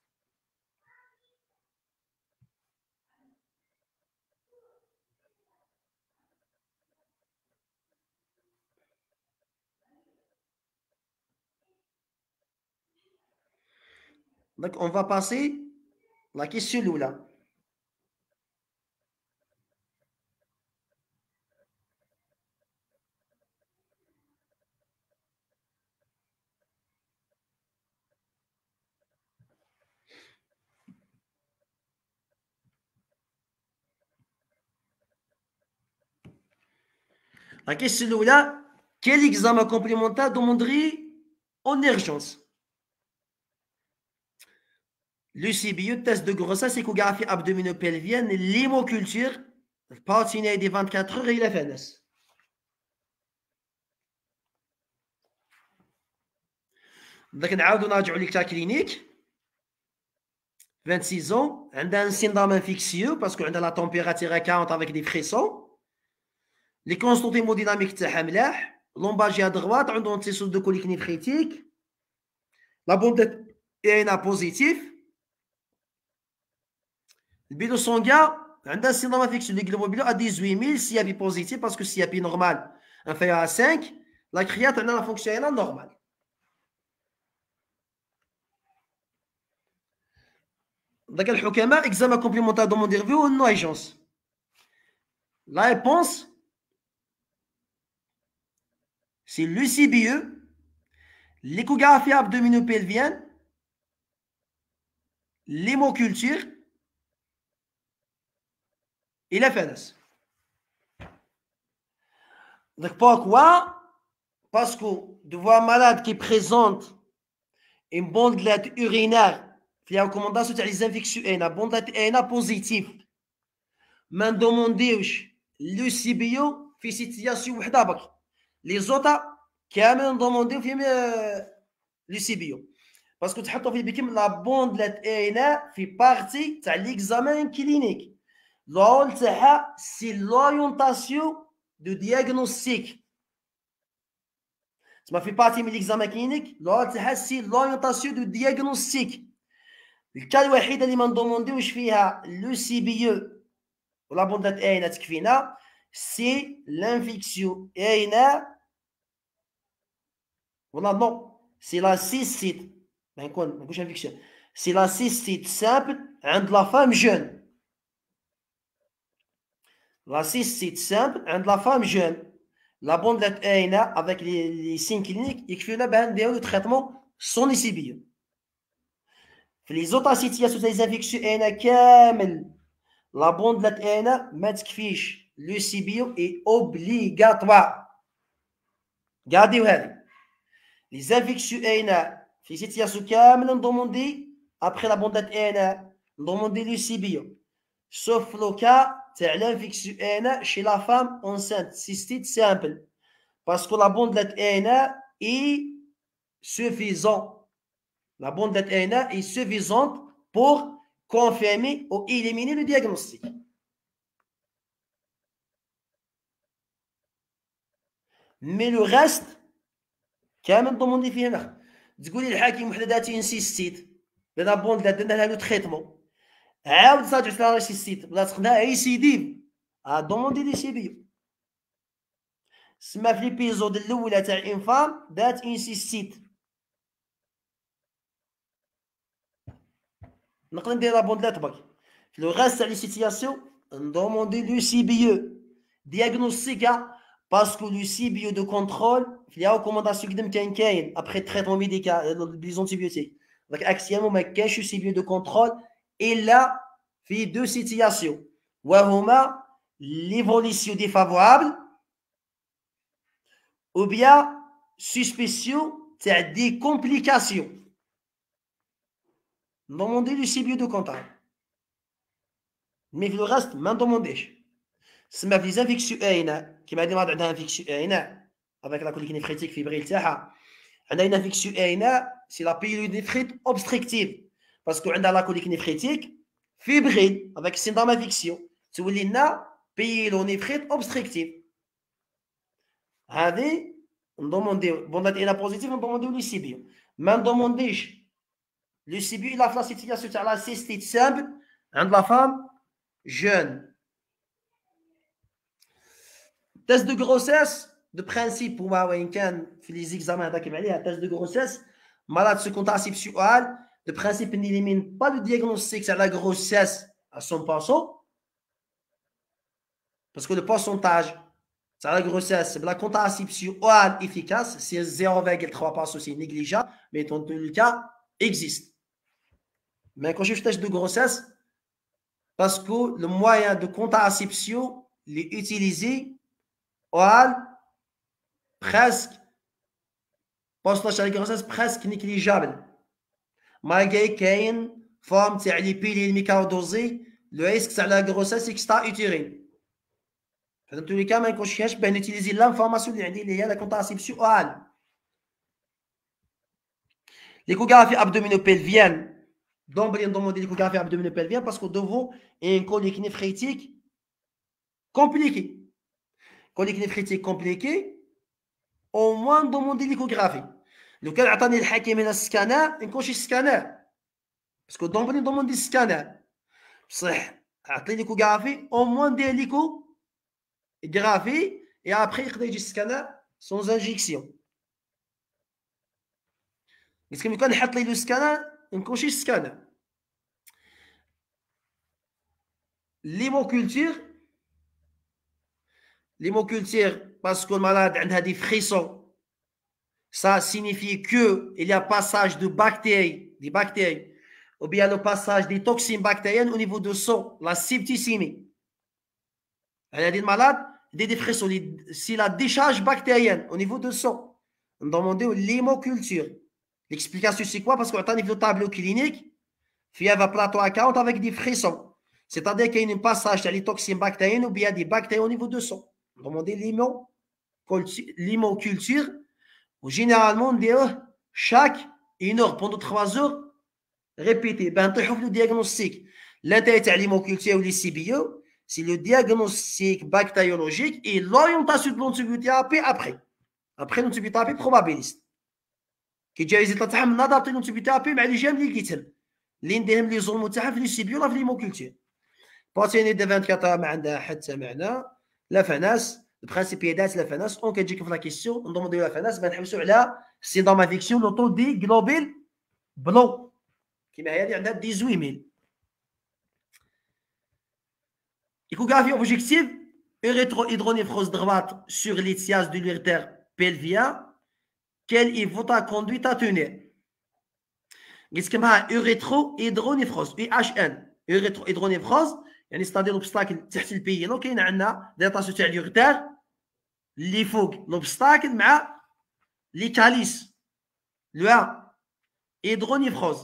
Donc on va passer la question là. La question là, quel examen complémentaire demanderait en urgence? L'UCBE, test de grossesse, échographie abdominopelvienne, l'hémoculture, le partenaire des 24 heures et la FNS. داك نعاودو نرجعو ليك تا كلينيك 26 ans, عندها un syndrome infectieux parce que عندها la température à 40 avec des frissons. Les constantes hémodynamiques تاعها ملاح. Lombalgie à droite, عندهم تصيص de colique néphrétique. La bombe est ANA positif. Le bilan sanguin, عندها un syndrome infectieux. Le globulin à 18 000, CIAP positif parce que CIAP normal inférieur à 5. La créate a la fonction ANA normale. Donc, الحكماء examen complémentaire de mon dérivé ou non agence. La réponse, c'est l'UCBE, l'échographie abdominopelvienne, l'hémoculture et la FNS. Donc, pourquoi? Parce que de voir un malade qui présente une bandelette urinaire, il y a une recommandation sur les infections, une bandelette positive. Mais demandez le CBO في situation وحده بك. Les autres كامل demandez le CBO. Parce que تحطوا في بكم la bandelette في partie تاع l'examen clinique. الرول تاعها c'est l'orientation de diagnostic. Ça fait partie de l'examen clinique. الرول تاعها c'est l'orientation de diagnostic. الكال الوحيده اللي ما ندومونديوش فيها لو سي بي او ولا بوندات اينا تكفينا سي لانفيكسيون اينا ولا نو سي لا سيستيت ما نقولش انفيكسيون سي لا سيستيت سامبل عند لا فام جون. لا سيستيت سامبل عند لا فام جون. لا بوندات اينا افيك لي سين كلينيك يكفيونا باه نديرو لو تريتمون سون لي سي بي او. في لي زوطا سيتياسيون تاع لي انفيكسيون اينا كامل لا بوندلات اينا ما تكفيش. لو سي بي او اي اوبليغاتوار. غاديو هذه لي زانفيكسيون اينا في سيتياسيون كامل ندوموندي ابخي لا بوندلات اينا ندوموندي لو سي بي او سوف لو كا تاع لانفيكسيون اينا شي لا فام اونسانت سيستيت سامبل باسكو لا بوندلات اينا اي suffisant. La bondette ANA est suffisante pour confirmer ou éliminer le diagnostic. Mais le reste, كامل ضمني فيه هنا. تقولي الحاكم وحده داتي انسيستيت بلا بوندلات درنا لها لو تريتمون عاود تراجعت لها انسيستيت بلا تخدها اي سي دي دوموندي لي سي بي. سما في ليبيزود الاولى تاع انفام دات انسيستيت نقدر ندير لا بوندلات باك. في لو غاست تاع لي سيتياسيون ندوموندي لو سي بي او دياغنوستيكا باسكو لو سي بي او دو كونترول في لي ريكومونداسيون قدام كاين ابخي تريتمون ميديكال لي زونتيبيوتيك. دونك اكسيامون ما كاينش سي بي او دو كونترول الا في دو سيتياسيون وهما ليفوليسيون ديفافورابل ou bien suspicion تاع دي كومبليكاسيون. Demandez le CBO de contact. Mais le reste, ما ندومونديش. سما في لي انفيكسيون اينا كيما هادي عندها انفيكسيون اينا افيك لا كوليك نيفريتيك فيبريل تاعها. عندها une infection اينا سي لا pyélonéphrite obstructive باسكو عندها لا كوليك نيفريتيك فيبريل افيك سيندروم انفيكسيون تولي لنا pyélonéphrite obstructive. هذه ندومونديو بوندات اينا بوزيتيف ندومونديو لي سي بي. ما ندومونديش لو سي بي لا في لا سيتياسيون تاع لا سيستيت سامبل عند لا فام جون. Test de grossesse, de principe, pour moi, les examens test de grossesse, malade sous contraception orale, de principe, n'élimine pas le diagnostic sur la grossesse à 100%, parce que le pourcentage sur la grossesse, la contraception orale efficace, c'est 0,3%, c'est négligeable, mais dans tous les cas, existe. Mais quand je fais test de grossesse, parce que le moyen de contraception, les utilisé oral presque pourcentage de grossesse presque négligeable malgré qu'il forme تاع لي بيلي ميكرودوزي لو ريسك تاع لا grossesse اكسترا يوتيرين. في tous les cas ما نكونش باه نوتيليزي لانفورماسيون اللي عندي اللي هي لا كونتراسيبسيون اورال. l'échographie abdominopelvienne. D'emblée, on demande l'échographie abdominopelvienne parce que devant une colique néphrétique compliquée. Colique néphrétique compliquée, au moins demander l'échographie. لو كان عطاني الحكيم هنا السكانر نكون شي سكانر باسكو دونبلي ندوموند دي سكانر بصح عطي ليكوغرافي او موان دير ليكوغرافي اي ابخي يقدر يجي السكانر سونز انجيكسيون باسكو ملي كان نحط ليه لو سكانر نكون شي سكانر l'hémoculture parce que le malade a des frissons. Ça signifie qu'il y a passage de bactéries, des bactéries, ou bien le passage des toxines bactériennes au niveau du sang, la septicémie. Il y a des malades, des frissons, c'est la décharge bactérienne au niveau du sang. On demande l'hémoculture. L'explication, c'est quoi? Parce qu'on a un niveau de tableau clinique, fièvre plateau à 40 avec des frissons. C'est-à-dire qu'il y a un passage des toxines bactériennes ou bien des bactéries au niveau du sang. On demande l'hémoculture. Généralement, on dit chaque 1 heure pendant 3 heures, répétez. Ben, le diagnostic. L'intérêt de l'hémoculture ou les CBO, c'est le diagnostic bactériologique et l'orientation de l'antibiothérapie après. Après l'antibiothérapie probabiliste. Qui dit que on a adapté l'antibiothérapie, mais les gemmes les guittent. L'indéhem les zones متاعها في les CBO ou l'hémoculture. Patient de 24 heures, معنا حتى معنا la FANAS. Le principe est d'être la FANAS. On peut dire que la question, on demande la FANAS, mais c'est dans ma fiction, le taux des globules blancs, qui m'a dit 18 000. Échographie objective, rétrohydronéphrose droite sur l'étiage de l'urtère pelvien. Quelle est votre conduite à tenir? Qu'est-ce que c'est rétrohydronéphrose, UHN, rétrohydronéphrose, يعني c'est-à-dire l'obstacle تحت البي لو كاين عندنا ديلاتاسيون تاع اليورتير اللي فوق l'obstacle مع لي كاليس لو هيدرونيفروز.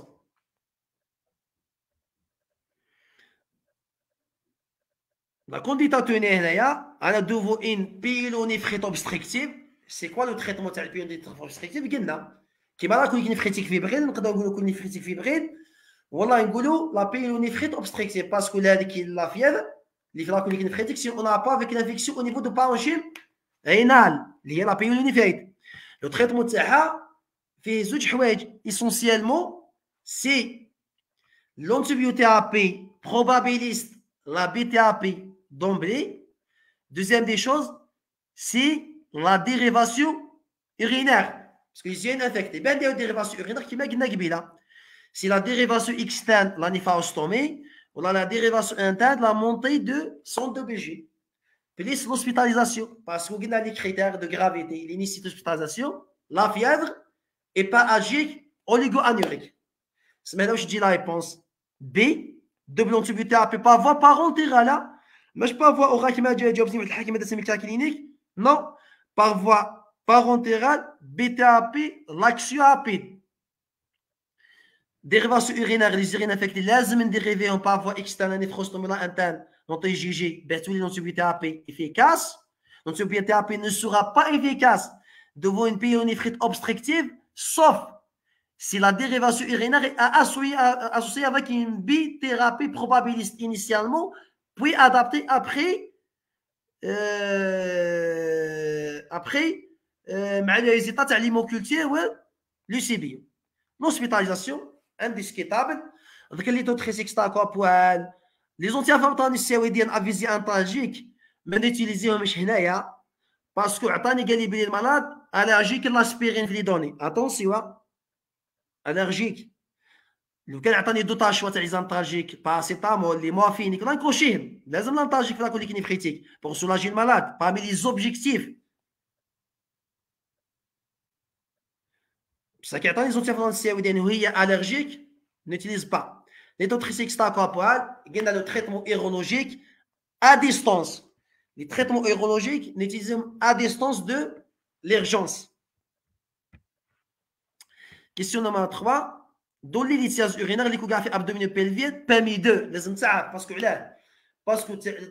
La conduite à tenir هنايا على دوفو ان بيلونيفريت obstructive. C'est quoi le traitement تاع البيلونيفريت obstructive؟ قلنا كيما لا كوليك نفريتيك فيبرين نقدروا نقولوا كوليك نفريتيك فيبرين والله نقولوا لا pyélonéphrite obstructive parce que là qui la fièvre اللي في لا كوليك نفريتيك si on n'a pas avec l'infection au niveau de parenchyme rénal اللي هي لا pyélonéphrite. Le traitement تاعها فيه زوج حوايج essentiellement c'est l'antibiothérapie probabiliste, la BTAP d'emblée. Deuxième des choses c'est la dérivation urinaire parce que j'ai une infecté ben des dérivations urinaires كيما قلنا قبيله. C'est la dérivation externe, la néphrostomie, ou la dérivation interne, la montée de son DBG. Plus l'hospitalisation, parce qu'on a les critères de gravité, l'initié d'hospitalisation, la fièvre, hépagique, oligo-anurique. C'est maintenant que je dis la réponse B. Double antibiothérapie par voie parentérale. Mais je peux avoir au rakim clinique. Non, par voie parentérale, BTAP, l'action rapide. Dérivation urinaire, les urines infectées, لازم نديريفيهم par voie externe, néphrostomie interne, l'anti-IgG, l'antibiothérapie efficace. L'antibiothérapie ne sera pas efficace devant une pyélonéphrite obstructive, sauf si la dérivation urinaire est associée avec une bithérapie probabiliste initialement, puis adaptée après مع les résultats de l'hémoculture ou le CBO. L'hospitalisation indiscutable. Donc, les autres extracorporels, les anti-inflammatoires stéroïdiens à visée antalgique, mais n'utilisez-les pas هنايا parce que عطاني قال لي بلي المرض allergique l'aspirine في لي دوني. Attention, allergique. لو كان عطاني دوطاج شوا تاع لي زانتالجيك باراسيتامول لي مورفين كنا نكوشيهم لازم لانتالجيك في لا كوليك نيفريتيك pour soulager le malade parmi les objectifs. Ça qui attend les anti-inflammatoires stéroïdiens où il y a allergique, n'utilise pas. Les autres extracorporels, il y a le traitement urologique à distance. Les traitements urologiques n'utilisent à distance de l'urgence. Question numéro 3. Dans l'ilithiase urinaire, l'échographie abdominopelvienne permet de, parce que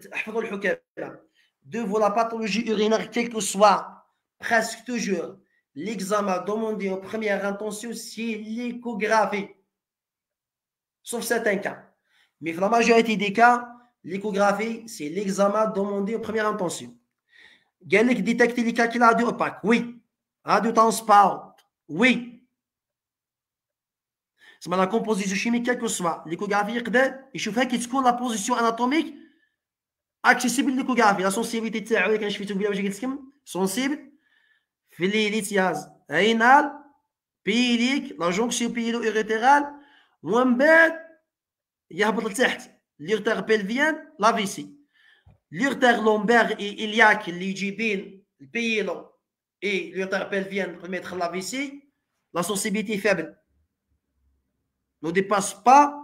de voir la pathologie urinaire, quelle que soit, presque toujours, l'examen demandé en première intention, c'est l'échographie. Sauf certains cas. Mais dans la majorité des cas, l'échographie, c'est l'examen demandé en première intention. قال لك détecter les cas qui ont radio opaque. Oui. Radio transparente. Oui. C'est la composition chimique, quelle que soit. L'échographie, il faut qu'il تكون la position anatomique accessible à l'échographie. La sensibilité تاعو كان شفتو بلا واش قلت لكم sensible في الليتياز rénal بيليك لا جونكسيون بيلو ايريترال ومن بعد يهبط لتحت ليرتر بيلفيان لا فيسي ليرتر لومبير إلياك اللي يجي بين البيلو et l'urtère pelvienne pour mettre la vessie, la sensibilité est faible. Ne dépasse pas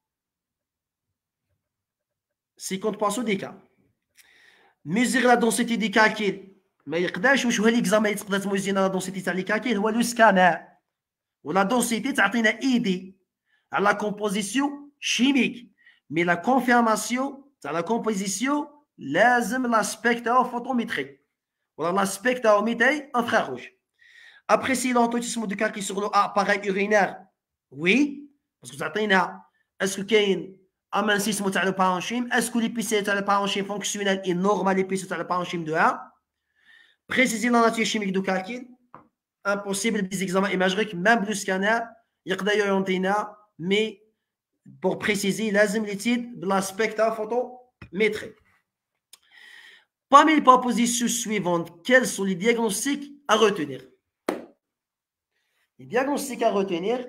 50% des cas. Mesurer la densité des calculs. ما يقدرش واش هو ليكزامان اللي تقدر تموزين لا densité تاع لي calculs هو لو سكانر. ولا densité تعطينا ايدي على la composition chimique. Mais la confirmation تاع la composition لازم la spectrophotométrie. ولا la spectrométrie infrarouge. Apprécier l'autotisme du calcul sur l'appareil urinaire. Oui, parce que ça est-ce qu'il y a un amincissement de le parenchyme? Est-ce que l'épicète de le parenchyme fonctionnel est normal l'épicète de le parenchyme de 1? Préciser la nature chimique du calcul. Impossible des examens imagériques, même le scanner, il y a d'ailleurs un mais pour préciser, lazim l'étude de l'aspect photométrie. Parmi les propositions suivantes, quels sont les diagnostics à retenir? Les diagnostics à retenir,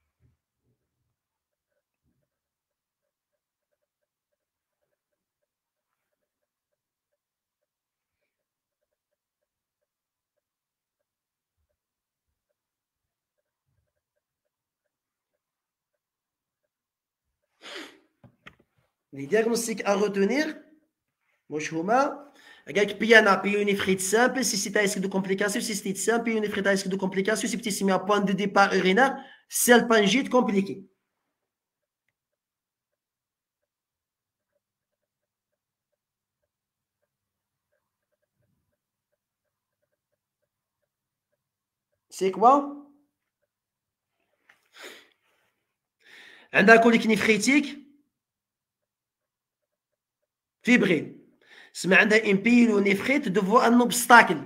moi je vous mets, piana, pyélonéphrite simple, si c'est un risque de complication, si c'est simple, pyélonéphrite à risque de complication, si c'est un point de départ urinaire, salpingite compliqué. C'est quoi? Un colique néphrétique, fébrile. C'est une pyélonéphrite devant un obstacle.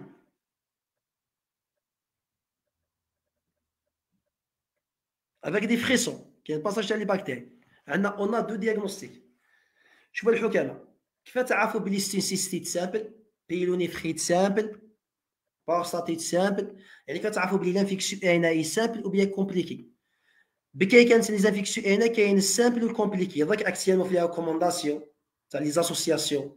Avec des frissons, qui est un passage chez les bactéries. On a deux diagnostics. Je vois le حكامة. كيف تعرفوا بلي cystite simple, pyélonéphrite simple, prostatite simple, يعني كتعرفوا بلي l'infection est simple ou bien compliquée. بكاين كانت les infections كاين simple ou compliqué. Donc actuellement في les recommandations تاع les associations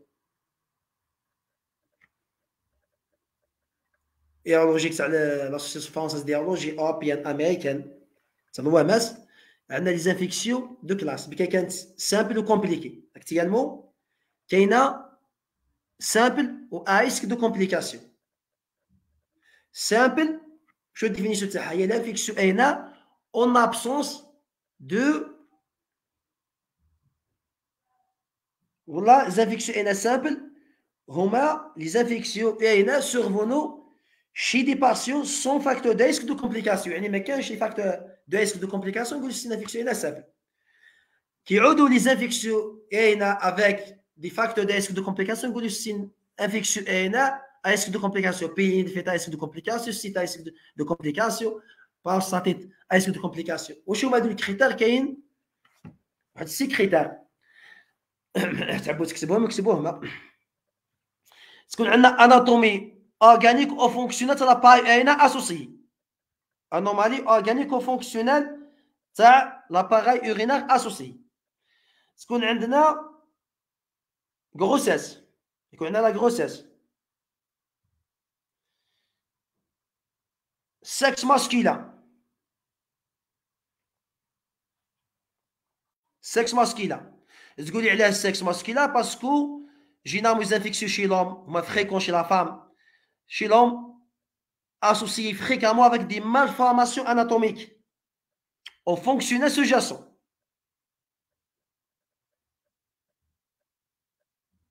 urologiques تاع l'association française d'urologie européenne américaine تاع l'OMS عندنا les infections de classe بكاين كانت simple ou compliqué. Actuellement كاينه simple ou à risque de complication. Simple, je définis تاعها هي l'infection en absence de voilà les infections simples هما les infections survenant chez des patients sans facteur de risque de complication. يعني ما كانش les facteurs de risque de complication نقول c'est une infection simple. كيعودوا les infections avec des facteurs de risque de complication نقول c'est une infection à risque de complication, périnéphrite à risque de complication, cyste à risque de complication, prostatite à risque de complication. وشو هما les critères كاين واحد 6 critères. تعبوا تكتبوهم تكون عندنا اناتومي اورغانيك او فونكسيونيل تاع لاباي اسوسي. انومالي اورغانيك او فونكسيونيل تاع لاباراي اورينار اسوسي. تكون عندنا غروسيس، يكون عندنا لا غروسيس. sexe masculin. Sexe masculin. تقولي علاه sexe masculin parce que généralement les infections chez l'homme sont fréquentes chez la femme. Chez l'homme, associées fréquemment avec des malformations anatomiques au fonctionnel sous-jacent.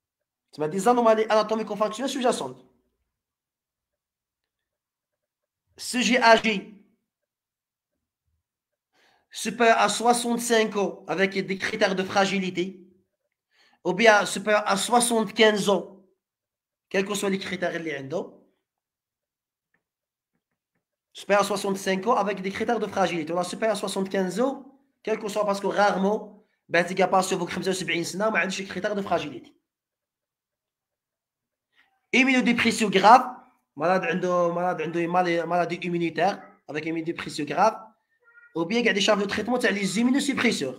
C'est des anomalies anatomiques au fonctionnel sous-jacentes. ce GAG supérieur à 65 ans avec des critères de fragilité, ou bien supérieur à 75 ans, quels que soient les critères اللي عنده, supérieur à 65 ans avec des critères de fragilité. On a supérieur à 75 ans, quel que soit, parce que rarement, ben, tu pas sur vos 75 سنة وما عندش les critères de fragilité. Immunodépression grave, malade عنده maladie immunitaire avec immunodépression grave, ou bien قاعد يشرب le traitement تاع les immunosuppresseurs.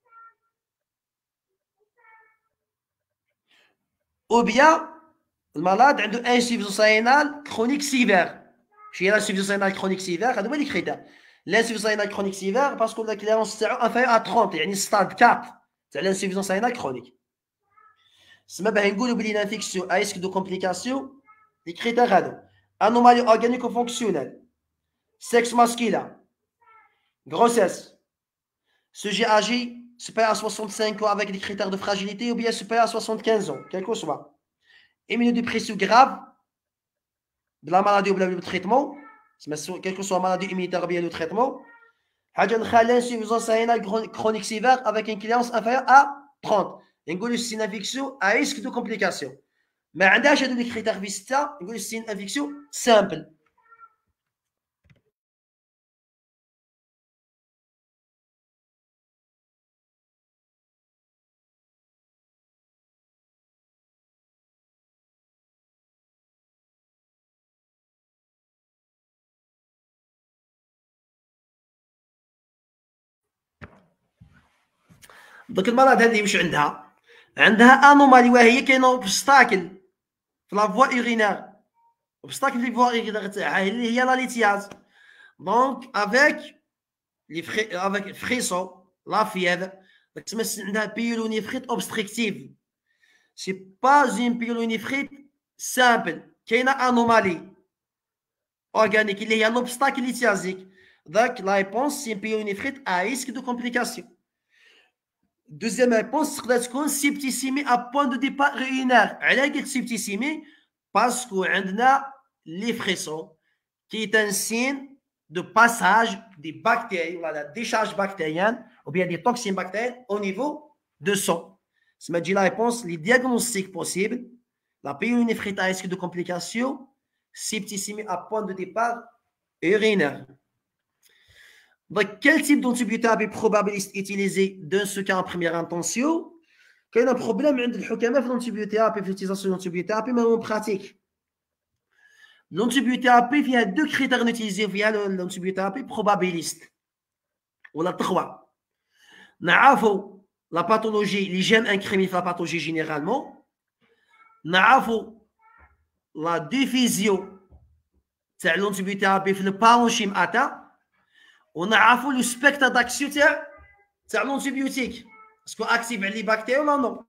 Ou bien le malade عنده insuffisance rénale chronique sévère. شي هي l'insuffisance rénale chronique sévère هذا هو les critères. L'insuffisance rénale chronique sévère parce que la cléarance تاعو inférieure à 30 يعني stade 4 تاع l'insuffisance rénale chronique. سما باه نقولوا بلي l'infection à risque de complications les critères هادو anomalie organico-fonctionnelle, sexe masculin, grossesse, ce GAG supérieur à 65 ans avec des critères de fragilité ou bien supérieur à 75 ans, quel que soit. Immunodépression grave, de la maladie ou bien le traitement, quel que soit la maladie immunitaire ou bien le traitement. Insuffisance rénale chronique sévère avec une cléarance inférieure à 30. C'est une infection à risque de complications. Mais عندهاش هادو les critères في 6 نقول c'est une infection simple. دوك المرض هذه واش عندها؟ عندها انومالي وهي كاينه اوبستاكل في لا فوا اورينير. اوبستاكل في الفوا اورينير تاعها اللي هي لا ليتياز. دونك افيك لي افيك فريسون لا فيèvre داك تسمى عندها بيلونيفريت اوبستريكتيف. سي با اون بيلونيفريت سامبل، كاينه انومالي اورغانيك اللي هي لوبستاكل ليتيازيك. داك لا ريبونس سي بيلونيفريت ا ريسك دو كومبليكاسيون. Deuxième réponse, c'est une septicémie à point de départ urinaire. Elle est septicémie parce qu'on a les frissons, qui est un signe de passage des bactéries, ou la décharge bactérienne, ou bien des toxines bactériennes au niveau de sang. C'est la réponse, les diagnostics possibles, la pyélonéphrite à risque de complications, septicémie à point de départ urinaire. Donc, quel type d'antibiothérapie probabiliste utilisé dans ce cas en première intention? Quand il y a un problème عند الحكماء في l'antibiothérapie, في l'utilisation de l'antibiothérapie, mais en pratique. L'antibiothérapie, il y a deux critères utilisés via l'antibiothérapie probabiliste. On a trois. نعرفوا la pathologie, les gènes incriminés la pathologie généralement. نعرفوا la diffusion de l'antibiothérapie في le parenchyme atteint. On a le spectre d'action de l'antibiotique. Est-ce qu'on active les bactéries ou non?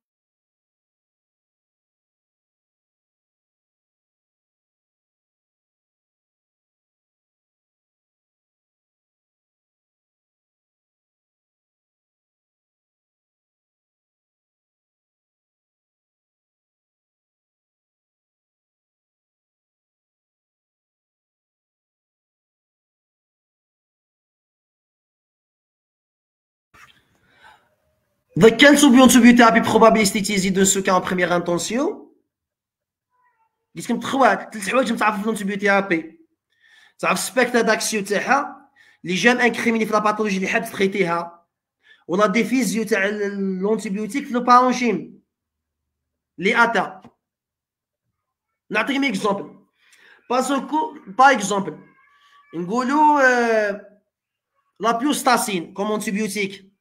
Donc, quelle antibiothérapie probabiliste utilisée dans ce cas en première intention? قلت لكم ثلاث حوايج متعرفوا في الانتيبيوثيرابي. تعرف السبيكتر داكسيون تاعها، لي جين انكريميني في لا باثولوجي اللي حاب تريتيها، ولا ديفيزيو تاع الانتيبيوتيك في لو بارونشيم لي اتا. نعطيكم اكزومبل. باغ اكزومبل نقولوا لا بيوستاسين كوم انتيبيوتيك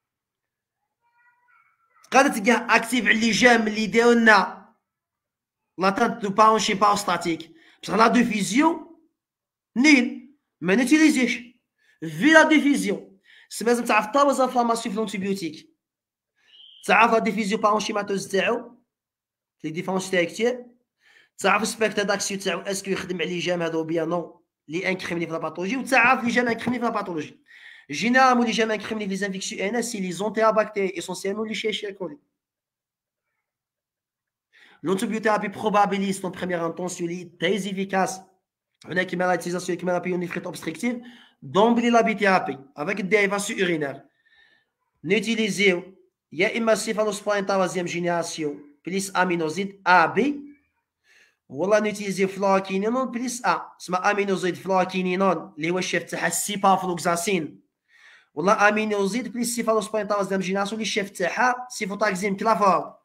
قادر تلقاه اكتيف على لي جام اللي يديروا لنا لاتانت دو بارونشيم باروستاتيك، بصح لا ديفيزيون نيل ما نوتيليزيش في لا ديفيزيون. سي لازم تعرف طاوز انفلاماسيون في الانتيبيوتيك، تعرف لا ديفيزيون بارونشيماتوز تاعو لي ديفونس تاعك، تعرف السبيكتر داكسيون تاعو اسكو يخدم على لي جام هادو بيان نو لي انكريميني في لا باثولوجي، وتعرف لي جام انكريميني في لا باثولوجي. Généralement, les germes incriminés les infections NS, c'est les enterobactères, essentiellement les Escherichia coli. L'antibiothérapie probabiliste en première intention est très efficace هناك كما l'utilisation كما la pyélonéphrite obstructive d'emblée la BTAP avec une dérivation urinaire n'utiliser يا اما céphalosprine troisième génération plus aminoside AB ولا نوتيليزي فلاكينينون بليس اسمها امينوزيد فلاكينينون اللي هو الشيف تاعها السيبافلوكساسين ولا امينوزيد بليس سيفالوسبين تاوزيام جيناسيون اللي الشيف تاعها سيفوتاكزيم كلافور.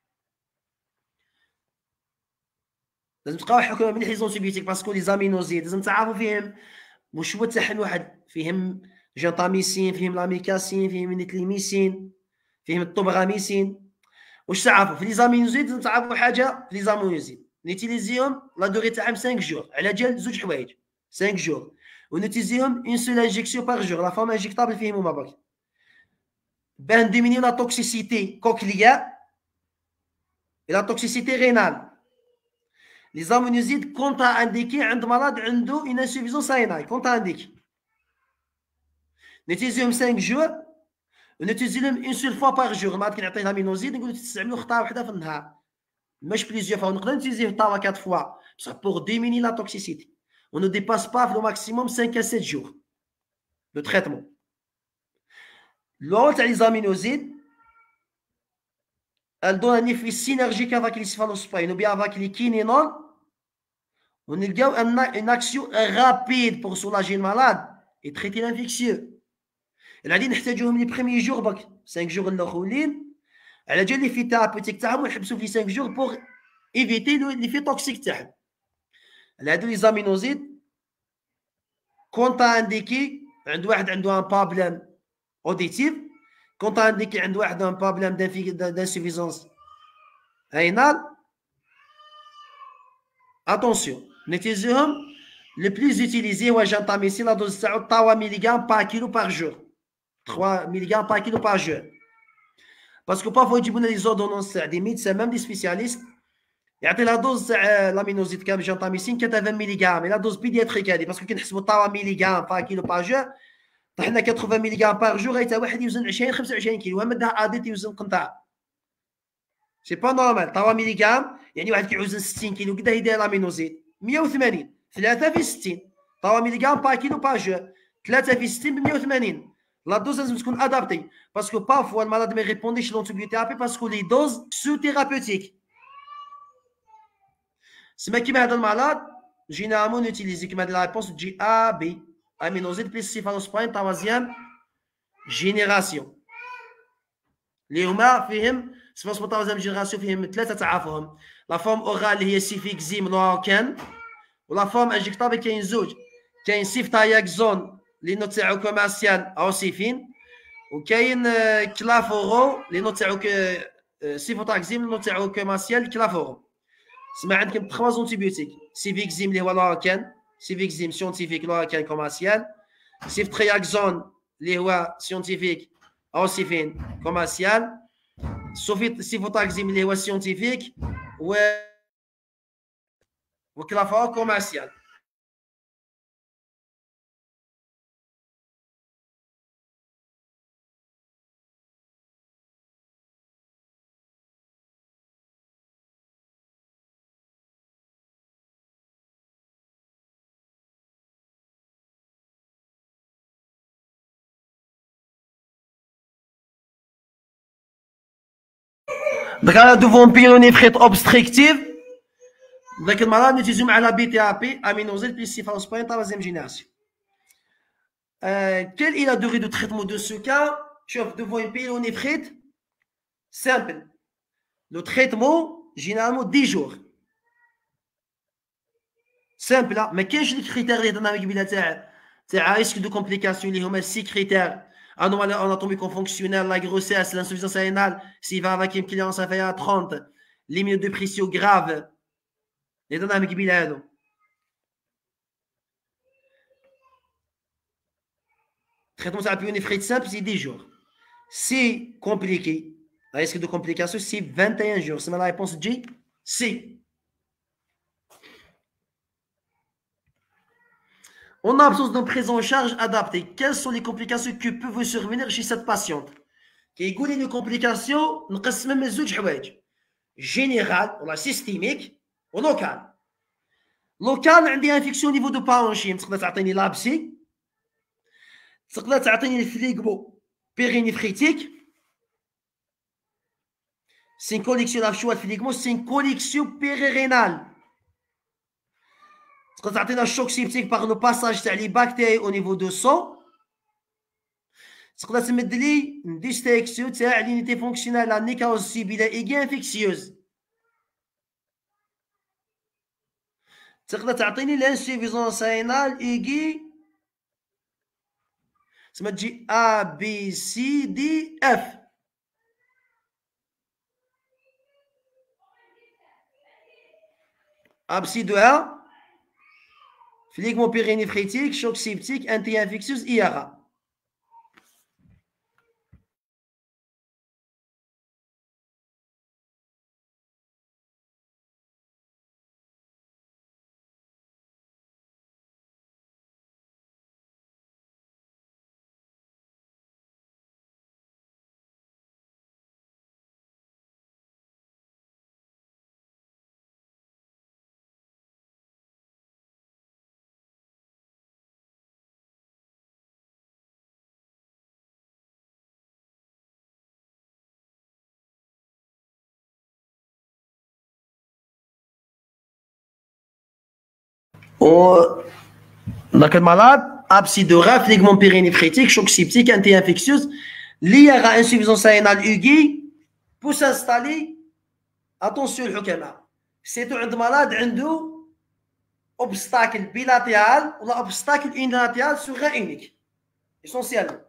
لازم تلقاو حكم مليح لي زونتيبيوتيك باسكو لي زامينوزيد لازم تعرفوا فيهم واش هو تاعهم واحد، فيهم جنطاميسين، فيهم لاميكاسين، فيهم نيتليميسين، فيهم الطوبغاميسين. واش تعرفوا في لي زامينوزيد لازم تعرفوا حاجه في لي زامينوزيد نيتيليزيهم لا دوري تاعهم 5 جور على جال زوج حوايج 5 جور ونيتيليزيهم اون سول انجيكسيون باغ جور لا فورم انجيكتابل فيهم هما برك باه نديمينيو لا توكسيسيتي كوكليا et la toxicité rénale. Les aminozides contre-indiqués عند malade عنده une insuffisance rénale contre-indiqué. نيتيليزيهم 5 جور ونيتيليزيهم اون سول فوا باغ جور. ما كنعطيه الامينوزيد نقول تستعملوا خطره واحده في النهار مش plusieurs fois. On peut utiliser 3 à 4 fois pour diminuer la toxicité. On ne dépasse pas le maximum 5 à 7 jours de traitement. L'autre, les aminosides, elles donnent un effet synergique avec les céphalosprines ou bien avec les kinénols. On a une action rapide pour soulager le malade et traiter l'infectieux. Elle a dit نحتاجوهم les premiers jours 5 jours الأولين على جال لي في ثيرابيوتيك تاعهم ونحبسوا في 5 جور بوغ ايفيتي لي في توكسيك تاعهم. هادو لي زامينوزيد كونتا انديكي عند واحد عنده ان بروبليم اوديتيف، كونتا انديكي عند واحد ان بروبليم دانسوفيزونس رينال. اتونسيون نيتيزيهم لو بليز يوتيليزي هو جانتاميسين لا دوز تاعو 3 ملغ بار كيلو بار جور 3 ملغ بار كيلو بار جور. باسكو بارفوا يجيبوا لنا لي زوردونونس تاع دي ميدسان ميم دي سبيسياليست يعطي لا دوز تاع لامينوزيد كام جانتاميسين 80 ملغ لا دوز بيدياتريك هذه باسكو كنحسبوا 3 ملغ بار كيلو بار جور طحنا 80 ملغ بار جور غيتا واحد يوزن 20 25 كيلو ومدها اديت يوزن قنطار سي با نورمال. 3 ملغ يعني واحد كيوزن 60 كيلو قداه يدير لامينوزيد 180 3 في 60 3 ملغ بار كيلو بار جور 3 في 60 ب 180. La dose لازم تكون adaptée parce que parfois le malade ne répondait chez l'antibiothérapie parce que les doses sous-thérapeutiques. C'est ma qui m'a donné malade généralement on utilise comme la réponse GAB aminoside plus céphalosprine troisième génération. اللي هما فيهم céphalosprine troisième génération فيهم ثلاثه تعرفوهم. لا فورم اورال اللي هي سيفيكزيم لوكان ولا فورم انجكتابل كاين زوج كاين سيفتاياكزون لي نوت تاعو كوميرسيال اوسيفين وكاين كلافورو لي نوت تاعو سيفوتاكزيم لي نوت تاعو كوميرسيال كلافورو. سما عندكم 3 زونتيبيوتيك سيفيكزيم اللي هو لوكان سيفيكزيم سيونتيفيك لوكان كوميرسيال سيفترياكزون اللي هو سيونتيفيك اوسيفين كوميرسيال سيفوتاكزيم اللي هو سيونتيفيك وكلافورو كوميرسيال. Donc, devant pyélonéphrite obstructive, donc le malade n'utilise pas la BTAP, aminoside plus céphalosprine troisième génération. Quelle est la durée de traitement de ce cas? Devant une pyélonéphrite simple. Le traitement, généralement 10 jours. Simple, là. Mais quels sont les critères de risque de complications? Il y a 6 critères. Anomalie anatomico-fonctionnelle, la grossesse, l'insuffisance rénale, s'il va avec une cléarence inférieure à 30, l'immunodépression grave, les dynamiques bilaires. Traitement de la pyélonéphrite simple, c'est 10 jours. C'est compliqué. Le risque de complication, c'est 21 jours. C'est ma réponse G. C. On a besoin d'une prise en charge adaptée. Quelles sont les complications qui peuvent survenir chez cette patiente? Qui يقول لي complications نقسمهم لزوج حوايج. Générale, ولا systémique, ou locale. لو كان عندي انفيكسيون نيفو دو بارونشيم تقدر تعطيني لابسي، تقدر تعطيني الفليغمو بيرينيفريتيك. سي une collection la choix الفليغمو سي une collection périrénale. تقدر تعطينا الشوك سيبتيك باغ لو باساج تاع لي باكتيري او نيفو دو سون. تقدر تمد لي ديستيكسيو تاع لينيتي فونكسيونال لا نيكاوز سيبيلا ايغي انفيكسيوز. تقدر تعطيني لانسوفيزونس رينال ايغي تسمى تجي ا بي سي دي اف. ابسي دو ا فليغمو بيرينيفريتيك شوك سيبتيك انتي انفيكسيوز ايغا. Donc le malade absidora flegmon périnéphrétique choc septique anti-infectieuse liée à insuffisance rénale aiguë peut s'installer. Attention الحكماء c'est un malade عنده obstacle bilatéral ou obstacle unilatéral sur un unique essentiellement.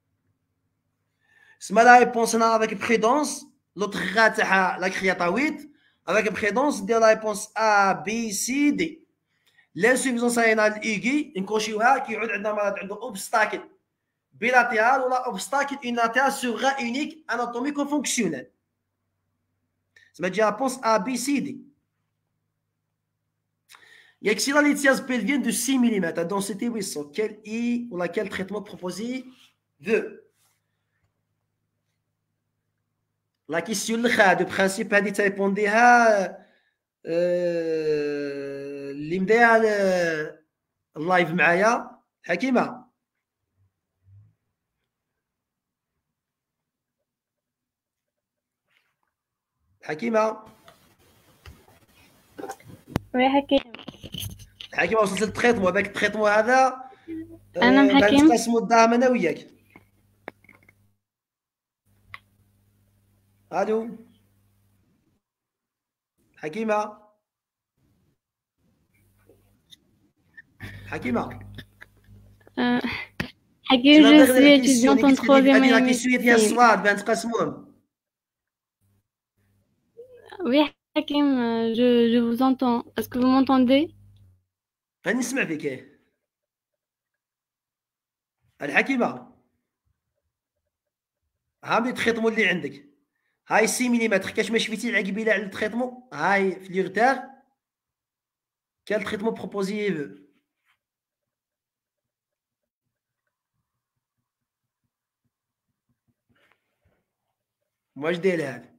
Ce malade réponse avec prudence l'autre la créatawite avec prudence de la réponse A B C D. L'insuffisance rénale aiguë نكوشيوها كيعود عندنا مرض عنده obstacle bilatéral ولا obstacle unilatéral sur un unique anatomico fonctionnel. Ça veut dire réponse A B C D. Il y a que la lithiase pelvienne de 6 mm à densité 800. Quel I ou laquelle traitement proposé veut. La question de principe هذه تريبونديها اللي مدايا اللايف معايا حكيمه. حكيمه وي حكيم. حكيمه وصلت للتريتمون. هذاك التريتمون هذا انا حكيم نقسموا الدعم انا وياك. الو حكيمه. حكيمه حكيم je suis étudiante en troisième année. La question ديال الصواد بان تقسموهم. Oui حكيم je vous entends. Est-ce que vous m'entendez? راني نسمع فيك. الحكيمه هاي التريتمون اللي عندك هاي 6 ملم كاش ما شفتي العقبيله على التريتمون هاي في لي روتار كان التريتمون بروبوزي واش داير هذا.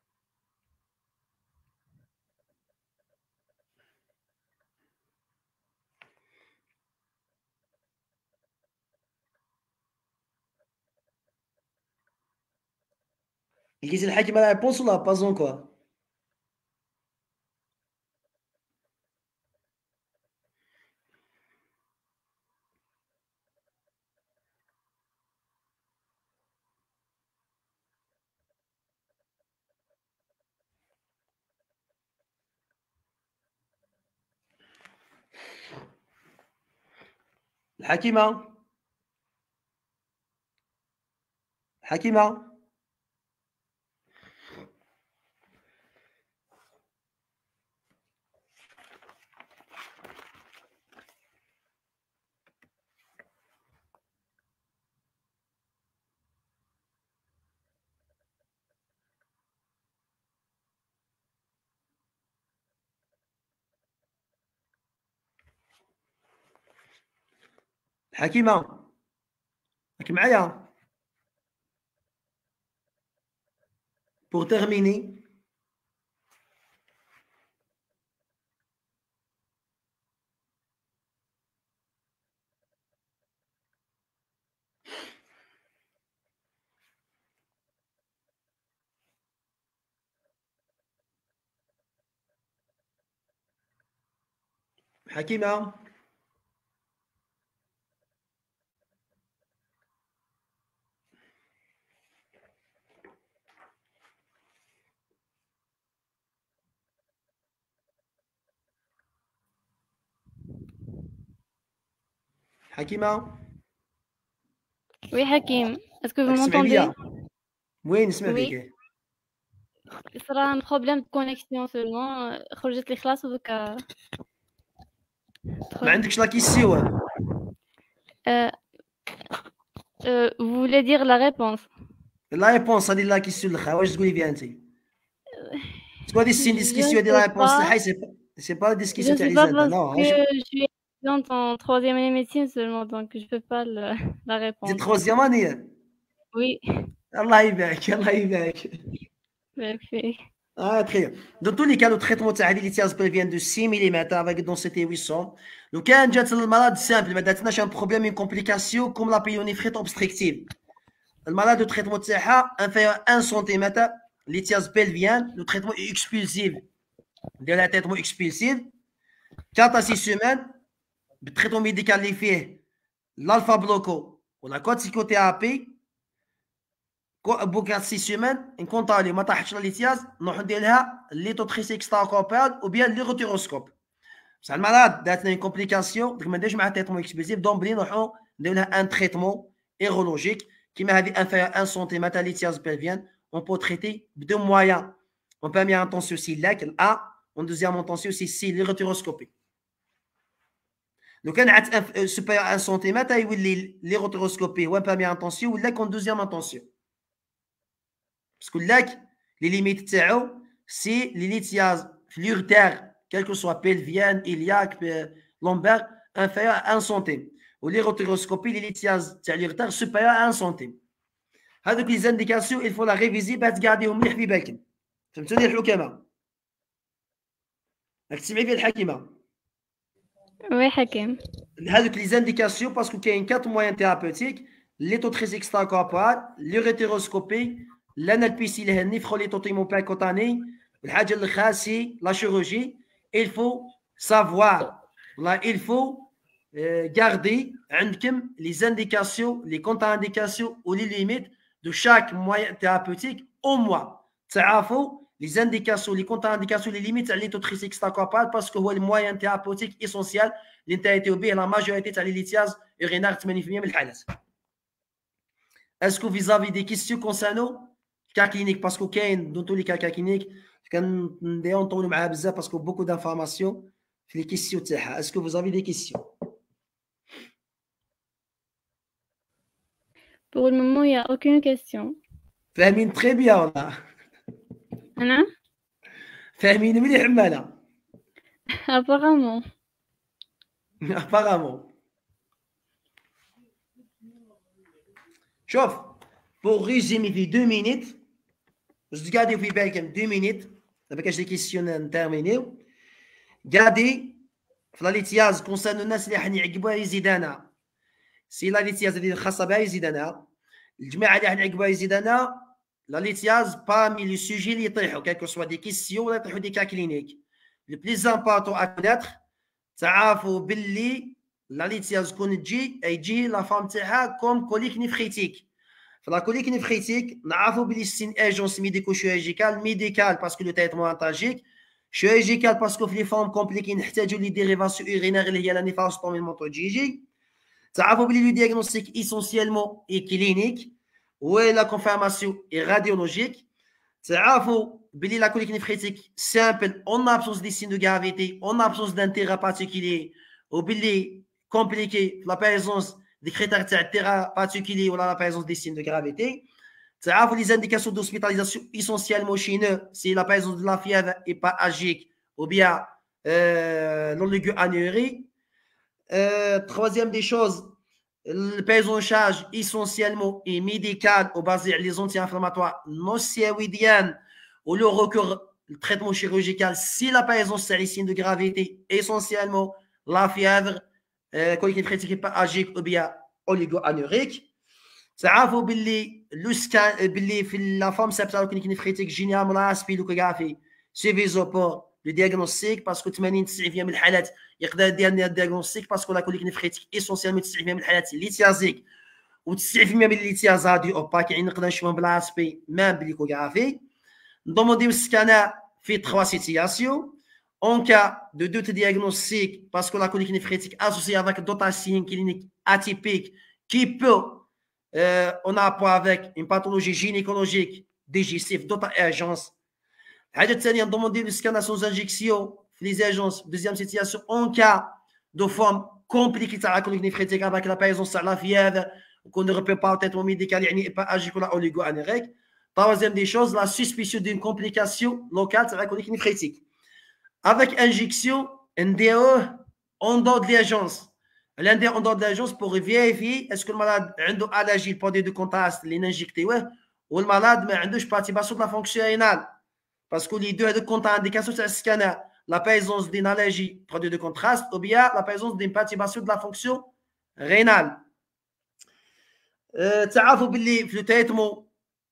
لقيت الحكيمه لا ريبونس ولا با زونكور. الحكيمه حكيمه حكيمه راك معايا. pour terminer. حكيمة حكيمة Oui, Hakim. Est-ce que vous تسمعي m'entendez? بيا وين نسمع Oui. فيك Il sera un problème de connexion seulement. خرجت لي خلاص ودوكا ما عندكش لا كيسيون vous voulez dire la réponse? لا ريبونس هذه لا كيسيون الاخرى واش تقولي فيها انت تقول هذه السين Je ديسكسيون هذه ne لا sais ريبونس pas. تاعها سي با Je ديسكسيون ne تاع sais لي pas زاد parce نو que je suis étudiante en troisième année médecine seulement, donc je peux pas la دي répondre. تخوازيام اني Oui. الله يبارك الله يبارك Parfait. Ah, très bien. Dans tous les cas, le traitement de l'itiaz vient de 6 mm avec densité 800. Le cas de malade simple, mais d'être un problème, une complication comme la pyélonéphrite obstructive. Le malade de traitement de inférieur à 1 cm, l'itiaz pelvienne, le traitement est expulsif. De la traitement expulsif, 4 à 6 semaines, le traitement médical est fait l'alpha bloco ou la corticothérapie. بوكا 6 سيمان نكونطالي ما طاحتش الاتياز نروح ندير لها ليتوتريس اكسترا كوبال او بيان لي روتيروسكوب بصح المرض داتنا اون كومبليكاسيون دونك ما نديرش معها تريتمون اكسبليسيف دومبلي نروحو ندير لها ان تريتمون ايرولوجيك كيما هذه انفيريور 1 سنتيمتر تاع ليتياز بيلفيان اون بو تريتي بدو مويان اون باميير انتونسيون سي لاك ا اون دوزيام انتونسيون سي لي روتيروسكوبي لو كان عاد سوبيريور 1 سنتيمتر يولي لي روتيروسكوبي هو باميير انتونسيون ولا كون دوزيام انتونسيون باسكو لاك لي ليميت تاعو سي لي ليتياز في لورتير كالكو سوا بيلفيان إلياك لومبير انفيريور 1 سنتيم ولي روتيروسكوبي لي ليتياز تاع لورتير سوبيريور 1 سنتيم هذوك لي زانديكاسيون الفو لا ريفيزي باه تقعديهم مليح في بالكم فهمتوني الحكمه راك تسمعي فيها الحكيمه Oui, Hakim. هذوك لي زانديكاسيون باسكو كاين 4 موان ثيرابوتيك ليتوتريس اكسترا كوربورال لي روتيروسكوبي l'analpécie le néphrolithotémopalcotanie الحاجه الاخرى سي لا chirurgie il faut savoir là il faut garder عندكم les indications les contre-indications ou les limites de chaque moyen thérapeutique au moins تعرفوا les indications les contre-indications les limites تاع ليتوتريس اكسترا كوربورال باسكو هو الموين ثيرابوتيك اسونسيال اللي انتهيتوا به لا ماجوريتي تاع لي ليتياز urinaire 80% من الحالات. Est-ce que vous avez des questions concernant cas clinique parce que dans tous les cas cliniques كنديرونطولوا معها بزاف باسكو beaucoup d'informations في les questions تاعها. Est-ce que vous avez des questions? Pour le moment, il n'y a aucune question. فاهمين très bien والله. أنا؟ فاهمين مليح عمالة. Apparemment. Apparemment. شوف pour résumer في 2 minutes باش تقعدوا في بالكم 2 minutes دابا كاش دي كيسيون نترمينيو قاعدي في لا ليتياز كونسيرن الناس اللي حني يعقبوها يزيدانا سي لا ليتياز اللي خاصه بها يزيدانا الجماعه اللي حني يعقبوها يزيدانا لا ليتياز بامي لي سوجي اللي يطيحوا كالكو سوا دي كيسيون ولا يطيحوا دي كا كلينيك لو بليز امبورطون ا كونيتر تعرفوا باللي لا ليتياز كون تجي لا فام تاعها كوم كوليك نفريتيك فلا كوليك نفريتيك نعرفوا بلي سين ايجونس ميديكو شيرجيكال ميديكال باسكو لو تريتمون انتاجيك شيرجيكال باسكو في لي فورم كومبليكي نحتاجوا لي ديريفاسيون اورينير اللي هي لا نيفاروستومي المونتوجيجي تعرفوا بلي لو دياغنوستيك ايسونسيالمون اي كلينيك ولا كونفيرماسيون اي راديولوجيك تعرفوا بلي لا كوليك نفريتيك سامبل اون ابسونس دي سين دو غرافيتي اون ابسونس دانتيغا بارتيكولي وبلي كومبليكي لا بريزونس des critères تاع particuliers ou la présence des signes de gravité. تعرفوا les indications d'hospitalisation essentiellement chez nous, c'est la présence de la fièvre hépagique ou bien l'oligo-anurie. Troisième des choses, la prise en charge essentiellement et médicale ou basée sur les anti-inflammatoires non stéroïdiennes ou le recours au traitement chirurgical si la présence des signes de gravité essentiellement la fièvre كوليك نفريتيك هيباجيك او بيا اوليغو انوريك تعرفوا باللي لو سكان باللي في لا فام سابتال كوليك نفريتيك جينيرال موناسبي لوكوغرافي سيفيزوبور le diagnostic parce que 80-90% من الحالات يقدر يدير لنا الديagnostic parce que la colique néphrétique essentiellement 90% من الحالات ليتيازيك و90% من الليتياز هادي اوباك يعني نقدر نشوفهم بالاسبي مام باليكوغرافي ندومونديو السكانر في 3 situations en cas de doute diagnostique parce que la colique néphrétique associée avec d'autres signes cliniques atypiques qui peut on a rapport avec une pathologie gynécologique digestive d'autres urgences. الحاجه الثانيه ندومونديو السكانر سون انجيكسيون في لي زيرجونس دوزيام سيتياسيون اون كا دو فورم كومبليكي تاع كوليك نيفريتيك افيك لا بايزونس تاع لا فيير وكون ريبي با تيتمون ميديكال يعني با اجيك ولا اوليغو انيريك. troisième des choses la suspicion d'une complication locale تاع كوليك نيفريتيك avec injection NDO en dehors de l'agence. L'NDO en dehors de l'agence pour vérifier est-ce que le malade a une allergie au produit de contraste اللي ننجكتيوه ou le malade ما عندوش perturbation de la fonction rénale. Parce que les deux contre-indications sur le scanner, la présence d'une allergie, produit de contraste, ou bien la présence d'une perturbation de la fonction rénale. تعرفوا باللي في التريتمون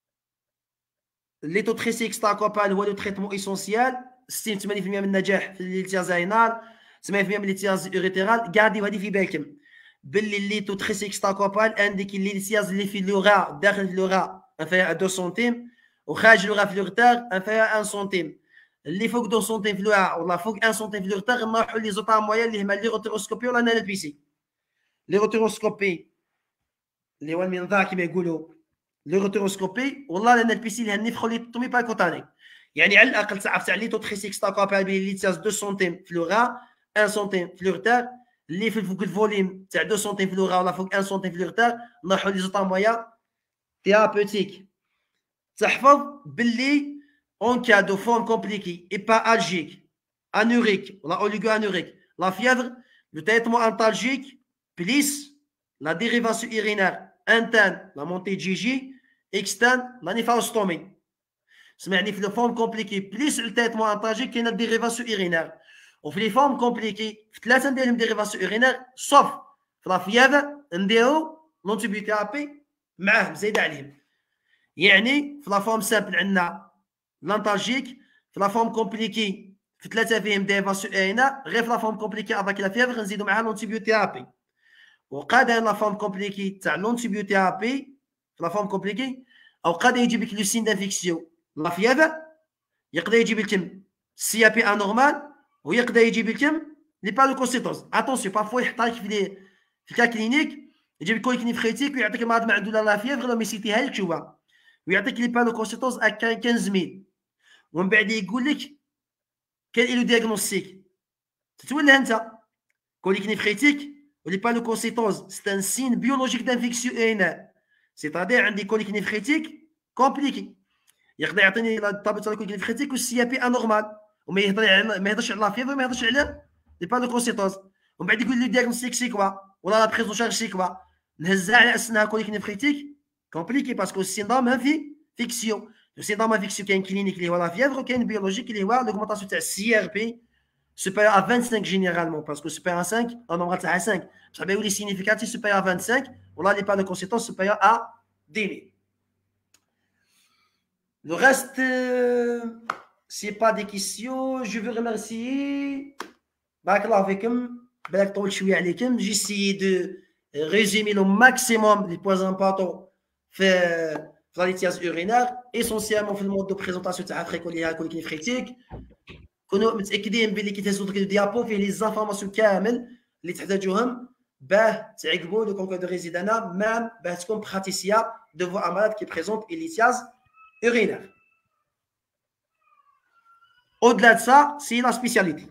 ليتوتريسيك ستاكوبال هو لو تريتمون اسونسيال 60-80% من النجاح في الالتياز رينال 80% من الالتياز اوريتيرال قاعدين هذه في بالكم باللي الليتوتريسيك ستاكوبال عندك الالتياز اللي في اللغه داخل اللغه انفيريور 2 سنتيم وخارج اللغه في لوغتار انفيريور 1 سنتيم اللي فوق 2 سنتيم في اللغه ولا فوق 1 سنتيم في لوغتار نروحوا لي زوطا مويان اللي هما لي روتيروسكوبي ولا نال بي سي. لي روتيروسكوبي اللي هو المنظار كما يقولوا لي روتيروسكوبي والله لان البي سي اللي النيفروليتومي باكوتاني يعني على الاقل تعرف تاع ليتوتريسيك ستاكوبال بين ليتياز 2 سنتيم في لوغا 1 سنتيم في لوغتار اللي في فوق الفوليم تاع 2 سنتيم في لوغا ولا فوق 1 سنتيم في لوغتار نروحوا لي زوطا مويان ثيرابوتيك. تحفظ باللي en cas de forme compliquée, hépatalgique, anurique, la oligo-anurique, la fièvre, le traitement antalgique, plus la dérivation urinaire interne, la montée de Gigi, externe, la néphrostomie. C'est-à-dire que les formes compliquées, plus le traitement antalgique, qu'il y a une dérivation urinaire. Ou les formes compliquées, il y a une dérivation urinaire, sauf la fièvre, l'antibiothérapie, معاه زايد عليهم. يعني في لا فورم سامبل عندنا لانتالجيك في لا فورم كومبليكي في 3 فيهم ديفاسيون اينا غير في لا فورم كومبليكي افيك لا فيفر نزيدو معها لونتيبيوثيرابي وقادر لا فورم كومبليكي تاع لونتيبيوثيرابي في لا فورم كومبليكي او قادر يجيب لك لو سين دانفيكسيون لا فيفر يقدر يجيب لكم سي بي انورمال ويقدر يجيب لكم لي بالوكوسيتوز. اتونسيون بارفوا يحط لك في كا كلينيك يجيب لك كوليك نيفريتيك ويعطيك المرض ما عنده لا فيفر ولا ميسيتيها لك شويه ويعطيك لي بالوكوسيتوز ا 15000 ومن بعد يقول لك كاين ايلو دياغنوستيك تتولى انت كوليك نيفريتيك ولي بالوكوسيتوز سي ان سين بيولوجيك دانفيكسيون اينا سيتادير عندي كوليك نيفريتيك كومبليكي يقدر يعطيني الطابع تاع كوليك نيفريتيك والسي بي انورمال وما يهضرش على لا فيفر وما يهضرش على لي بالوكوسيتوز ومن بعد يقول لي دياغنوستيك سي كوا ولا لا بريزون شارج سي كوا نهزها على اسنها كوليك نيفريتيك كومبليكي باسكو السيندروم ما في فيكسيون. السيندروم فيكسيون كاين كلينيك اللي هو لا فيفر وكاين بيولوجيك اللي هو لوغمونطاسيون تاع السي ار بي supérieur à 25 généralement parce que supérieur à 5 on aura à 5 ça veut dire significatif supérieur à 25 on a les pas de conséquences supérieur à 10 000. Le reste c'est pas des questions je veux remercier بارك الله فيكم بالك طول شويه عليكم j'ai essayé de résumer le maximum les points importants في la lithiase urinaire essentiellement في المود دو بريزونطاسيون تاع فريكوليها كوليك نيفريتيك كونوا متاكدين بلي كي تهزوا ديك الديابو فيه لي زانفورماسيون كامل اللي تحتاجوهم باه تعقبوا لو كونكور دو ريزيدانا مام باه تكون براتيسيا دو فوا ان مالاد كي بريزونت اي lithiase urinaire. Au-delà de ça, c'est la spécialité.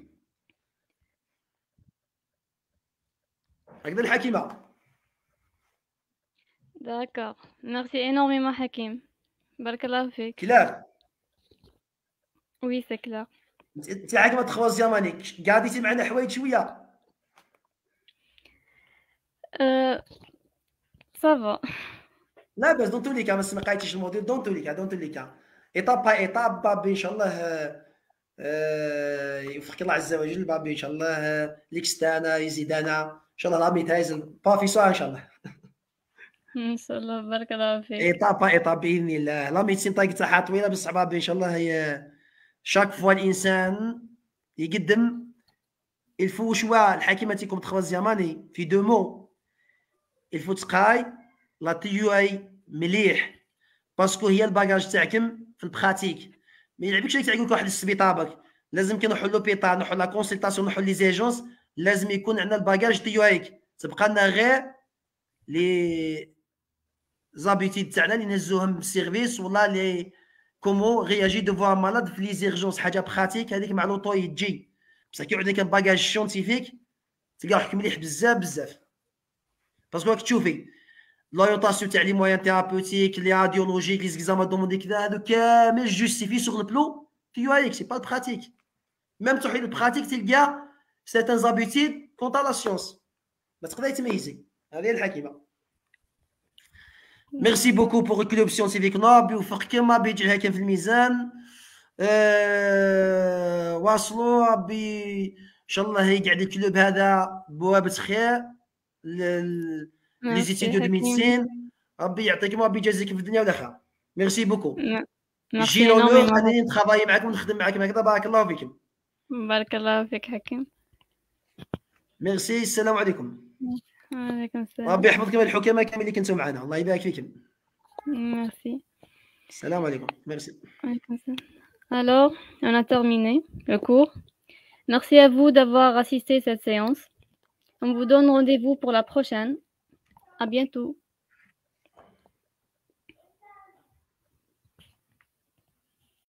هكذا الحكيمه. D'accord. Merci énormément, Hakim. Barakallahu fik. كلار Oui, c'est clair. انت عاقبه تخوازيام انيك قاعدتي معنا حوايج شويه. Ça va. لا بس دون توليكا ما سمعتيش الموضوع دون توليكا ايطاب باي ايطاب بابي ان شاء الله يوفقك الله عز وجل بابي ان شاء الله ليكستانا يزيدانا ان شاء الله رامي تايزن بافي سوا ان شاء الله إن شاء الله بارك الله فيك. ايطاب باذن الله. لا ميدسين طايق تاعها طويله بصح بابي ان شاء الله هي شاك فوا الانسان يقدم il faut choix الحكيمة تيكون troisième année في deux mots il faut تقاي لا تي اي مليح باسكو هي الباجاج تاعكم في البراتيك ما يلعبكش لك تعيقولك واحد السبيطابك لازم كي نروحوا لوبيطال نروحوا لا كونسلطاسيون نروحوا لي زيجونس لازم يكون عندنا الباجاج تي ايك تبقى لنا غير لي زابيتيد تاعنا اللي نهزوهم بالسيرفيس ولا لي كومون رياجي دوفوار مالاد في لي زيرجونس حاجه براتيك هذيك مع لوطو يجي بصح كي يعود لك باجاج شونتيفيك تلقى روحك مليح بزاف بزاف باسكو راك تشوفي لورينتاسيون تاع لي مويان ثيرابوتيك لي راديولوجيك لي زيكزامان دوموندي كذا هادو كامل جوستيفي سوغ البلو تيو هايك سي با براتيك ميم تروحي للبراتيك تلقى سيتان زابيتيد كونتا لا سيونس ما تقدري تميزي هذه هي الحكيمه ميرسي بوكو بور كلوب سيونتيفيك ربي يوفق كما بيجعلها كان في الميزان واصلوا ربي ان شاء الله يقعد الكلوب هذا بوابه خير لي زيتيديو دو ميديسين ربي يعطيكم ربي يجازيكم في الدنيا والاخره ميرسي بوكو جي لونور انني نتخافاي معكم ونخدم معكم هكذا بارك الله فيكم بارك الله فيك حكيم ميرسي السلام عليكم وعليكم السلام ربي يحفظكم الحكماء كامل اللي كنتوا معنا الله يبارك فيكم ميرسي السلام عليكم ميرسي Alors, on a terminé le cours. Merci à vous d'avoir assisté à cette séance. On vous donne rendez-vous pour la prochaine. À bientôt.